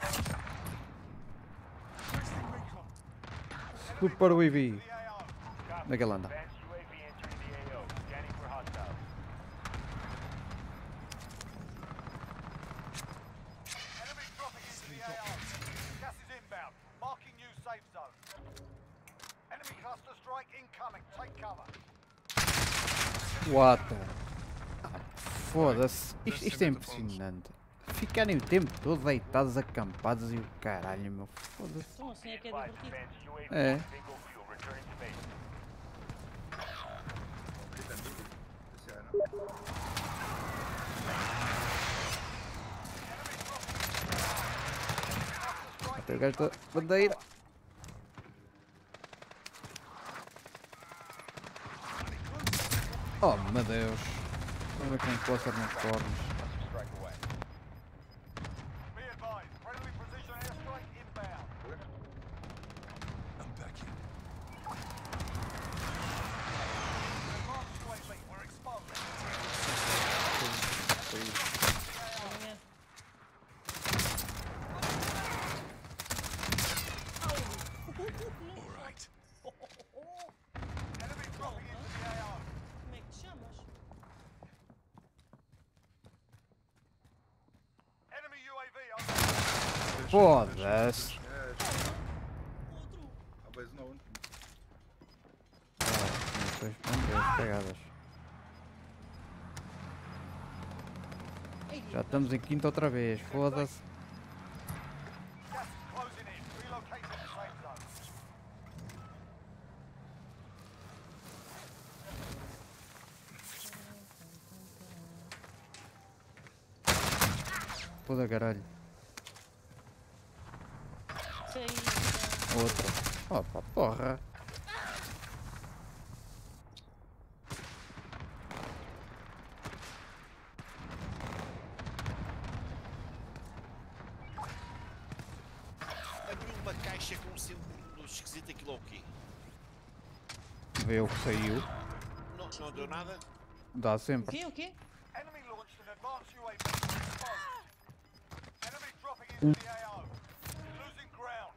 Super UAV. Onde é que ele anda? Advanced UAV entering the AO. Scanning for hostiles. Enemy dropping into the AO. Gas is inbound. Marking new safe zone. Enemy cluster strike incoming. Take cover. What the... Ah, foda-se. Isto é impressionante. Ficarem o tempo todo deitados, acampados e o caralho, meu. Foda-se. Então assim é que é divertido. É. Bingo fuel returning to base. Ist ja einer. Matei o gajo da bandeira. Oh meu Deus. Olha com cluster nos cornos. Strike away. Be advised, friendly precision airstrike inbound. I'm back in. Advanced UAV, we're exposed. Amanhã. All right. Enemy dropping into the AO. Como é que te chamas? Enemy UAV on. Foda-se. Ja, aber ist noch unten. Depois bandeiras pegadas. Já estamos em quinta outra vez. Foda-se. Gas is closing in. Relocating the safe zone. Puta caralho. Outra. Opa, porra. Abriu uma caixa com um símbolo esquisito, aquilo o quê? Vê o que saiu. Não deu nada? Dá sempre. O quê? Enemy launched an advanced UAV. Exposed. Enemy dropping into the AO. Losing ground.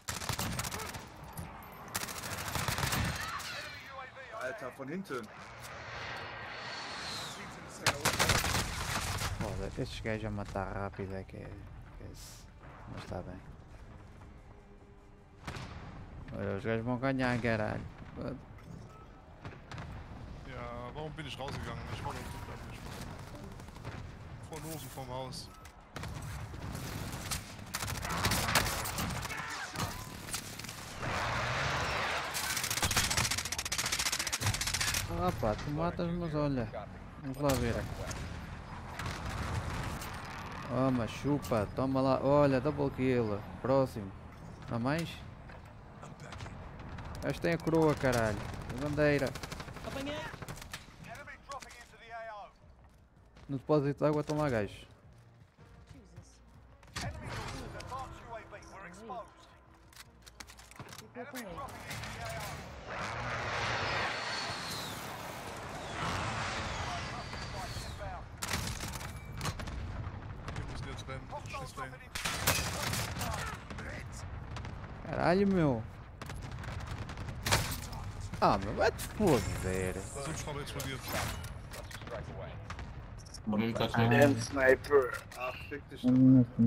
Enemy UAV on Alter, von hinten. Foda, estes gajos a matar rápido é que é. Mas está bem. Olha, os gajos vão ganhar, caralho. Ja, warum bin ich rausgegangen? Ich war doch so fertig. Vor Losen vom Haus. Ah pá, tu matas, mas olha. Vamos lá ver. Toma, chupa, toma lá. Olha, double kill. Próximo. Não há mais? Esta tem a coroa, caralho. A bandeira. Apanhei. Enemy dropping into the AO. No depósito de água estão lá gajos. Enemy launched an advanced UAV. We're exposed. Enemy dropping into the AO. Hier müssen jetzt Caralho, meu. Ah, meu, vai-te foder. Vamos falar desse dia. Sniper. Ah, fick dich doch.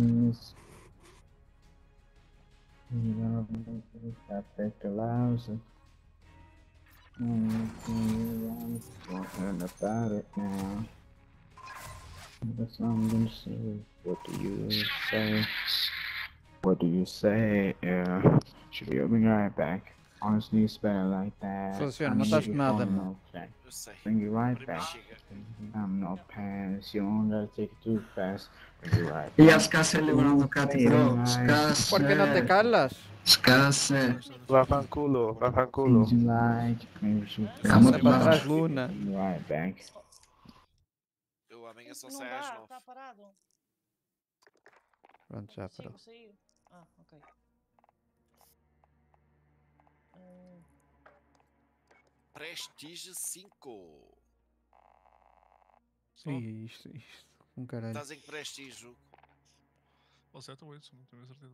About it now. That's all I'm gonna say. What do you say? What do you say? Yeah. Should be right back. Honestly, it's better like that. Funciona, não estás com nada, meu. Eu sei. Bring you right Para mim back. chega. I'm not pants. You don't gotta take it too fast. Bring you right E back. a scasse livrando Cati, bro. Scasse. ¿Por qué no te calas? Scasse. Vaffanculo. Things you like. Maybe you should Vamos Anda para lá. trás, Luna. Bring you right back. Eu amanhã só Não saio às dá, 9. está parado. Pronto, já Sim, parou. vou sair. Ah, ok. Prestige 5. Ih, isto. Um caralho. Estás em que prestígio? Ou 7 ou 8, não tenho a certeza.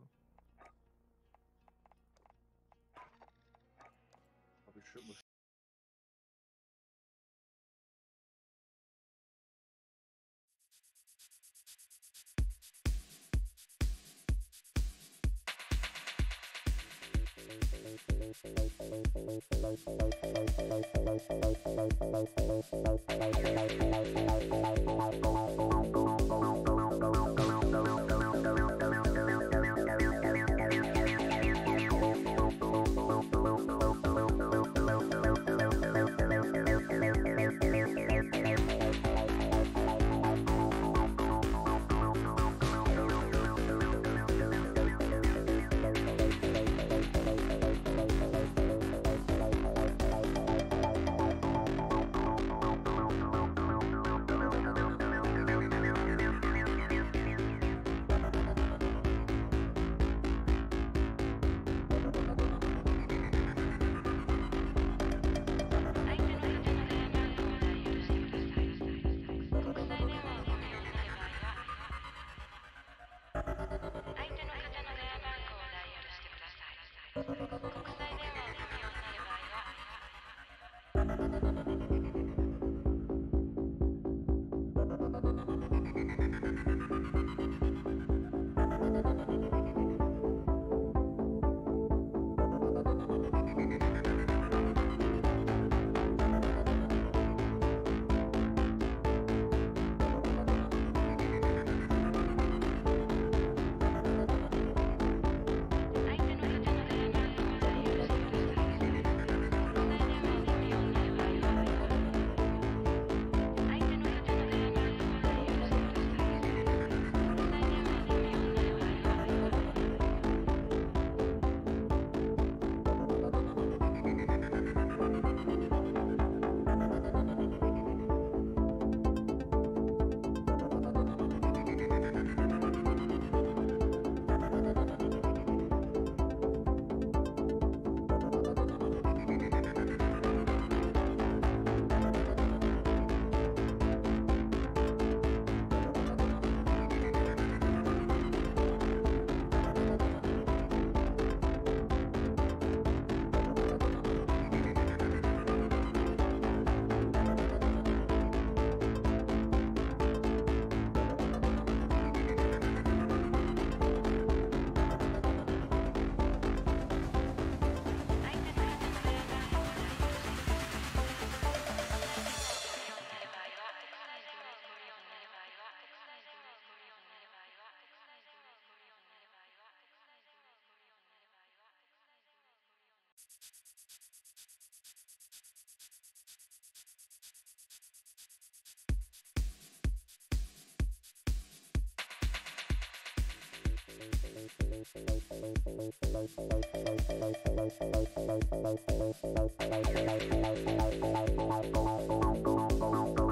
Thank you.